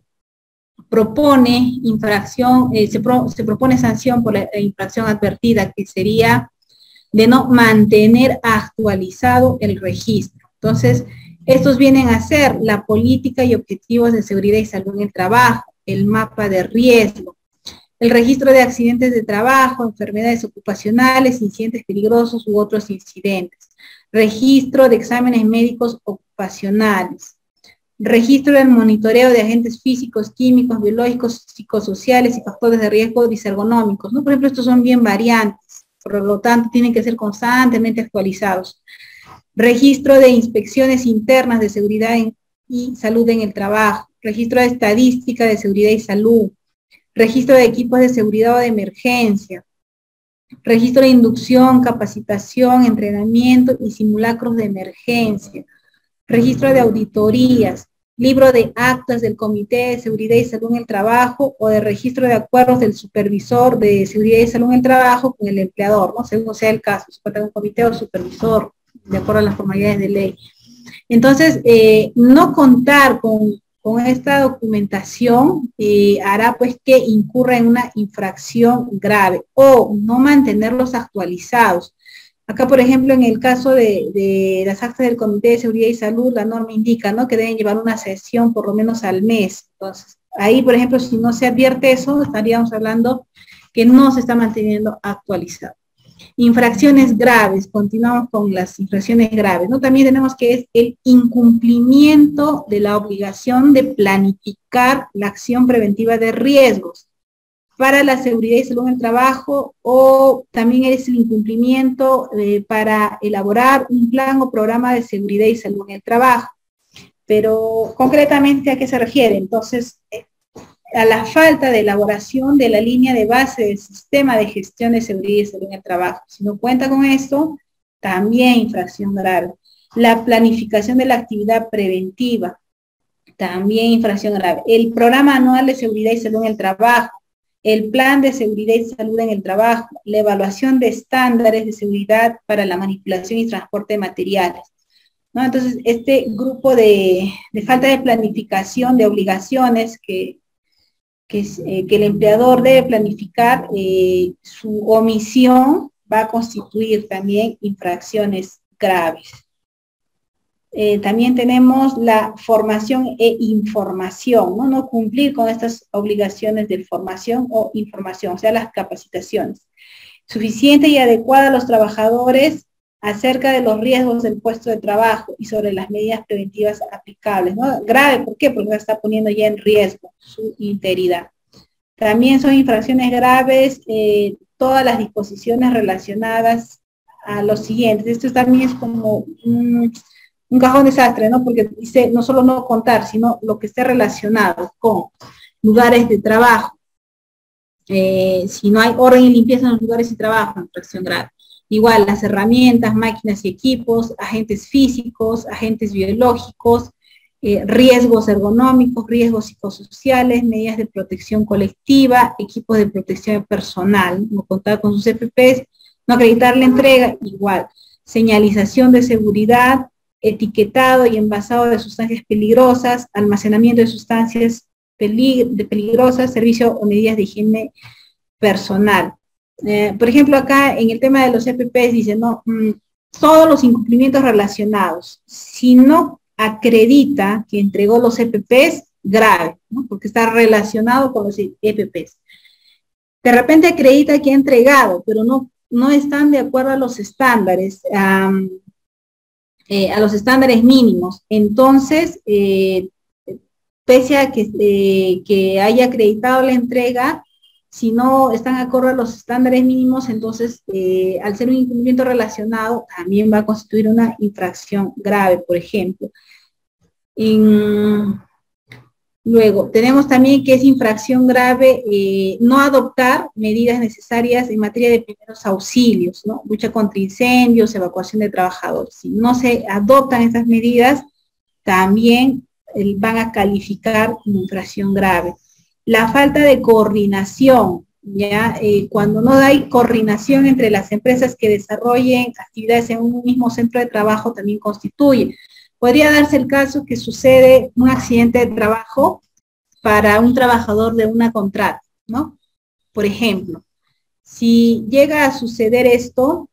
Speaker 1: propone infracción, eh, se, pro, se propone sanción por la infracción advertida, que sería de no mantener actualizado el registro. Entonces, estos vienen a ser la política y objetivos de seguridad y salud en el trabajo, el mapa de riesgo, el registro de accidentes de trabajo, enfermedades ocupacionales, incidentes peligrosos u otros incidentes, registro de exámenes médicos ocupacionales, registro del monitoreo de agentes físicos, químicos, biológicos, psicosociales y factores de riesgo disergonómicos, ¿no? Por ejemplo, estos son bien variantes, por lo tanto tienen que ser constantemente actualizados. Registro de inspecciones internas de seguridad en, y salud en el trabajo, registro de estadística de seguridad y salud, registro de equipos de seguridad o de emergencia, registro de inducción, capacitación, entrenamiento y simulacros de emergencia, registro de auditorías, libro de actas del Comité de Seguridad y Salud en el Trabajo o de registro de acuerdos del supervisor de Seguridad y Salud en el Trabajo con el empleador, ¿no? Según sea el caso, si puede tener un comité o supervisor, de acuerdo a las formalidades de ley. Entonces, eh, no contar con, con esta documentación eh, hará pues que incurra en una infracción grave o no mantenerlos actualizados. Acá, por ejemplo, en el caso de, de las actas del Comité de Seguridad y Salud, la norma indica, ¿no?, que deben llevar una sesión por lo menos al mes. Entonces, ahí, por ejemplo, si no se advierte eso, estaríamos hablando que no se está manteniendo actualizado. Infracciones graves, continuamos con las infracciones graves, ¿no? También tenemos que es el incumplimiento de la obligación de planificar la acción preventiva de riesgos para la seguridad y salud en el trabajo, o también es el incumplimiento eh, para elaborar un plan o programa de seguridad y salud en el trabajo. Pero concretamente, ¿a qué se refiere? Entonces, eh, a la falta de elaboración de la línea de base del sistema de gestión de seguridad y salud en el trabajo. Si no cuenta con esto, también infracción grave. La planificación de la actividad preventiva, también infracción grave. El programa anual de seguridad y salud en el trabajo, el plan de seguridad y salud en el trabajo, la evaluación de estándares de seguridad para la manipulación y transporte de materiales, ¿no? Entonces, este grupo de, de falta de planificación de obligaciones que, que, eh, que el empleador debe planificar, eh, su omisión va a constituir también infracciones graves. Eh, también tenemos la formación e información, ¿no? No cumplir con estas obligaciones de formación o información, o sea, las capacitaciones. Suficiente y adecuada a los trabajadores acerca de los riesgos del puesto de trabajo y sobre las medidas preventivas aplicables, ¿no? Grave, ¿por qué? Porque se está poniendo ya en riesgo su integridad. También son infracciones graves eh, todas las disposiciones relacionadas a los siguientes. Esto también es como un... un cajón desastre, ¿no? Porque dice no solo no contar, sino lo que esté relacionado con lugares de trabajo. Eh, si no hay orden y limpieza en los lugares de trabajo, infracción grave. Igual, las herramientas, máquinas y equipos, agentes físicos, agentes biológicos, eh, riesgos ergonómicos, riesgos psicosociales, medidas de protección colectiva, equipos de protección personal, no contar con sus E P Pes, no acreditar la entrega, igual, señalización de seguridad, etiquetado y envasado de sustancias peligrosas, almacenamiento de sustancias pelig de peligrosas, servicio o medidas de higiene personal. Eh, por ejemplo, acá en el tema de los E P Pes dice, no, mmm, todos los incumplimientos relacionados, si no acredita que entregó los E P Pes, grave, ¿no? Porque está relacionado con los E P Pes. De repente acredita que ha entregado, pero no, no están de acuerdo a los estándares, um, eh, a los estándares mínimos. Entonces, eh, pese a que, eh, que haya acreditado la entrega, si no están acorde a los estándares mínimos, entonces, eh, al ser un incumplimiento relacionado, también va a constituir una infracción grave, por ejemplo. En, luego, tenemos también que es infracción grave eh, no adoptar medidas necesarias en materia de primeros auxilios, ¿no? Lucha contra incendios, evacuación de trabajadores. Si no se adoptan estas medidas, también eh, van a calificar como infracción grave. La falta de coordinación, ¿ya? Eh, cuando no hay coordinación entre las empresas que desarrollen actividades en un mismo centro de trabajo, también constituye. Podría darse el caso que sucede un accidente de trabajo para un trabajador de una contrata, ¿no? Por ejemplo, si llega a suceder esto,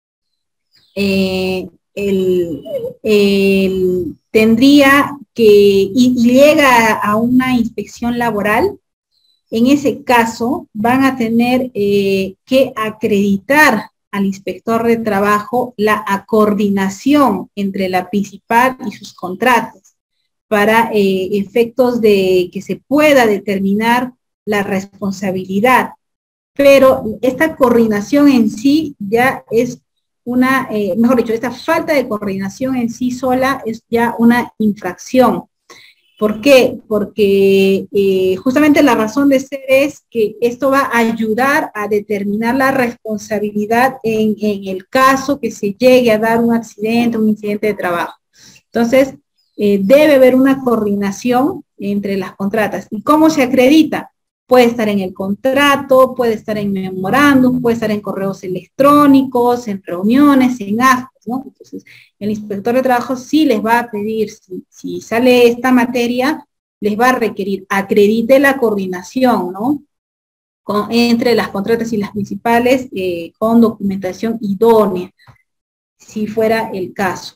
Speaker 1: eh, el, el, tendría que, y llega a una inspección laboral, en ese caso van a tener eh, que acreditar al inspector de trabajo la coordinación entre la principal y sus contratos para eh, efectos de que se pueda determinar la responsabilidad. Pero esta coordinación en sí ya es una, eh, mejor dicho, esta falta de coordinación en sí sola es ya una infracción. ¿Por qué? Porque eh, justamente la razón de ser es que esto va a ayudar a determinar la responsabilidad en, en el caso que se llegue a dar un accidente, un incidente de trabajo. Entonces, eh, debe haber una coordinación entre las contratas. ¿Y cómo se acredita? Puede estar en el contrato, puede estar en memorándum, puede estar en correos electrónicos, en reuniones, en actos, ¿no? Entonces, el inspector de trabajo sí les va a pedir, si, si sale esta materia, les va a requerir, acredite la coordinación, ¿no? Con, entre las contratas y las principales, eh, con documentación idónea, si fuera el caso.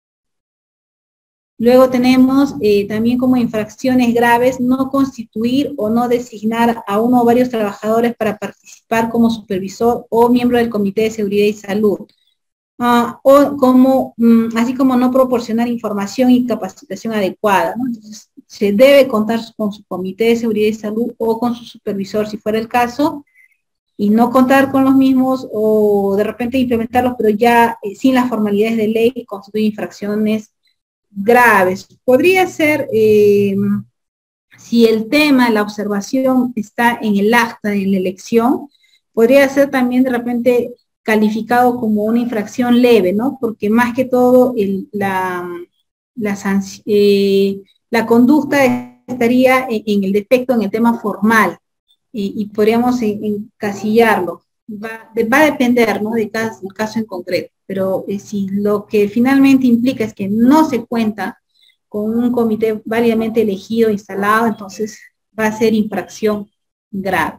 Speaker 1: Luego tenemos eh, también como infracciones graves no constituir o no designar a uno o varios trabajadores para participar como supervisor o miembro del Comité de Seguridad y Salud. Uh, o como, um, así como no proporcionar información y capacitación adecuada, ¿no? Entonces, se debe contar con su Comité de Seguridad y Salud o con su supervisor si fuera el caso, y no contar con los mismos o de repente implementarlos, pero ya eh, sin las formalidades de ley constituye infracciones graves. Podría ser, eh, si el tema, la observación está en el acta, en la elección, podría ser también de repente calificado como una infracción leve, ¿no? Porque más que todo el, la, la, eh, la conducta estaría en, en el defecto en el tema formal y, y podríamos encasillarlo. Va, va a depender, ¿no? De cada caso en concreto, pero eh, si lo que finalmente implica es que no se cuenta con un comité válidamente elegido, instalado, entonces va a ser infracción grave.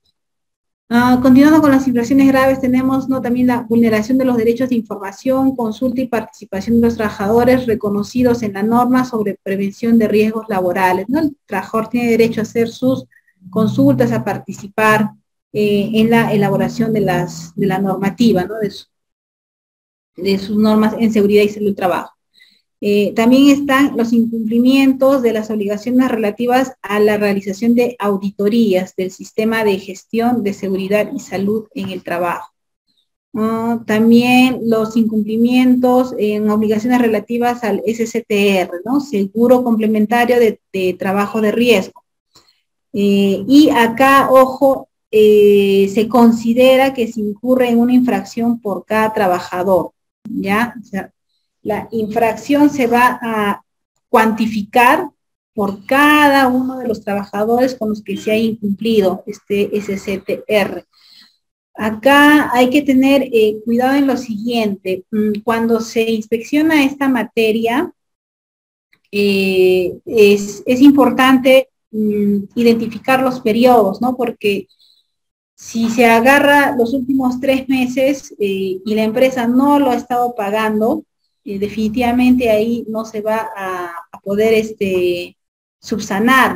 Speaker 1: Uh, continuando con las infracciones graves, tenemos, ¿no?, también la vulneración de los derechos de información, consulta y participación de los trabajadores reconocidos en la norma sobre prevención de riesgos laborales, ¿no? El trabajador tiene derecho a hacer sus consultas, a participar eh, en la elaboración de, las, de la normativa, ¿no?, de, su, de sus normas en seguridad y salud del trabajo. Eh, también están los incumplimientos de las obligaciones relativas a la realización de auditorías del sistema de gestión de seguridad y salud en el trabajo. Uh, también los incumplimientos en obligaciones relativas al S C T R, ¿no? Seguro complementario de, de trabajo de riesgo. Eh, y acá, ojo, eh, se considera que se incurre en una infracción por cada trabajador, ¿ya? O sea, la infracción se va a cuantificar por cada uno de los trabajadores con los que se ha incumplido este S C T R. Acá hay que tener eh, cuidado en lo siguiente. Cuando se inspecciona esta materia, eh, es, es importante mm, identificar los periodos, ¿no? Porque si se agarra los últimos tres meses eh, y la empresa no lo ha estado pagando, eh, definitivamente ahí no se va a, a poder este, subsanar,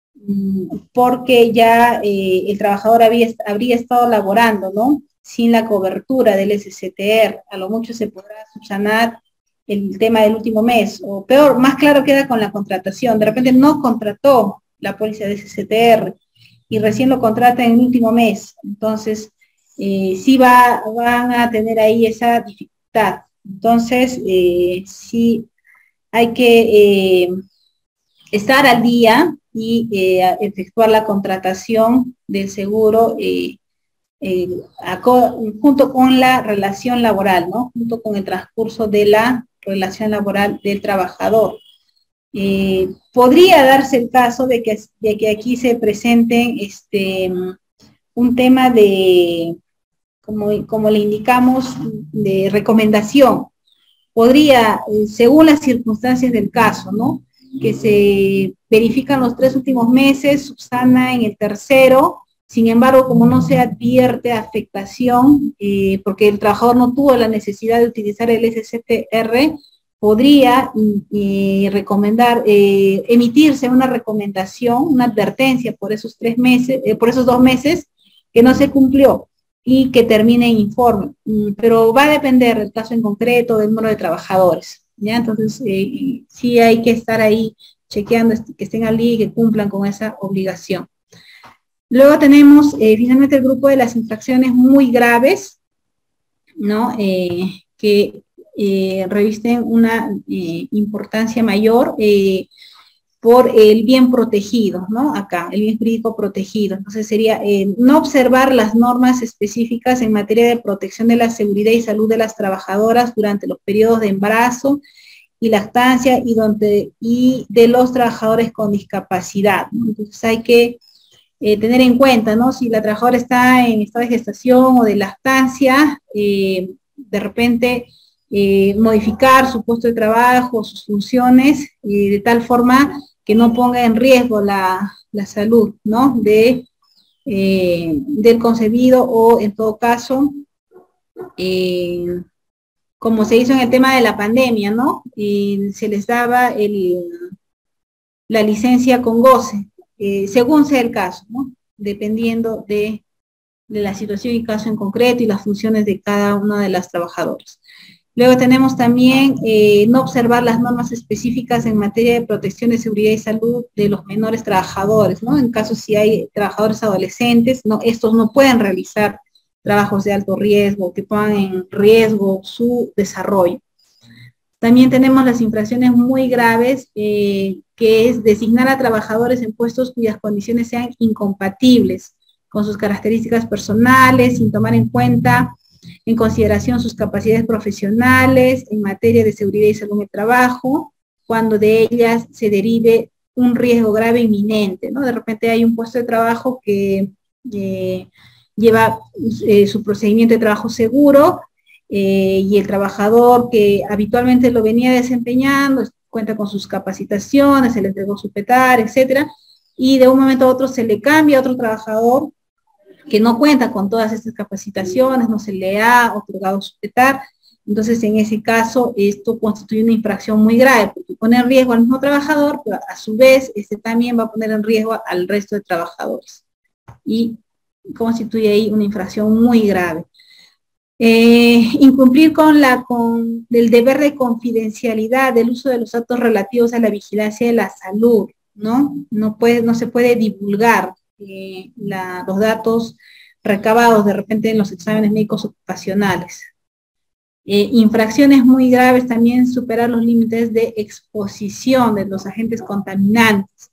Speaker 1: porque ya eh, el trabajador había, habría estado laborando, ¿no? Sin la cobertura del S C T R. A lo mucho se podrá subsanar el tema del último mes, o peor, más claro queda con la contratación. De repente no contrató la póliza de S C T R y recién lo contrata en el último mes. Entonces, eh, sí va, van a tener ahí esa dificultad. Entonces, eh, sí hay que eh, estar al día y eh, efectuar la contratación del seguro eh, eh, a, junto con la relación laboral, ¿no? Junto con el transcurso de la relación laboral del trabajador. Eh, podría darse el caso de que, de que aquí se presente este, un tema de, como, como le indicamos, de recomendación. Podría, eh, según las circunstancias del caso, ¿no? Que se verifican los tres últimos meses, subsana en el tercero, sin embargo, como no se advierte afectación, eh, porque el trabajador no tuvo la necesidad de utilizar el S C T R, podría eh, recomendar, eh, emitirse una recomendación, una advertencia por esos tres meses, eh, por esos dos meses que no se cumplió y que termine en informe. Pero va a depender del caso en concreto, del número de trabajadores, ¿ya? Entonces, eh, sí hay que estar ahí chequeando que estén al día y que cumplan con esa obligación. Luego tenemos eh, finalmente el grupo de las infracciones muy graves, ¿no? Eh, que eh, revisten una eh, importancia mayor eh, por el bien protegido, ¿no? Acá, el bien jurídico protegido. Entonces sería eh, no observar las normas específicas en materia de protección de la seguridad y salud de las trabajadoras durante los periodos de embarazo y lactancia y, donde, y de los trabajadores con discapacidad, ¿no? Entonces hay que eh, tener en cuenta, ¿no? Si la trabajadora está en estado de gestación o de lactancia, eh, de repente eh, modificar su puesto de trabajo, sus funciones, eh, de tal forma que no ponga en riesgo la, la salud, ¿no? De, eh, del concebido o, en todo caso, eh, como se hizo en el tema de la pandemia, ¿no? Y se les daba el, la licencia con goce, eh, según sea el caso, ¿no? Dependiendo de, de la situación y caso en concreto y las funciones de cada una de las trabajadoras. Luego tenemos también eh, no observar las normas específicas en materia de protección de seguridad y salud de los menores trabajadores, ¿no? En caso si hay trabajadores adolescentes, no, estos no pueden realizar trabajos de alto riesgo, que pongan en riesgo su desarrollo. También tenemos las infracciones muy graves, eh, que es designar a trabajadores en puestos cuyas condiciones sean incompatibles con sus características personales, sin tomar en cuenta en consideración sus capacidades profesionales en materia de seguridad y salud en el trabajo, cuando de ellas se derive un riesgo grave inminente, ¿no? De repente hay un puesto de trabajo que eh, lleva eh, su procedimiento de trabajo seguro eh, y el trabajador que habitualmente lo venía desempeñando, cuenta con sus capacitaciones, se le entregó su petar, etcétera, y de un momento a otro se le cambia a otro trabajador que no cuenta con todas estas capacitaciones, no se le ha otorgado su petar. Entonces, en ese caso, esto constituye una infracción muy grave, porque pone en riesgo al mismo trabajador, pero a su vez, este también va a poner en riesgo al resto de trabajadores. Y constituye ahí una infracción muy grave. Eh, incumplir con, la, con el deber de confidencialidad del uso de los datos relativos a la vigilancia de la salud, ¿no? No, puede, no se puede divulgar Eh, la, los datos recabados de repente en los exámenes médicos ocupacionales. Eh, infracciones muy graves también, superar los límites de exposición de los agentes contaminantes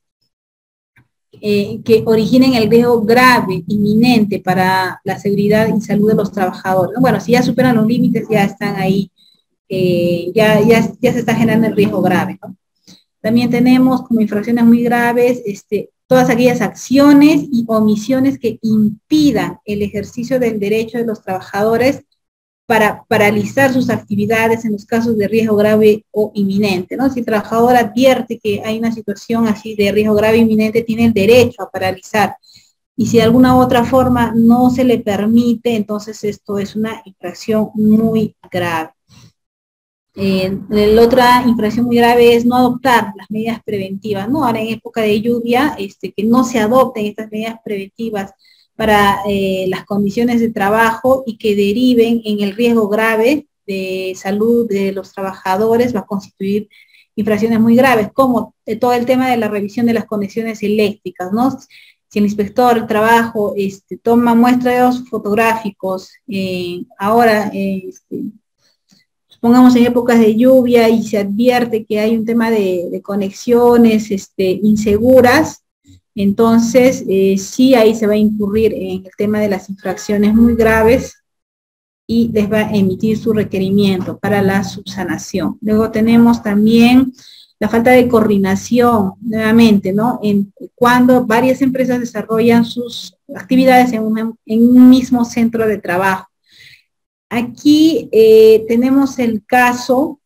Speaker 1: eh, que originen el riesgo grave, inminente para la seguridad y salud de los trabajadores. Bueno, si ya superan los límites, ya están ahí, eh, ya, ya, ya se está generando el riesgo grave, ¿no? También tenemos como infracciones muy graves este, todas aquellas acciones y omisiones que impidan el ejercicio del derecho de los trabajadores para paralizar sus actividades en los casos de riesgo grave o inminente, ¿no? Si el trabajador advierte que hay una situación así de riesgo grave e inminente, tiene el derecho a paralizar. Y si de alguna u otra forma no se le permite, entonces esto es una infracción muy grave. Eh, la otra infracción muy grave es no adoptar las medidas preventivas, ¿no? Ahora en época de lluvia, este, que no se adopten estas medidas preventivas para eh, las condiciones de trabajo y que deriven en el riesgo grave de salud de los trabajadores, va a constituir infracciones muy graves, como todo el tema de la revisión de las conexiones eléctricas, ¿no? Si el inspector de trabajo este, toma muestreos fotográficos, eh, ahora, eh, este, pongamos en épocas de lluvia y se advierte que hay un tema de, de conexiones este, inseguras, entonces eh, sí ahí se va a incurrir en el tema de las infracciones muy graves y les va a emitir su requerimiento para la subsanación. Luego tenemos también la falta de coordinación, nuevamente, ¿no? En, cuando varias empresas desarrollan sus actividades en, una, en un mismo centro de trabajo. Aquí eh, tenemos el caso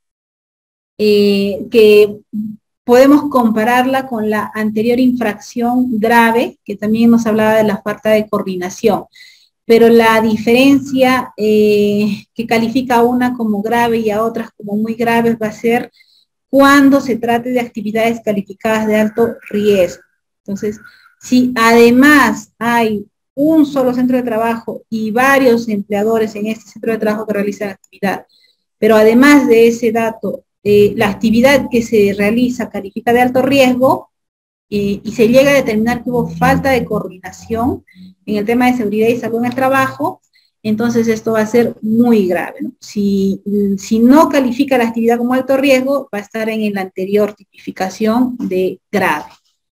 Speaker 1: eh, que podemos compararla con la anterior infracción grave, que también nos hablaba de la falta de coordinación, pero la diferencia eh, que califica a una como grave y a otras como muy graves va a ser cuando se trate de actividades calificadas de alto riesgo. Entonces, si además hay un solo centro de trabajo y varios empleadores en este centro de trabajo que realizan actividad, pero además de ese dato, eh, la actividad que se realiza califica de alto riesgo eh, y se llega a determinar que hubo falta de coordinación en el tema de seguridad y salud en el trabajo, entonces esto va a ser muy grave, ¿no? Si, si no califica la actividad como alto riesgo, va a estar en la anterior tipificación de grave.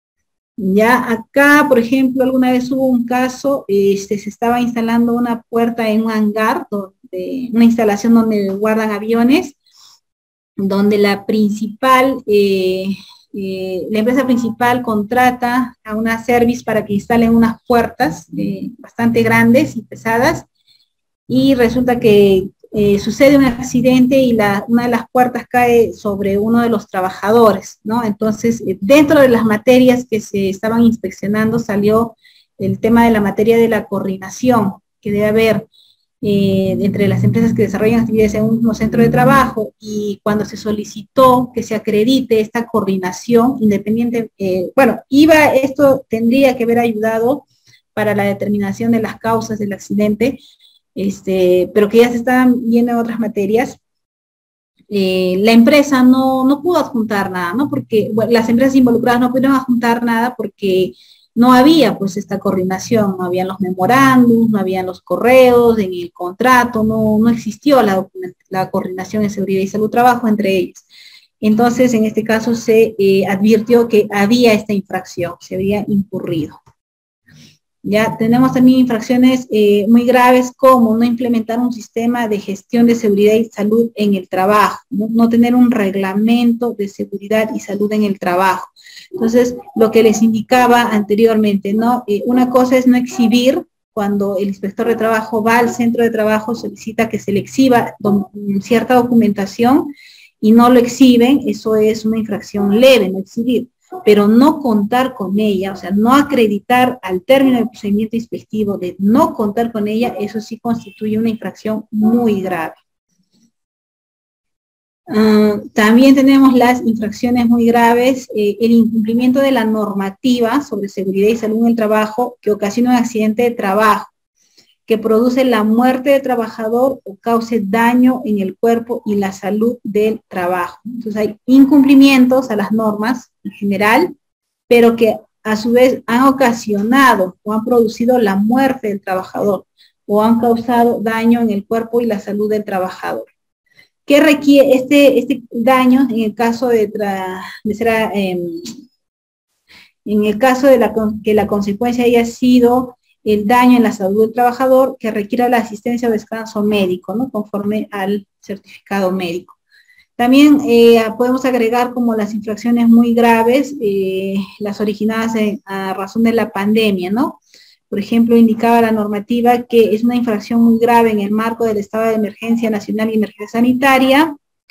Speaker 1: Ya acá, por ejemplo, alguna vez hubo un caso, este, se estaba instalando una puerta en un hangar, donde, una instalación donde guardan aviones, donde la principal, eh, eh, la empresa principal contrata a una service para que instalen unas puertas eh, bastante grandes y pesadas, y resulta que eh, sucede un accidente y la, una de las puertas cae sobre uno de los trabajadores, ¿no? Entonces, eh, dentro de las materias que se estaban inspeccionando salió el tema de la materia de la coordinación, que debe haber eh, entre las empresas que desarrollan actividades en un mismo centro de trabajo, y cuando se solicitó que se acredite esta coordinación independiente, eh, bueno, iba, esto tendría que haber ayudado para la determinación de las causas del accidente, Este, pero que ya se estaban viendo en otras materias, eh, la empresa no, no pudo adjuntar nada, ¿no? Porque bueno, las empresas involucradas no pudieron adjuntar nada porque no había pues esta coordinación, no habían los memorándums, no habían los correos, en el contrato, no, no existió la, la coordinación en seguridad y salud trabajo entre ellos. Entonces, en este caso se eh, advirtió que había esta infracción, se había incurrido. Ya tenemos también infracciones eh, muy graves como no implementar un sistema de gestión de seguridad y salud en el trabajo, no, no tener un reglamento de seguridad y salud en el trabajo. Entonces, lo que les indicaba anteriormente, ¿no? Eh, una cosa es no exhibir, cuando el inspector de trabajo va al centro de trabajo, solicita que se le exhiba do, cierta documentación y no lo exhiben, eso es una infracción leve, no exhibir. Pero no contar con ella, o sea, no acreditar al término del procedimiento inspectivo de no contar con ella, eso sí constituye una infracción muy grave. Uh, también tenemos las infracciones muy graves, eh, el incumplimiento de la normativa sobre seguridad y salud en el trabajo que ocasiona un accidente de trabajo, que produce la muerte del trabajador o cause daño en el cuerpo y la salud del trabajo. Entonces hay incumplimientos a las normas en general, pero que a su vez han ocasionado o han producido la muerte del trabajador o han causado daño en el cuerpo y la salud del trabajador. ¿Qué requiere este, este daño en el caso de, tra, de ser, eh, en el caso de la, que la consecuencia haya sido el daño en la salud del trabajador, que requiera la asistencia o descanso médico, ¿no? Conforme al certificado médico. También eh, podemos agregar como las infracciones muy graves, eh, las originadas en, a razón de la pandemia, ¿no? Por ejemplo, indicaba la normativa que es una infracción muy grave en el marco del estado de emergencia nacional y emergencia sanitaria.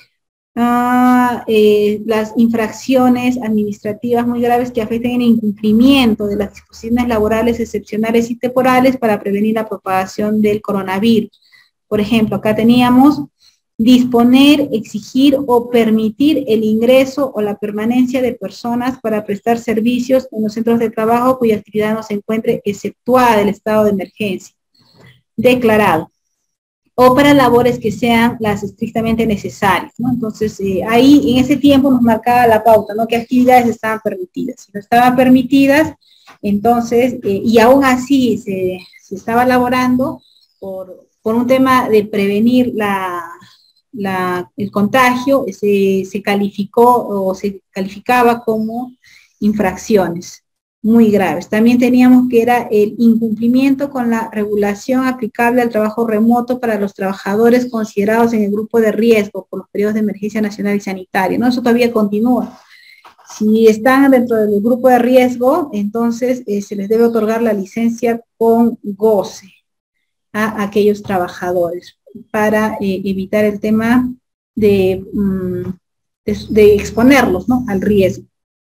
Speaker 1: Ah, eh, las infracciones administrativas muy graves que afecten el incumplimiento de las disposiciones laborales excepcionales y temporales para prevenir la propagación del coronavirus. Por ejemplo, acá teníamos disponer, exigir o permitir el ingreso o la permanencia de personas para prestar servicios en los centros de trabajo cuya actividad no se encuentre exceptuada del estado de emergencia declarado, o para labores que sean las estrictamente necesarias, ¿no? Entonces, eh, ahí en ese tiempo nos marcaba la pauta, ¿no? ¿Qué actividades estaban permitidas? Si no estaban permitidas, entonces, eh, y aún así se, se estaba elaborando por, por un tema de prevenir la, la, el contagio, se, se calificó o se calificaba como infracciones muy graves. También teníamos que era el incumplimiento con la regulación aplicable al trabajo remoto para los trabajadores considerados en el grupo de riesgo por los periodos de emergencia nacional y sanitaria, ¿no? Eso todavía continúa. Si están dentro del grupo de riesgo, entonces eh, se les debe otorgar la licencia con goce a aquellos trabajadores para eh, evitar el tema de, mm, de, de exponerlos, ¿no?, al riesgo.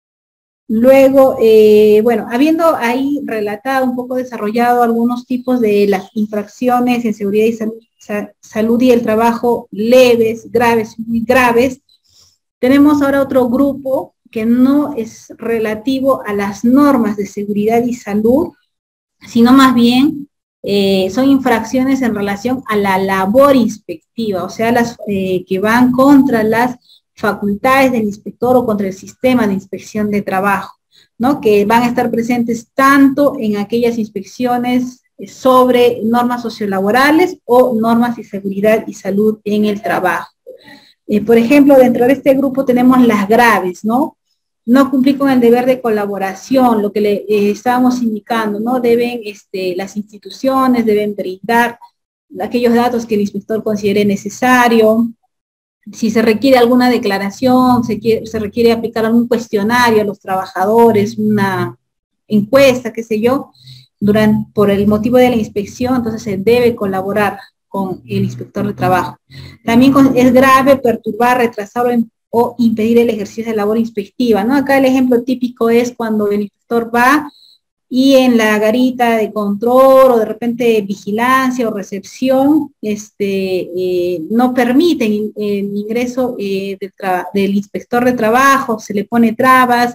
Speaker 1: Luego, eh, bueno, habiendo ahí relatado, un poco desarrollado algunos tipos de las infracciones en seguridad y salud, sa salud y el trabajo leves, graves, muy graves, tenemos ahora otro grupo que no es relativo a las normas de seguridad y salud, sino más bien eh, son infracciones en relación a la labor inspectiva, o sea, las eh, que van contra las facultades del inspector o contra el sistema de inspección de trabajo, ¿no? Que van a estar presentes tanto en aquellas inspecciones sobre normas sociolaborales o normas de seguridad y salud en el trabajo. Eh, por ejemplo, dentro de este grupo tenemos las graves, ¿no? No cumplir con el deber de colaboración, lo que le eh, estábamos indicando, ¿no? Deben, este, las instituciones deben brindar aquellos datos que el inspector considere necesario. Si se requiere alguna declaración, se, quiere, se requiere aplicar algún cuestionario a los trabajadores, una encuesta, qué sé yo, durante, por el motivo de la inspección, entonces se debe colaborar con el inspector de trabajo. También es grave perturbar, retrasar o, o impedir el ejercicio de labor inspectiva, ¿no? Acá el ejemplo típico es cuando el inspector va y en la garita de control o de repente vigilancia o recepción este, eh, no permiten el ingreso eh, de del inspector de trabajo, se le pone trabas,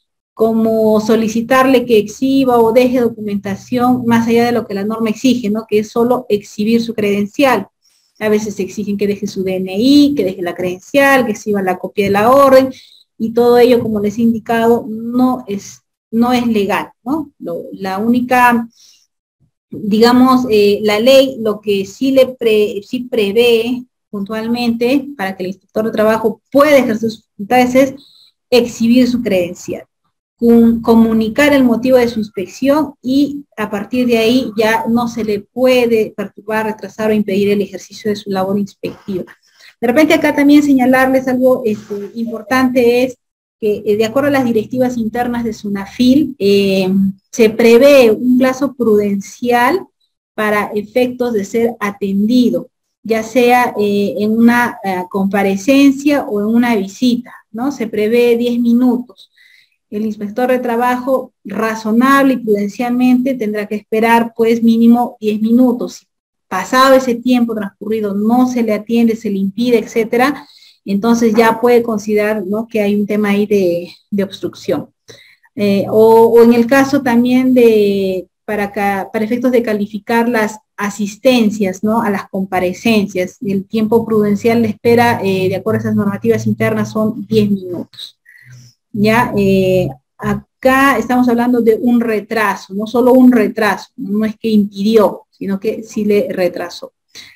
Speaker 1: como solicitarle que exhiba o deje documentación más allá de lo que la norma exige, ¿no? Que es solo exhibir su credencial. A veces exigen que deje su D N I, que deje la credencial, que exhiba la copia de la orden, y todo ello, como les he indicado, no es no es legal, ¿no? Lo, la única, digamos, eh, la ley lo que sí, le pre, sí prevé puntualmente para que el inspector de trabajo pueda ejercer sus facultades es exhibir su credencial, con, comunicar el motivo de su inspección y a partir de ahí ya no se le puede perturbar, retrasar o impedir el ejercicio de su labor inspectiva. De repente acá también señalarles algo este, importante es que eh, de acuerdo a las directivas internas de SUNAFIL, eh, se prevé un plazo prudencial para efectos de ser atendido, ya sea eh, en una eh, comparecencia o en una visita, ¿no? Se prevé diez minutos. El inspector de trabajo razonable y prudencialmente tendrá que esperar pues mínimo diez minutos. Si pasado ese tiempo transcurrido no se le atiende, se le impide, etcétera, entonces ya puede considerar, ¿no?, que hay un tema ahí de, de obstrucción. Eh, o, o en el caso también de, para, para efectos de calificar las asistencias, ¿no?, a las comparecencias, el tiempo prudencial de espera, eh, de acuerdo a esas normativas internas, son diez minutos. Ya, eh, acá estamos hablando de un retraso, no solo un retraso, no es que impidió, sino que sí le retrasó.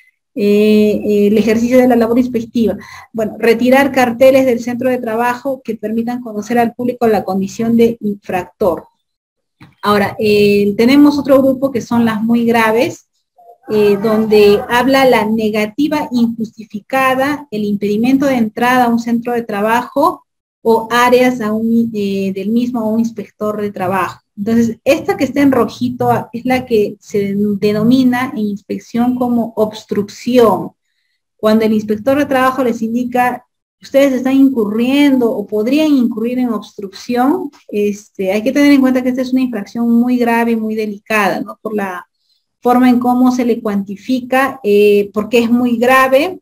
Speaker 1: Eh, el ejercicio de la labor inspectiva. Bueno, retirar carteles del centro de trabajo que permitan conocer al público la condición de infractor. Ahora, eh, tenemos otro grupo que son las muy graves, eh, donde habla la negativa injustificada, el impedimento de entrada a un centro de trabajo o áreas a un, eh, del mismo a un inspector de trabajo. Entonces, esta que está en rojito es la que se denomina en inspección como obstrucción. Cuando el inspector de trabajo les indica, ustedes están incurriendo o podrían incurrir en obstrucción, este, hay que tener en cuenta que esta es una infracción muy grave y muy delicada, ¿no? Por la forma en cómo se le cuantifica, eh, porque es muy grave,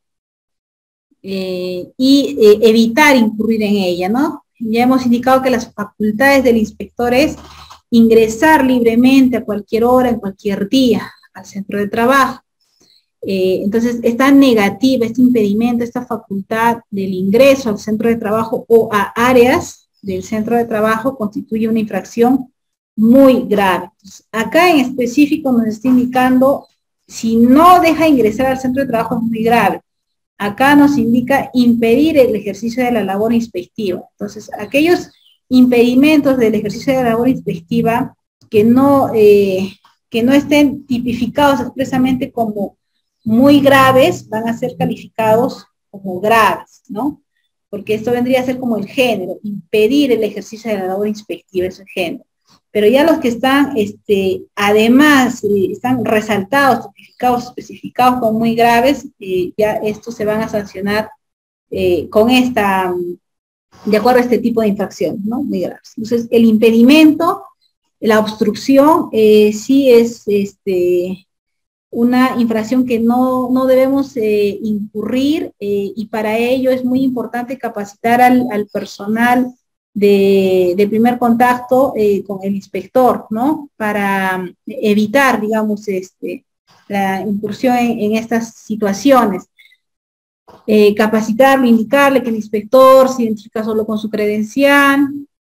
Speaker 1: eh, y eh, evitar incurrir en ella, ¿no? Ya hemos indicado que las facultades del inspector es ingresar libremente a cualquier hora, en cualquier día, al centro de trabajo. Eh, entonces, esta negativa, este impedimento, esta facultad del ingreso al centro de trabajo o a áreas del centro de trabajo constituye una infracción muy grave. Entonces, acá en específico nos está indicando, si no deja ingresar al centro de trabajo es muy grave. Acá nos indica impedir el ejercicio de la labor inspectiva. Entonces, aquellos impedimentos del ejercicio de la labor inspectiva que no, eh, que no estén tipificados expresamente como muy graves, van a ser calificados como graves, ¿no? Porque esto vendría a ser como el género, impedir el ejercicio de la labor inspectiva, es el género. Pero ya los que están, este, además, eh, están resaltados, tipificados, especificados como muy graves, eh, ya estos se van a sancionar eh, con esta, de acuerdo a este tipo de infracción, ¿no? Muy graves. Entonces, el impedimento, la obstrucción, eh, sí es, este, una infracción que no, no debemos eh, incurrir, eh, y para ello es muy importante capacitar al, al personal de, de primer contacto eh, con el inspector, ¿no? Para evitar, digamos, este, la incursión en, en estas situaciones. Eh, capacitarlo, indicarle que el inspector se identifica solo con su credencial,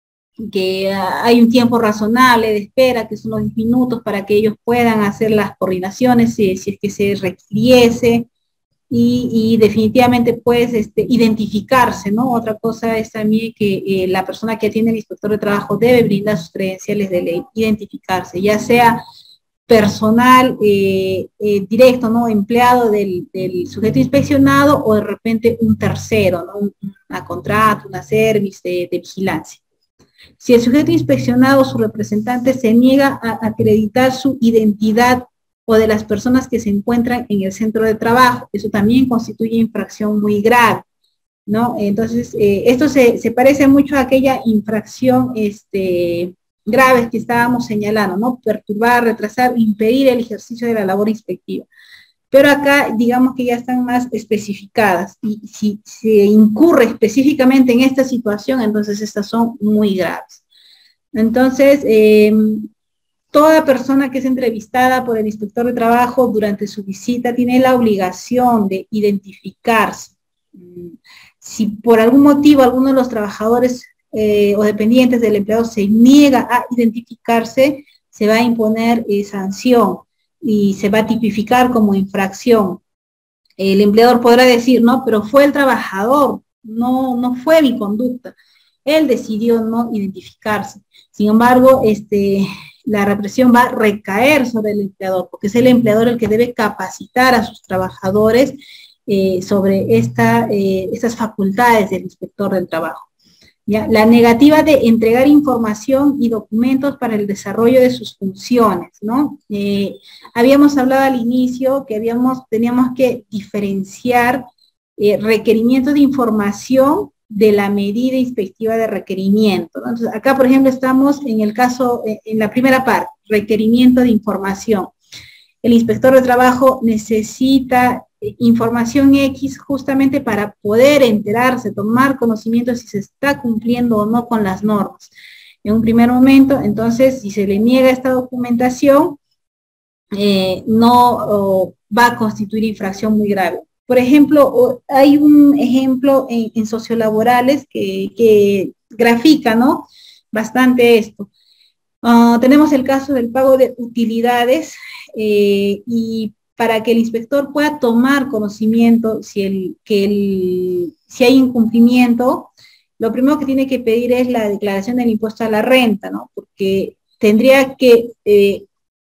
Speaker 1: que hay un tiempo razonable de espera, que son los diez minutos para que ellos puedan hacer las coordinaciones si, si es que se requiriese, y, y definitivamente pues este, identificarse, ¿no? Otra cosa es también que eh, la persona que atiende el inspector de trabajo debe brindar sus credenciales de ley, identificarse, ya sea personal eh, eh, directo, ¿no? Empleado del, del sujeto inspeccionado o de repente un tercero, ¿no? Un, una contrato, una service de, de vigilancia. Si el sujeto inspeccionado o su representante se niega a acreditar su identidad o de las personas que se encuentran en el centro de trabajo, eso también constituye infracción muy grave, ¿no? Entonces, eh, esto se, se parece mucho a aquella infracción este, grave que estábamos señalando, ¿no? Perturbar, retrasar, impedir el ejercicio de la labor inspectiva. Pero acá, digamos que ya están más especificadas, y si se incurre específicamente en esta situación, entonces estas son muy graves. Entonces, eh, toda persona que es entrevistada por el inspector de trabajo durante su visita tiene la obligación de identificarse. Si por algún motivo alguno de los trabajadores eh, o dependientes del empleado se niega a identificarse, se va a imponer eh, sanción y se va a tipificar como infracción. El empleador podrá decir, no, pero fue el trabajador, no, no fue mi conducta. Él decidió no identificarse. Sin embargo, este, la represión va a recaer sobre el empleador, porque es el empleador el que debe capacitar a sus trabajadores eh, sobre esta, eh, estas facultades del inspector del trabajo. ¿Ya? La negativa de entregar información y documentos para el desarrollo de sus funciones, ¿no? Eh, habíamos hablado al inicio que habíamos, teníamos que diferenciar eh, requerimientos de información de la medida inspectiva de requerimiento, ¿no? Entonces, acá, por ejemplo, estamos en el caso, eh, en la primera parte, requerimiento de información. El inspector de trabajo necesita información X justamente para poder enterarse, tomar conocimiento si se está cumpliendo o no con las normas. En un primer momento, entonces, si se le niega esta documentación, eh, no oh, va a constituir infracción muy grave. Por ejemplo, hay un ejemplo en, en sociolaborales que, que grafica, ¿no?, bastante esto. Uh, tenemos el caso del pago de utilidades, eh, y para que el inspector pueda tomar conocimiento si, el, que el, si hay incumplimiento, lo primero que tiene que pedir es la declaración del impuesto a la renta, ¿no? Porque tendría que eh,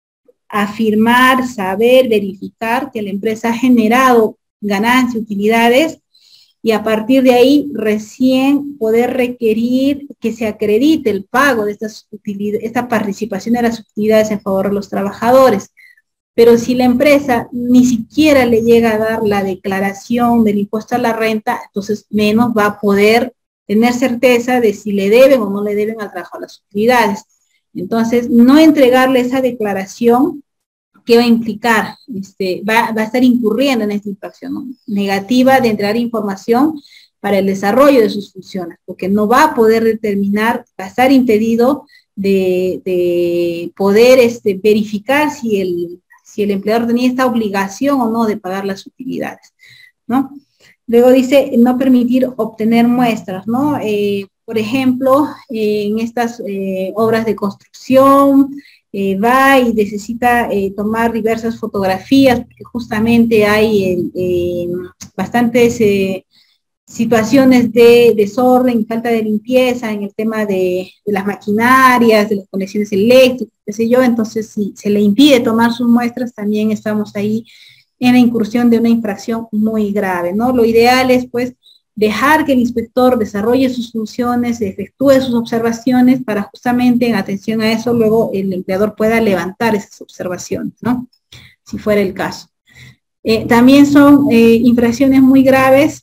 Speaker 1: afirmar, saber, verificar que la empresa ha generado ganancias, utilidades, y a partir de ahí recién poder requerir que se acredite el pago de estas utilidades, esta participación de las utilidades en favor de los trabajadores. Pero si la empresa ni siquiera le llega a dar la declaración del impuesto a la renta, entonces menos va a poder tener certeza de si le deben o no le deben al trabajador las utilidades. Entonces, no entregarle esa declaración, ¿qué va a implicar? Este, va, va a estar incurriendo en esta infracción, ¿no? Negativa de entregar información para el desarrollo de sus funciones, porque no va a poder determinar, va a estar impedido de, de poder este, verificar si el, si el empleador tenía esta obligación o no de pagar las utilidades, ¿no? Luego dice, no permitir obtener muestras, ¿no? Eh, por ejemplo, eh, en estas eh, obras de construcción, eh, va y necesita eh, tomar diversas fotografías, porque justamente hay eh, bastantes eh, situaciones de desorden, falta de limpieza en el tema de, de las maquinarias, de las conexiones eléctricas, qué sé yo. Entonces, si se le impide tomar sus muestras, también estamos ahí en la incursión de una infracción muy grave, ¿no? Lo ideal es, pues, dejar que el inspector desarrolle sus funciones, efectúe sus observaciones para justamente en atención a eso luego el empleador pueda levantar esas observaciones, ¿no? Si fuera el caso. Eh, también son eh, infracciones muy graves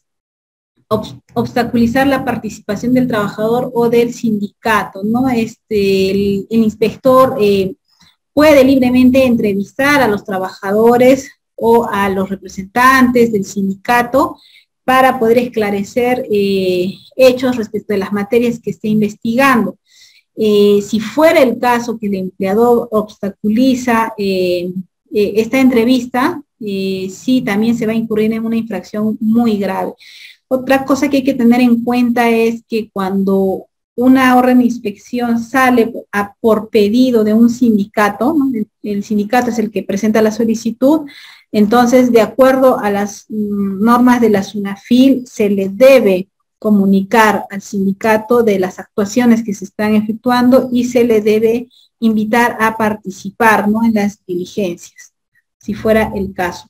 Speaker 1: ob obstaculizar la participación del trabajador o del sindicato, ¿no? Este, el, el inspector eh, puede libremente entrevistar a los trabajadores o a los representantes del sindicato para poder esclarecer eh, hechos respecto de las materias que esté investigando. Eh, si fuera el caso que el empleador obstaculiza eh, eh, esta entrevista, eh, sí, también se va a incurrir en una infracción muy grave. Otra cosa que hay que tener en cuenta es que cuando una orden de inspección sale a, por pedido de un sindicato, ¿no? el, el sindicato es el que presenta la solicitud, entonces, de acuerdo a las mm, normas de la SUNAFIL, se le debe comunicar al sindicato de las actuaciones que se están efectuando y se le debe invitar a participar, ¿no? en las diligencias, si fuera el caso.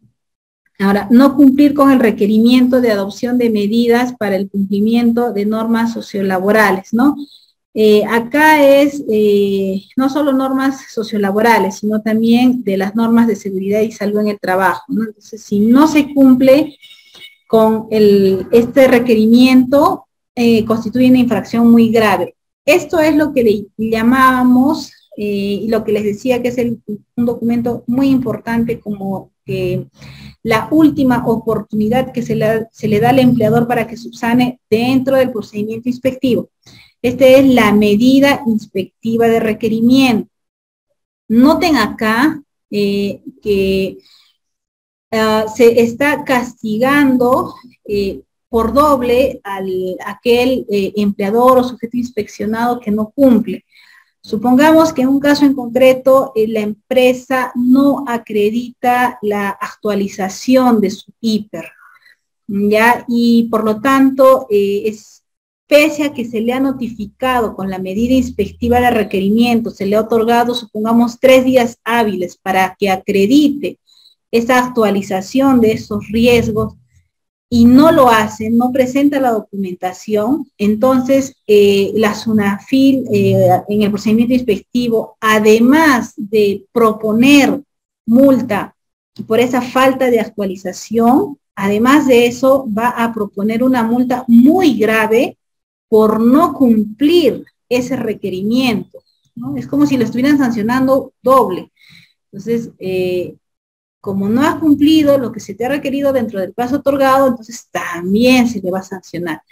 Speaker 1: Ahora, no cumplir con el requerimiento de adopción de medidas para el cumplimiento de normas sociolaborales, ¿no? Eh, acá es eh, no solo normas sociolaborales, sino también de las normas de seguridad y salud en el trabajo, ¿no? Entonces, si no se cumple con el, este requerimiento, eh, constituye una infracción muy grave. Esto es lo que le llamábamos, eh, y lo que les decía que es el, un documento muy importante como que la última oportunidad que se le, se le da al empleador para que subsane dentro del procedimiento inspectivo. Esta es la medida inspectiva de requerimiento. Noten acá eh, que uh, se está castigando eh, por doble al aquel eh, empleador o sujeto inspeccionado que no cumple. Supongamos que en un caso en concreto eh, la empresa no acredita la actualización de su hiper, ¿ya? Y por lo tanto, eh, es, pese a que se le ha notificado con la medida inspectiva de requerimiento, se le ha otorgado, supongamos, tres días hábiles para que acredite esa actualización de esos riesgos, y no lo hace, no presenta la documentación, entonces eh, la SUNAFIL eh, en el procedimiento inspectivo, además de proponer multa por esa falta de actualización, además de eso va a proponer una multa muy grave por no cumplir ese requerimiento, ¿no? Es como si lo estuvieran sancionando doble. Entonces, eh, como no has cumplido lo que se te ha requerido dentro del plazo otorgado, entonces también se le va a sancionar.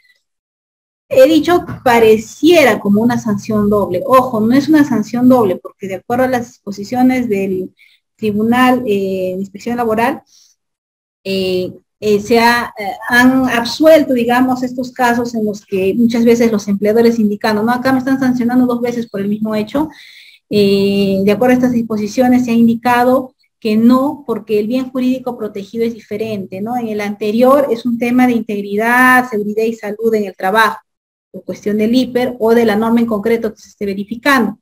Speaker 1: He dicho pareciera como una sanción doble. Ojo, no es una sanción doble, porque de acuerdo a las disposiciones del Tribunal eh, de Inspección Laboral, eh, eh, se ha, eh, han absuelto, digamos, estos casos en los que muchas veces los empleadores indicando, no, acá me están sancionando dos veces por el mismo hecho. Eh, de acuerdo a estas disposiciones se ha indicado que no, porque el bien jurídico protegido es diferente, ¿no? En el anterior es un tema de integridad, seguridad y salud en el trabajo, por cuestión del hiper o de la norma en concreto que se esté verificando.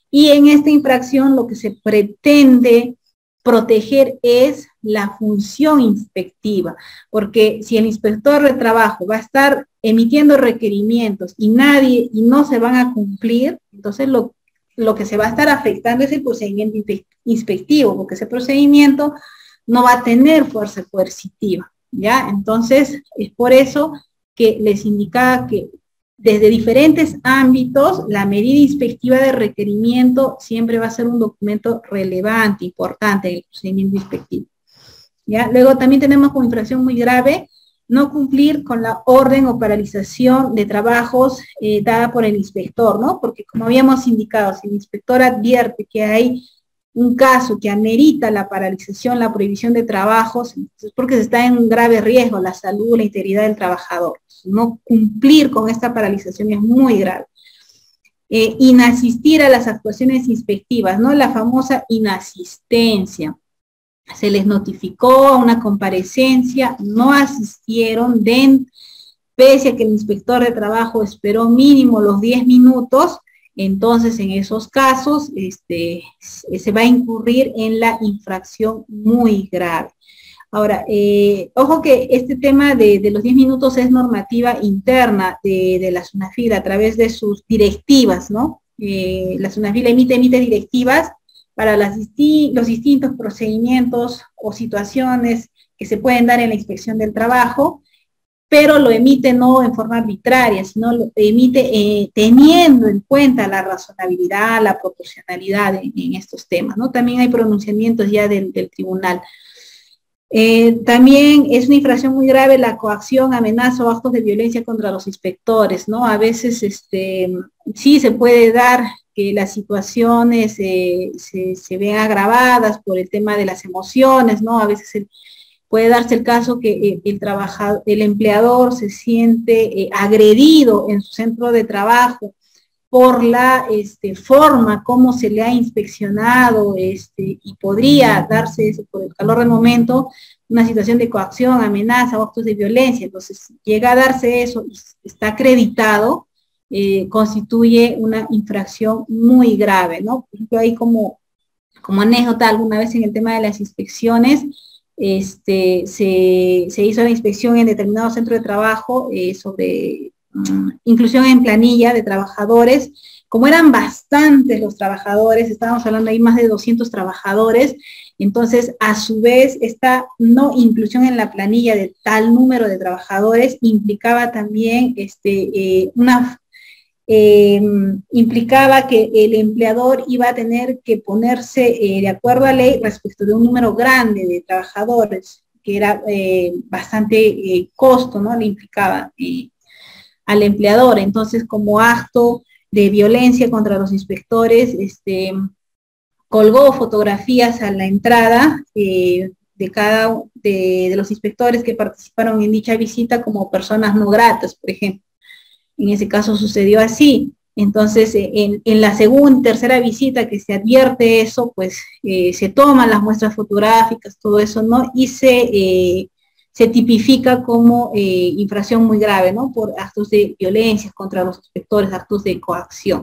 Speaker 1: Y en esta infracción lo que se pretende proteger es la función inspectiva, porque si el inspector de trabajo va a estar emitiendo requerimientos y nadie, y no se van a cumplir, entonces lo, lo que se va a estar afectando es el procedimiento inspectivo, porque ese procedimiento no va a tener fuerza coercitiva, ¿ya? Entonces, es por eso que les indicaba que desde diferentes ámbitos, la medida inspectiva de requerimiento siempre va a ser un documento relevante, importante en el procedimiento inspectivo. ¿Ya? Luego también tenemos como infracción muy grave no cumplir con la orden o paralización de trabajos eh, dada por el inspector, ¿no? Porque como habíamos indicado, si el inspector advierte que hay un caso que amerita la paralización, la prohibición de trabajos, es porque se está en un grave riesgo la salud, la integridad del trabajador. No cumplir con esta paralización es muy grave. Eh, inasistir a las actuaciones inspectivas, ¿no? La famosa inasistencia. Se les notificó a una comparecencia, no asistieron, den, pese a que el inspector de trabajo esperó mínimo los diez minutos, entonces en esos casos este, se va a incurrir en la infracción muy grave. Ahora, eh, ojo que este tema de, de los diez minutos es normativa interna de, de la SUNAFIL a través de sus directivas, ¿no? Eh, la SUNAFIL emite, emite directivas para las disti los distintos procedimientos o situaciones que se pueden dar en la inspección del trabajo, pero lo emite no en forma arbitraria, sino lo emite eh, teniendo en cuenta la razonabilidad, la proporcionalidad en, en estos temas, ¿no? También hay pronunciamientos ya del, del tribunal. Eh, también es una infracción muy grave la coacción, amenaza o actos de violencia contra los inspectores, ¿no? A veces este, sí se puede dar que las situaciones eh, se, se vean agravadas por el tema de las emociones, ¿no? A veces el, puede darse el caso que el, el, trabajador, el empleador se siente eh, agredido en su centro de trabajo por la este, forma como se le ha inspeccionado este, y podría darse eso por el calor del momento, una situación de coacción, amenaza o actos de violencia. Entonces, llega a darse eso y está acreditado, eh, constituye una infracción muy grave, ¿no? Por ejemplo, ahí como, como anécdota, alguna vez en el tema de las inspecciones, este, se, se hizo la inspección en determinado centro de trabajo eh, sobre inclusión en planilla de trabajadores. Como eran bastantes los trabajadores, estábamos hablando ahí más de doscientos trabajadores, entonces a su vez esta no inclusión en la planilla de tal número de trabajadores implicaba también este, eh, una eh, implicaba que el empleador iba a tener que ponerse eh, de acuerdo a ley respecto de un número grande de trabajadores, que era eh, bastante eh, costo, ¿no? Le implicaba eh, al empleador. Entonces, como acto de violencia contra los inspectores, este, colgó fotografías a la entrada eh, de cada de, de los inspectores que participaron en dicha visita como personas no gratas, por ejemplo. En ese caso sucedió así. Entonces, en, en la segunda, tercera visita que se advierte eso, pues eh, se toman las muestras fotográficas, todo eso, ¿no? Y se... Eh, se tipifica como eh, infracción muy grave, ¿no? Por actos de violencia contra los inspectores, actos de coacción.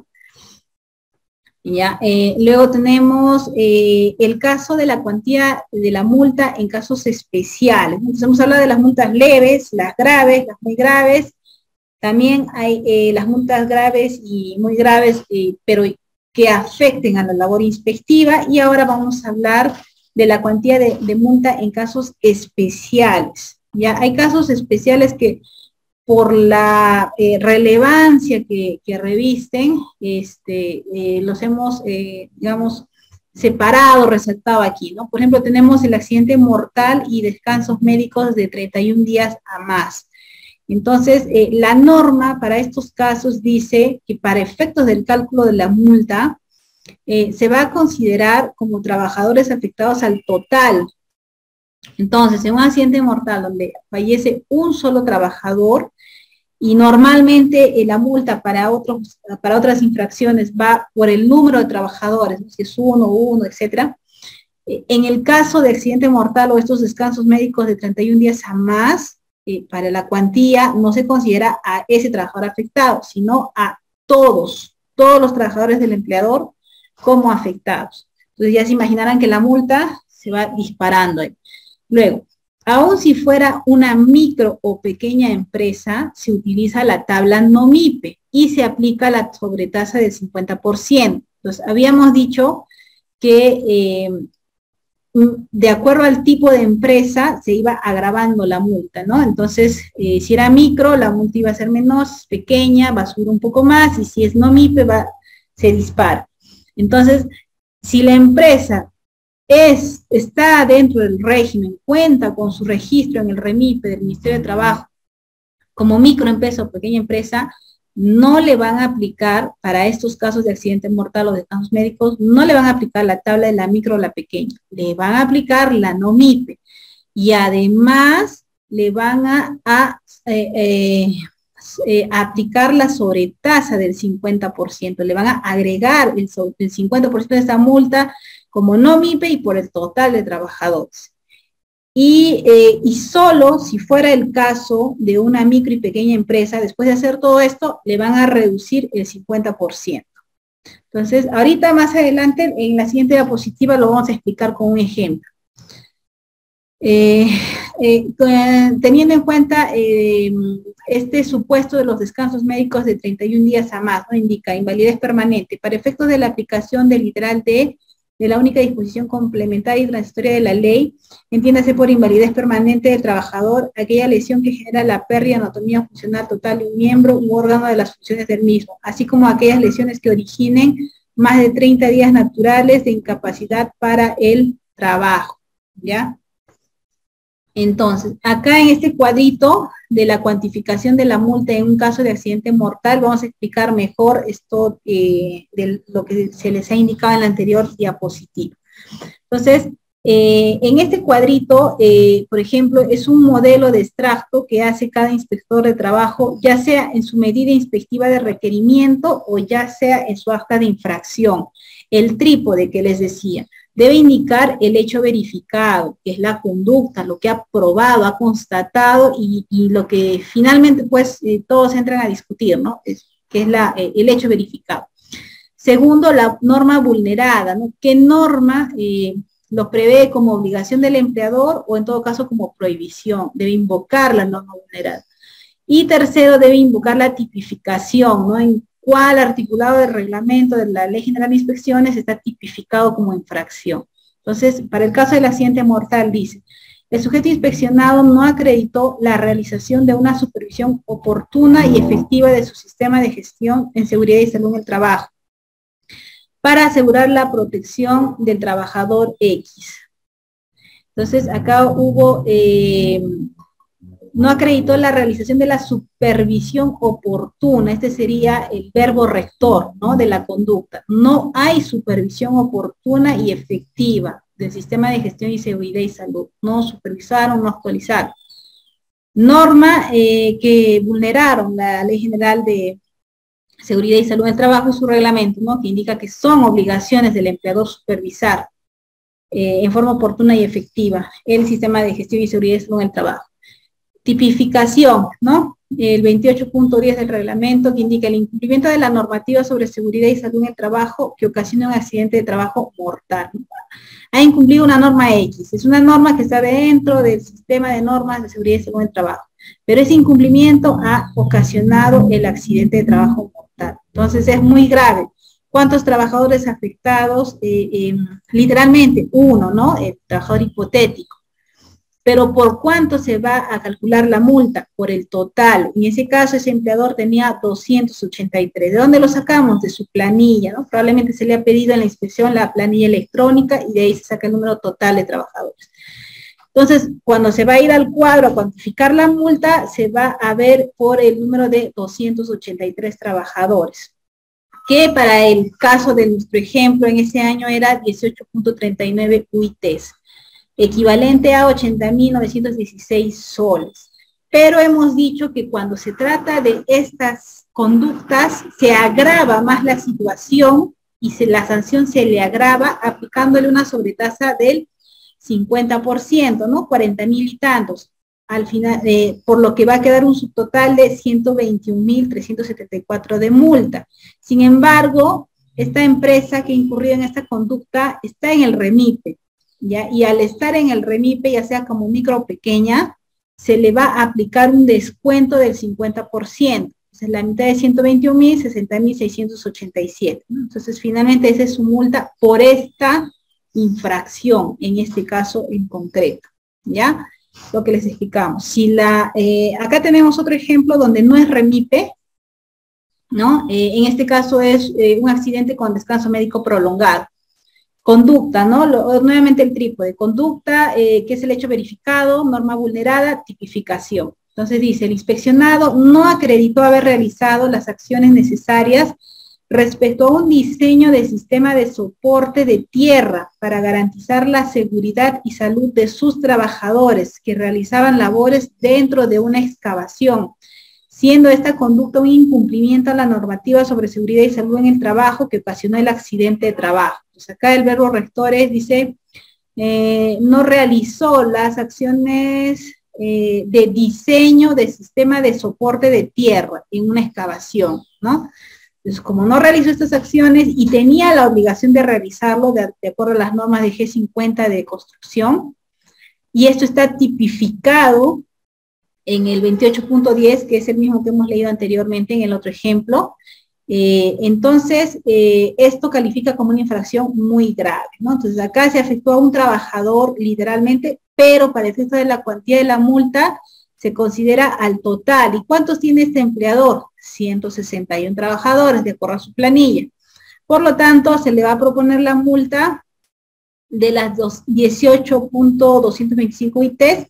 Speaker 1: ¿Ya? Eh, luego tenemos eh, el caso de la cuantía de la multa en casos especiales. Entonces hemos hablado de las multas leves, las graves, las muy graves. También hay eh, las multas graves y muy graves, eh, pero que afecten a la labor inspectiva. Y ahora vamos a hablar de la cuantía de, de multa en casos especiales. Ya hay casos especiales que por la eh, relevancia que, que revisten, este, eh, los hemos, eh, digamos, separado, resaltado aquí, ¿no? Por ejemplo, tenemos el accidente mortal y descansos médicos de treinta y un días a más. Entonces, eh, la norma para estos casos dice que para efectos del cálculo de la multa, Eh, se va a considerar como trabajadores afectados al total. Entonces, en un accidente mortal donde fallece un solo trabajador y normalmente eh, la multa para, otros, para otras infracciones va por el número de trabajadores, si es uno, uno, etcétera. Eh, en el caso de accidente mortal o estos descansos médicos de treinta y un días a más, eh, para la cuantía no se considera a ese trabajador afectado, sino a todos, todos los trabajadores del empleador como afectados. Entonces ya se imaginarán que la multa se va disparando ahí. Luego, aun si fuera una micro o pequeña empresa, se utiliza la tabla NOMIPE y se aplica la sobretasa del cincuenta por ciento. Entonces, habíamos dicho que eh, de acuerdo al tipo de empresa se iba agravando la multa, ¿no? Entonces, eh, si era micro, la multa iba a ser menos, pequeña, va a subir un poco más, y si es NOMIPE, va, se dispara. Entonces, si la empresa es, está dentro del régimen, cuenta con su registro en el REMIPE del Ministerio de Trabajo, como microempresa o pequeña empresa, no le van a aplicar, para estos casos de accidente mortal o de casos médicos, no le van a aplicar la tabla de la micro o la pequeña, le van a aplicar la NOMIPE, y además le van a, a eh, eh, eh, aplicar la sobretasa del cincuenta por ciento, le van a agregar el, el cincuenta por ciento de esta multa como NOMIPE y por el total de trabajadores. Y, eh, y solo si fuera el caso de una micro y pequeña empresa, después de hacer todo esto, le van a reducir el cincuenta por ciento. Entonces, ahorita más adelante, en la siguiente diapositiva, lo vamos a explicar con un ejemplo. Eh, eh, teniendo en cuenta eh, este supuesto de los descansos médicos de treinta y un días a más, ¿no? Indica invalidez permanente. Para efectos de la aplicación del literal D de la única disposición complementaria y transitoria de la ley, entiéndase por invalidez permanente del trabajador aquella lesión que genera la pérdida de anatomía funcional total de un miembro u órgano de las funciones del mismo, así como aquellas lesiones que originen más de treinta días naturales de incapacidad para el trabajo, ¿ya? Entonces, acá en este cuadrito de la cuantificación de la multa en un caso de accidente mortal, vamos a explicar mejor esto eh, de lo que se les ha indicado en la anterior diapositiva. Entonces, eh, en este cuadrito, eh, por ejemplo, es un modelo de extracto que hace cada inspector de trabajo, ya sea en su medida inspectiva de requerimiento o ya sea en su acta de infracción. El trípode que les decía debe indicar el hecho verificado, que es la conducta, lo que ha probado, ha constatado y, y lo que finalmente pues eh, todos entran a discutir, ¿no? Es, que es la, eh, el hecho verificado. Segundo, la norma vulnerada, ¿no? ¿Qué norma eh, lo prevé como obligación del empleador o en todo caso como prohibición? Debe invocar la norma vulnerada. Y tercero, debe invocar la tipificación, ¿no? En cuál articulado del reglamento de la Ley General de Inspecciones está tipificado como infracción. Entonces, para el caso del accidente mortal dice, el sujeto inspeccionado no acreditó la realización de una supervisión oportuna y efectiva de su sistema de gestión en seguridad y salud en el trabajo para asegurar la protección del trabajador X. Entonces, acá hubo... Eh, no acreditó la realización de la supervisión oportuna, este sería el verbo rector, ¿no? De la conducta. No hay supervisión oportuna y efectiva del sistema de gestión y seguridad y salud. No supervisaron, no actualizaron. Norma eh, que vulneraron la Ley General de Seguridad y Salud en el Trabajo y su reglamento, ¿no? Que indica que son obligaciones del empleador supervisar eh, en forma oportuna y efectiva el sistema de gestión y seguridad y salud en el trabajo. Tipificación, ¿no? El veintiocho punto diez del reglamento que indica el incumplimiento de la normativa sobre seguridad y salud en el trabajo que ocasiona un accidente de trabajo mortal. Ha incumplido una norma X, es una norma que está dentro del sistema de normas de seguridad y salud en el trabajo, pero ese incumplimiento ha ocasionado el accidente de trabajo mortal. Entonces es muy grave. ¿Cuántos trabajadores afectados? Eh, eh, literalmente uno, ¿no? El trabajador hipotético. Pero ¿por cuánto se va a calcular la multa? Por el total. En ese caso, ese empleador tenía doscientos ochenta y tres. ¿De dónde lo sacamos? De su planilla, ¿no? Probablemente se le ha pedido en la inspección la planilla electrónica y de ahí se saca el número total de trabajadores. Entonces, cuando se va a ir al cuadro a cuantificar la multa, se va a ver por el número de doscientos ochenta y tres trabajadores, que para el caso de nuestro ejemplo en ese año era dieciocho punto treinta y nueve U I Ts. Equivalente a ochenta mil novecientos dieciséis soles. Pero hemos dicho que cuando se trata de estas conductas, se agrava más la situación y se, la sanción se le agrava aplicándole una sobretasa del cincuenta por ciento, ¿no? cuarenta mil y tantos. Al final, eh, por lo que va a quedar un subtotal de ciento veintiún mil trescientos setenta y cuatro de multa. Sin embargo, esta empresa que ha incurrido en esta conducta está en el REMIPE, ¿ya? Y al estar en el REMIPE, ya sea como micro o pequeña, se le va a aplicar un descuento del cincuenta por ciento. Entonces, la mitad de ciento veintiún mil, sesenta mil seiscientos ochenta y siete, ¿no? Entonces, finalmente, esa es su multa por esta infracción, en este caso en concreto, ¿ya? Lo que les explicamos. Si la, eh, acá tenemos otro ejemplo donde no es REMIPE, ¿no? Eh, en este caso es eh, un accidente con descanso médico prolongado. Conducta, ¿no? Lo, nuevamente el trípode. Conducta, eh, que es el hecho verificado, norma vulnerada, tipificación. Entonces dice, el inspeccionado no acreditó haber realizado las acciones necesarias respecto a un diseño de sistema de soporte de tierra para garantizar la seguridad y salud de sus trabajadores que realizaban labores dentro de una excavación, siendo esta conducta un incumplimiento a la normativa sobre seguridad y salud en el trabajo que ocasionó el accidente de trabajo. Pues acá el verbo rector es, dice, eh, no realizó las acciones eh, de diseño de sistema de soporte de tierra en una excavación, ¿no? Entonces, como no realizó estas acciones y tenía la obligación de realizarlo de, de acuerdo a las normas de G cincuenta de construcción, y esto está tipificado en el veintiocho punto diez, que es el mismo que hemos leído anteriormente en el otro ejemplo, eh, entonces eh, esto califica como una infracción muy grave, ¿no? Entonces acá se afectó a un trabajador literalmente, pero para efecto de la cuantía de la multa se considera al total. ¿Y cuántos tiene este empleador? ciento sesenta y uno trabajadores, de acuerdo a su planilla. Por lo tanto, se le va a proponer la multa de las dieciocho punto doscientos veinticinco I T,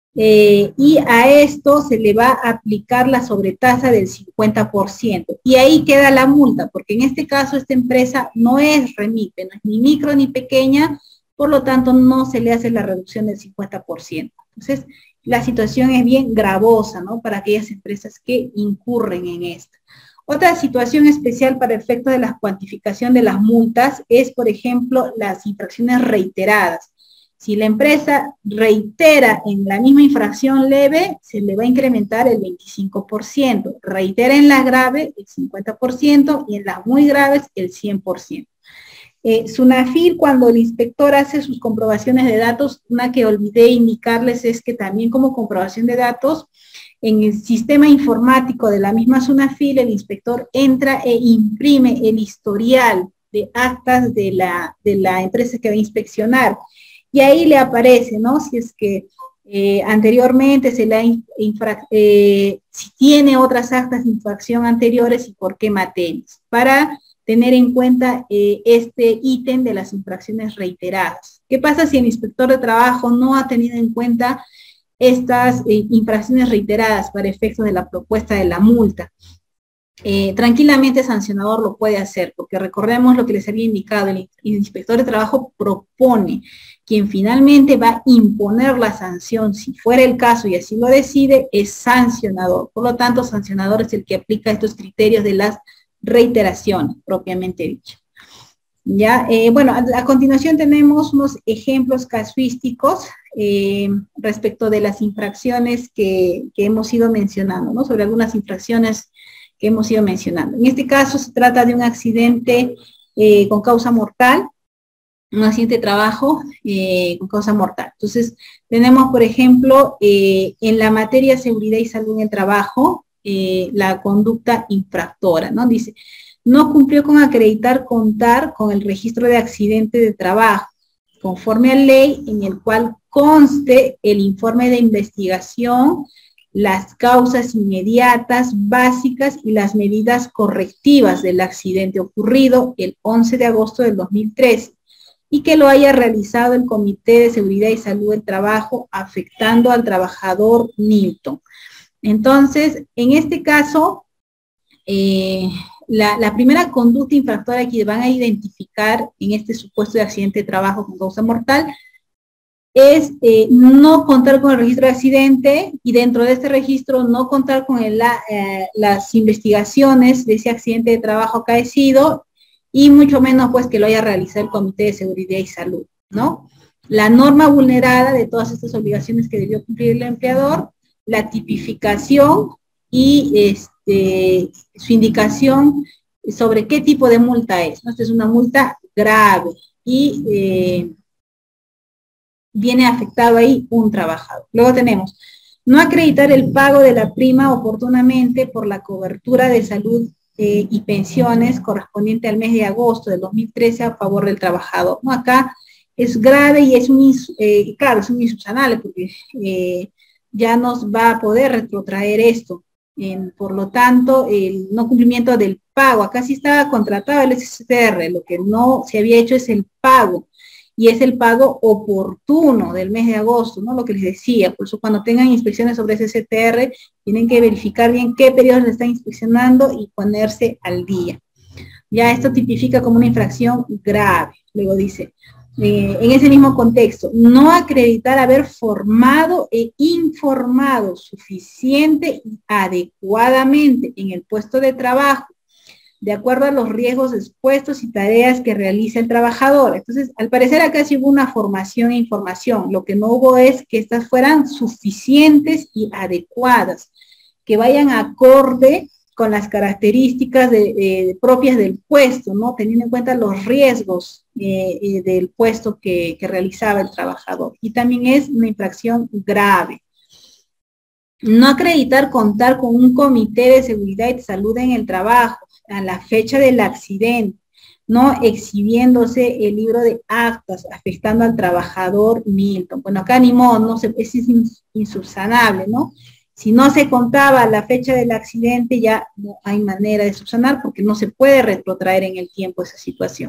Speaker 1: eh, y a esto se le va a aplicar la sobretasa del cincuenta por ciento. Y ahí queda la multa, porque en este caso esta empresa no es REMIPE, no es ni micro ni pequeña, por lo tanto no se le hace la reducción del cincuenta por ciento. Entonces, la situación es bien gravosa, ¿no? Para aquellas empresas que incurren en esto. Otra situación especial para efectos de la cuantificación de las multas es, por ejemplo, las infracciones reiteradas. Si la empresa reitera en la misma infracción leve, se le va a incrementar el veinticinco por ciento. Reitera en la grave el cincuenta por ciento y en las muy graves el cien por ciento. Eh, SUNAFIL, cuando el inspector hace sus comprobaciones de datos, una que olvidé indicarles es que también como comprobación de datos, en el sistema informático de la misma SUNAFIL, el inspector entra e imprime el historial de actas de la, de la empresa que va a inspeccionar. Y ahí le aparece, ¿no? Si es que eh, anteriormente se le ha infra, eh, si tiene otras actas de infracción anteriores y por qué materias, para tener en cuenta eh, este ítem de las infracciones reiteradas. ¿Qué pasa si el inspector de trabajo no ha tenido en cuenta estas eh, infracciones reiteradas para efectos de la propuesta de la multa? Eh, tranquilamente el sancionador lo puede hacer, porque recordemos lo que les había indicado, el, el inspector de trabajo propone, quien finalmente va a imponer la sanción, si fuera el caso y así lo decide, es sancionador. Por lo tanto, sancionador es el que aplica estos criterios de las reiteraciones, propiamente dicho. Ya, eh, bueno, a, a continuación tenemos unos ejemplos casuísticos eh, respecto de las infracciones que, que hemos ido mencionando, ¿no? Sobre algunas infracciones que hemos ido mencionando. En este caso se trata de un accidente eh, con causa mortal, un accidente de trabajo eh, con causa mortal. Entonces, tenemos, por ejemplo, eh, en la materia de seguridad y salud en el trabajo, eh, la conducta infractora, ¿no? Dice, no cumplió con acreditar contar con el registro de accidente de trabajo, conforme a ley en el cual conste el informe de investigación, las causas inmediatas, básicas y las medidas correctivas del accidente ocurrido el once de agosto del dos mil trece y que lo haya realizado el Comité de Seguridad y Salud del Trabajo afectando al trabajador Newton. Entonces, en este caso, eh, la, la primera conducta infractora que van a identificar en este supuesto de accidente de trabajo con causa mortal es eh, no contar con el registro de accidente y dentro de este registro no contar con el, eh, las investigaciones de ese accidente de trabajo acaecido y mucho menos pues que lo haya realizado el Comité de Seguridad y Salud, ¿no? La norma vulnerada de todas estas obligaciones que debió cumplir el empleador, la tipificación y este, su indicación sobre qué tipo de multa es, ¿no? Esta es una multa grave y eh, viene afectado ahí un trabajador. Luego tenemos, no acreditar el pago de la prima oportunamente por la cobertura de salud eh, y pensiones correspondiente al mes de agosto del dos mil trece a favor del trabajador. ¿No? Acá es grave y es un, eh, claro, es un insubsanable porque eh, ya nos va a poder retrotraer esto. Eh, por lo tanto, el no cumplimiento del pago, acá sí estaba contratado el S S T R, lo que no se había hecho es el pago, y es el pago oportuno del mes de agosto, ¿no? Lo que les decía, por eso cuando tengan inspecciones sobre S S T R, tienen que verificar bien qué periodos le están inspeccionando y ponerse al día. Ya esto tipifica como una infracción grave. Luego dice, eh, en ese mismo contexto, no acreditar haber formado e informado suficiente y adecuadamente en el puesto de trabajo, de acuerdo a los riesgos expuestos y tareas que realiza el trabajador. Entonces, al parecer acá sí hubo una formación e información. Lo que no hubo es que estas fueran suficientes y adecuadas, que vayan acorde con las características de, eh, propias del puesto, ¿no? Teniendo en cuenta los riesgos eh, eh, del puesto que, que realizaba el trabajador. Y también es una infracción grave. No acreditar contar con un comité de seguridad y salud en el trabajo a la fecha del accidente, no exhibiéndose el libro de actas afectando al trabajador Milton. Bueno, acá ni modo, no se, es insubsanable, ¿no? Si no se contaba la fecha del accidente, ya no hay manera de subsanar porque no se puede retrotraer en el tiempo esa situación.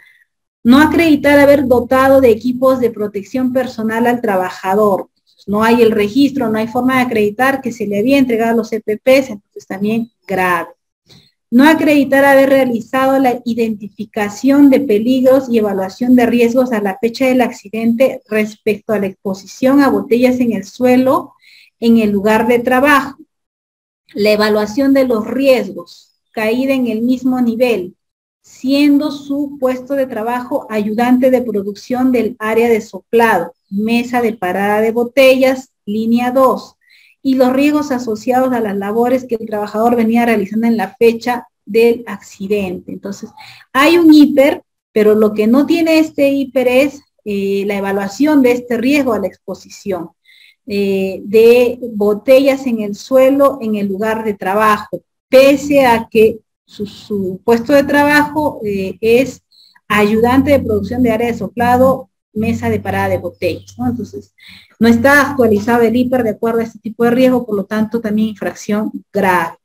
Speaker 1: No acreditar haber dotado de equipos de protección personal al trabajador. No hay el registro, no hay forma de acreditar que se le había entregado los E P Pes, entonces también grave. No acreditar haber realizado la identificación de peligros y evaluación de riesgos a la fecha del accidente respecto a la exposición a botellas en el suelo en el lugar de trabajo. La evaluación de los riesgos, caída en el mismo nivel, siendo su puesto de trabajo ayudante de producción del área de soplado, mesa de parada de botellas, línea dos, y los riesgos asociados a las labores que el trabajador venía realizando en la fecha del accidente. Entonces, hay un hiper, pero lo que no tiene este hiper es eh, la evaluación de este riesgo a la exposición eh, de botellas en el suelo en el lugar de trabajo, pese a que su, su puesto de trabajo eh, es ayudante de producción de área de soplado, mesa de parada de botellas, ¿no? Entonces, no está actualizado el hiper de acuerdo a este tipo de riesgo, por lo tanto, también infracción grave.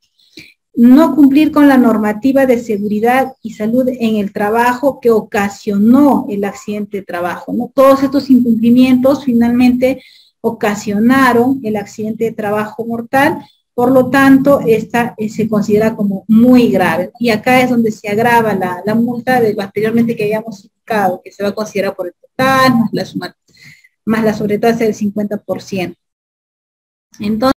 Speaker 1: No cumplir con la normativa de seguridad y salud en el trabajo que ocasionó el accidente de trabajo, ¿no? Todos estos incumplimientos finalmente ocasionaron el accidente de trabajo mortal, por lo tanto, esta eh, se considera como muy grave. Y acá es donde se agrava la, la multa de lo anteriormente que habíamos indicado, que se va a considerar por el total, más la, suma, más la sobretasa del cincuenta por ciento. Entonces,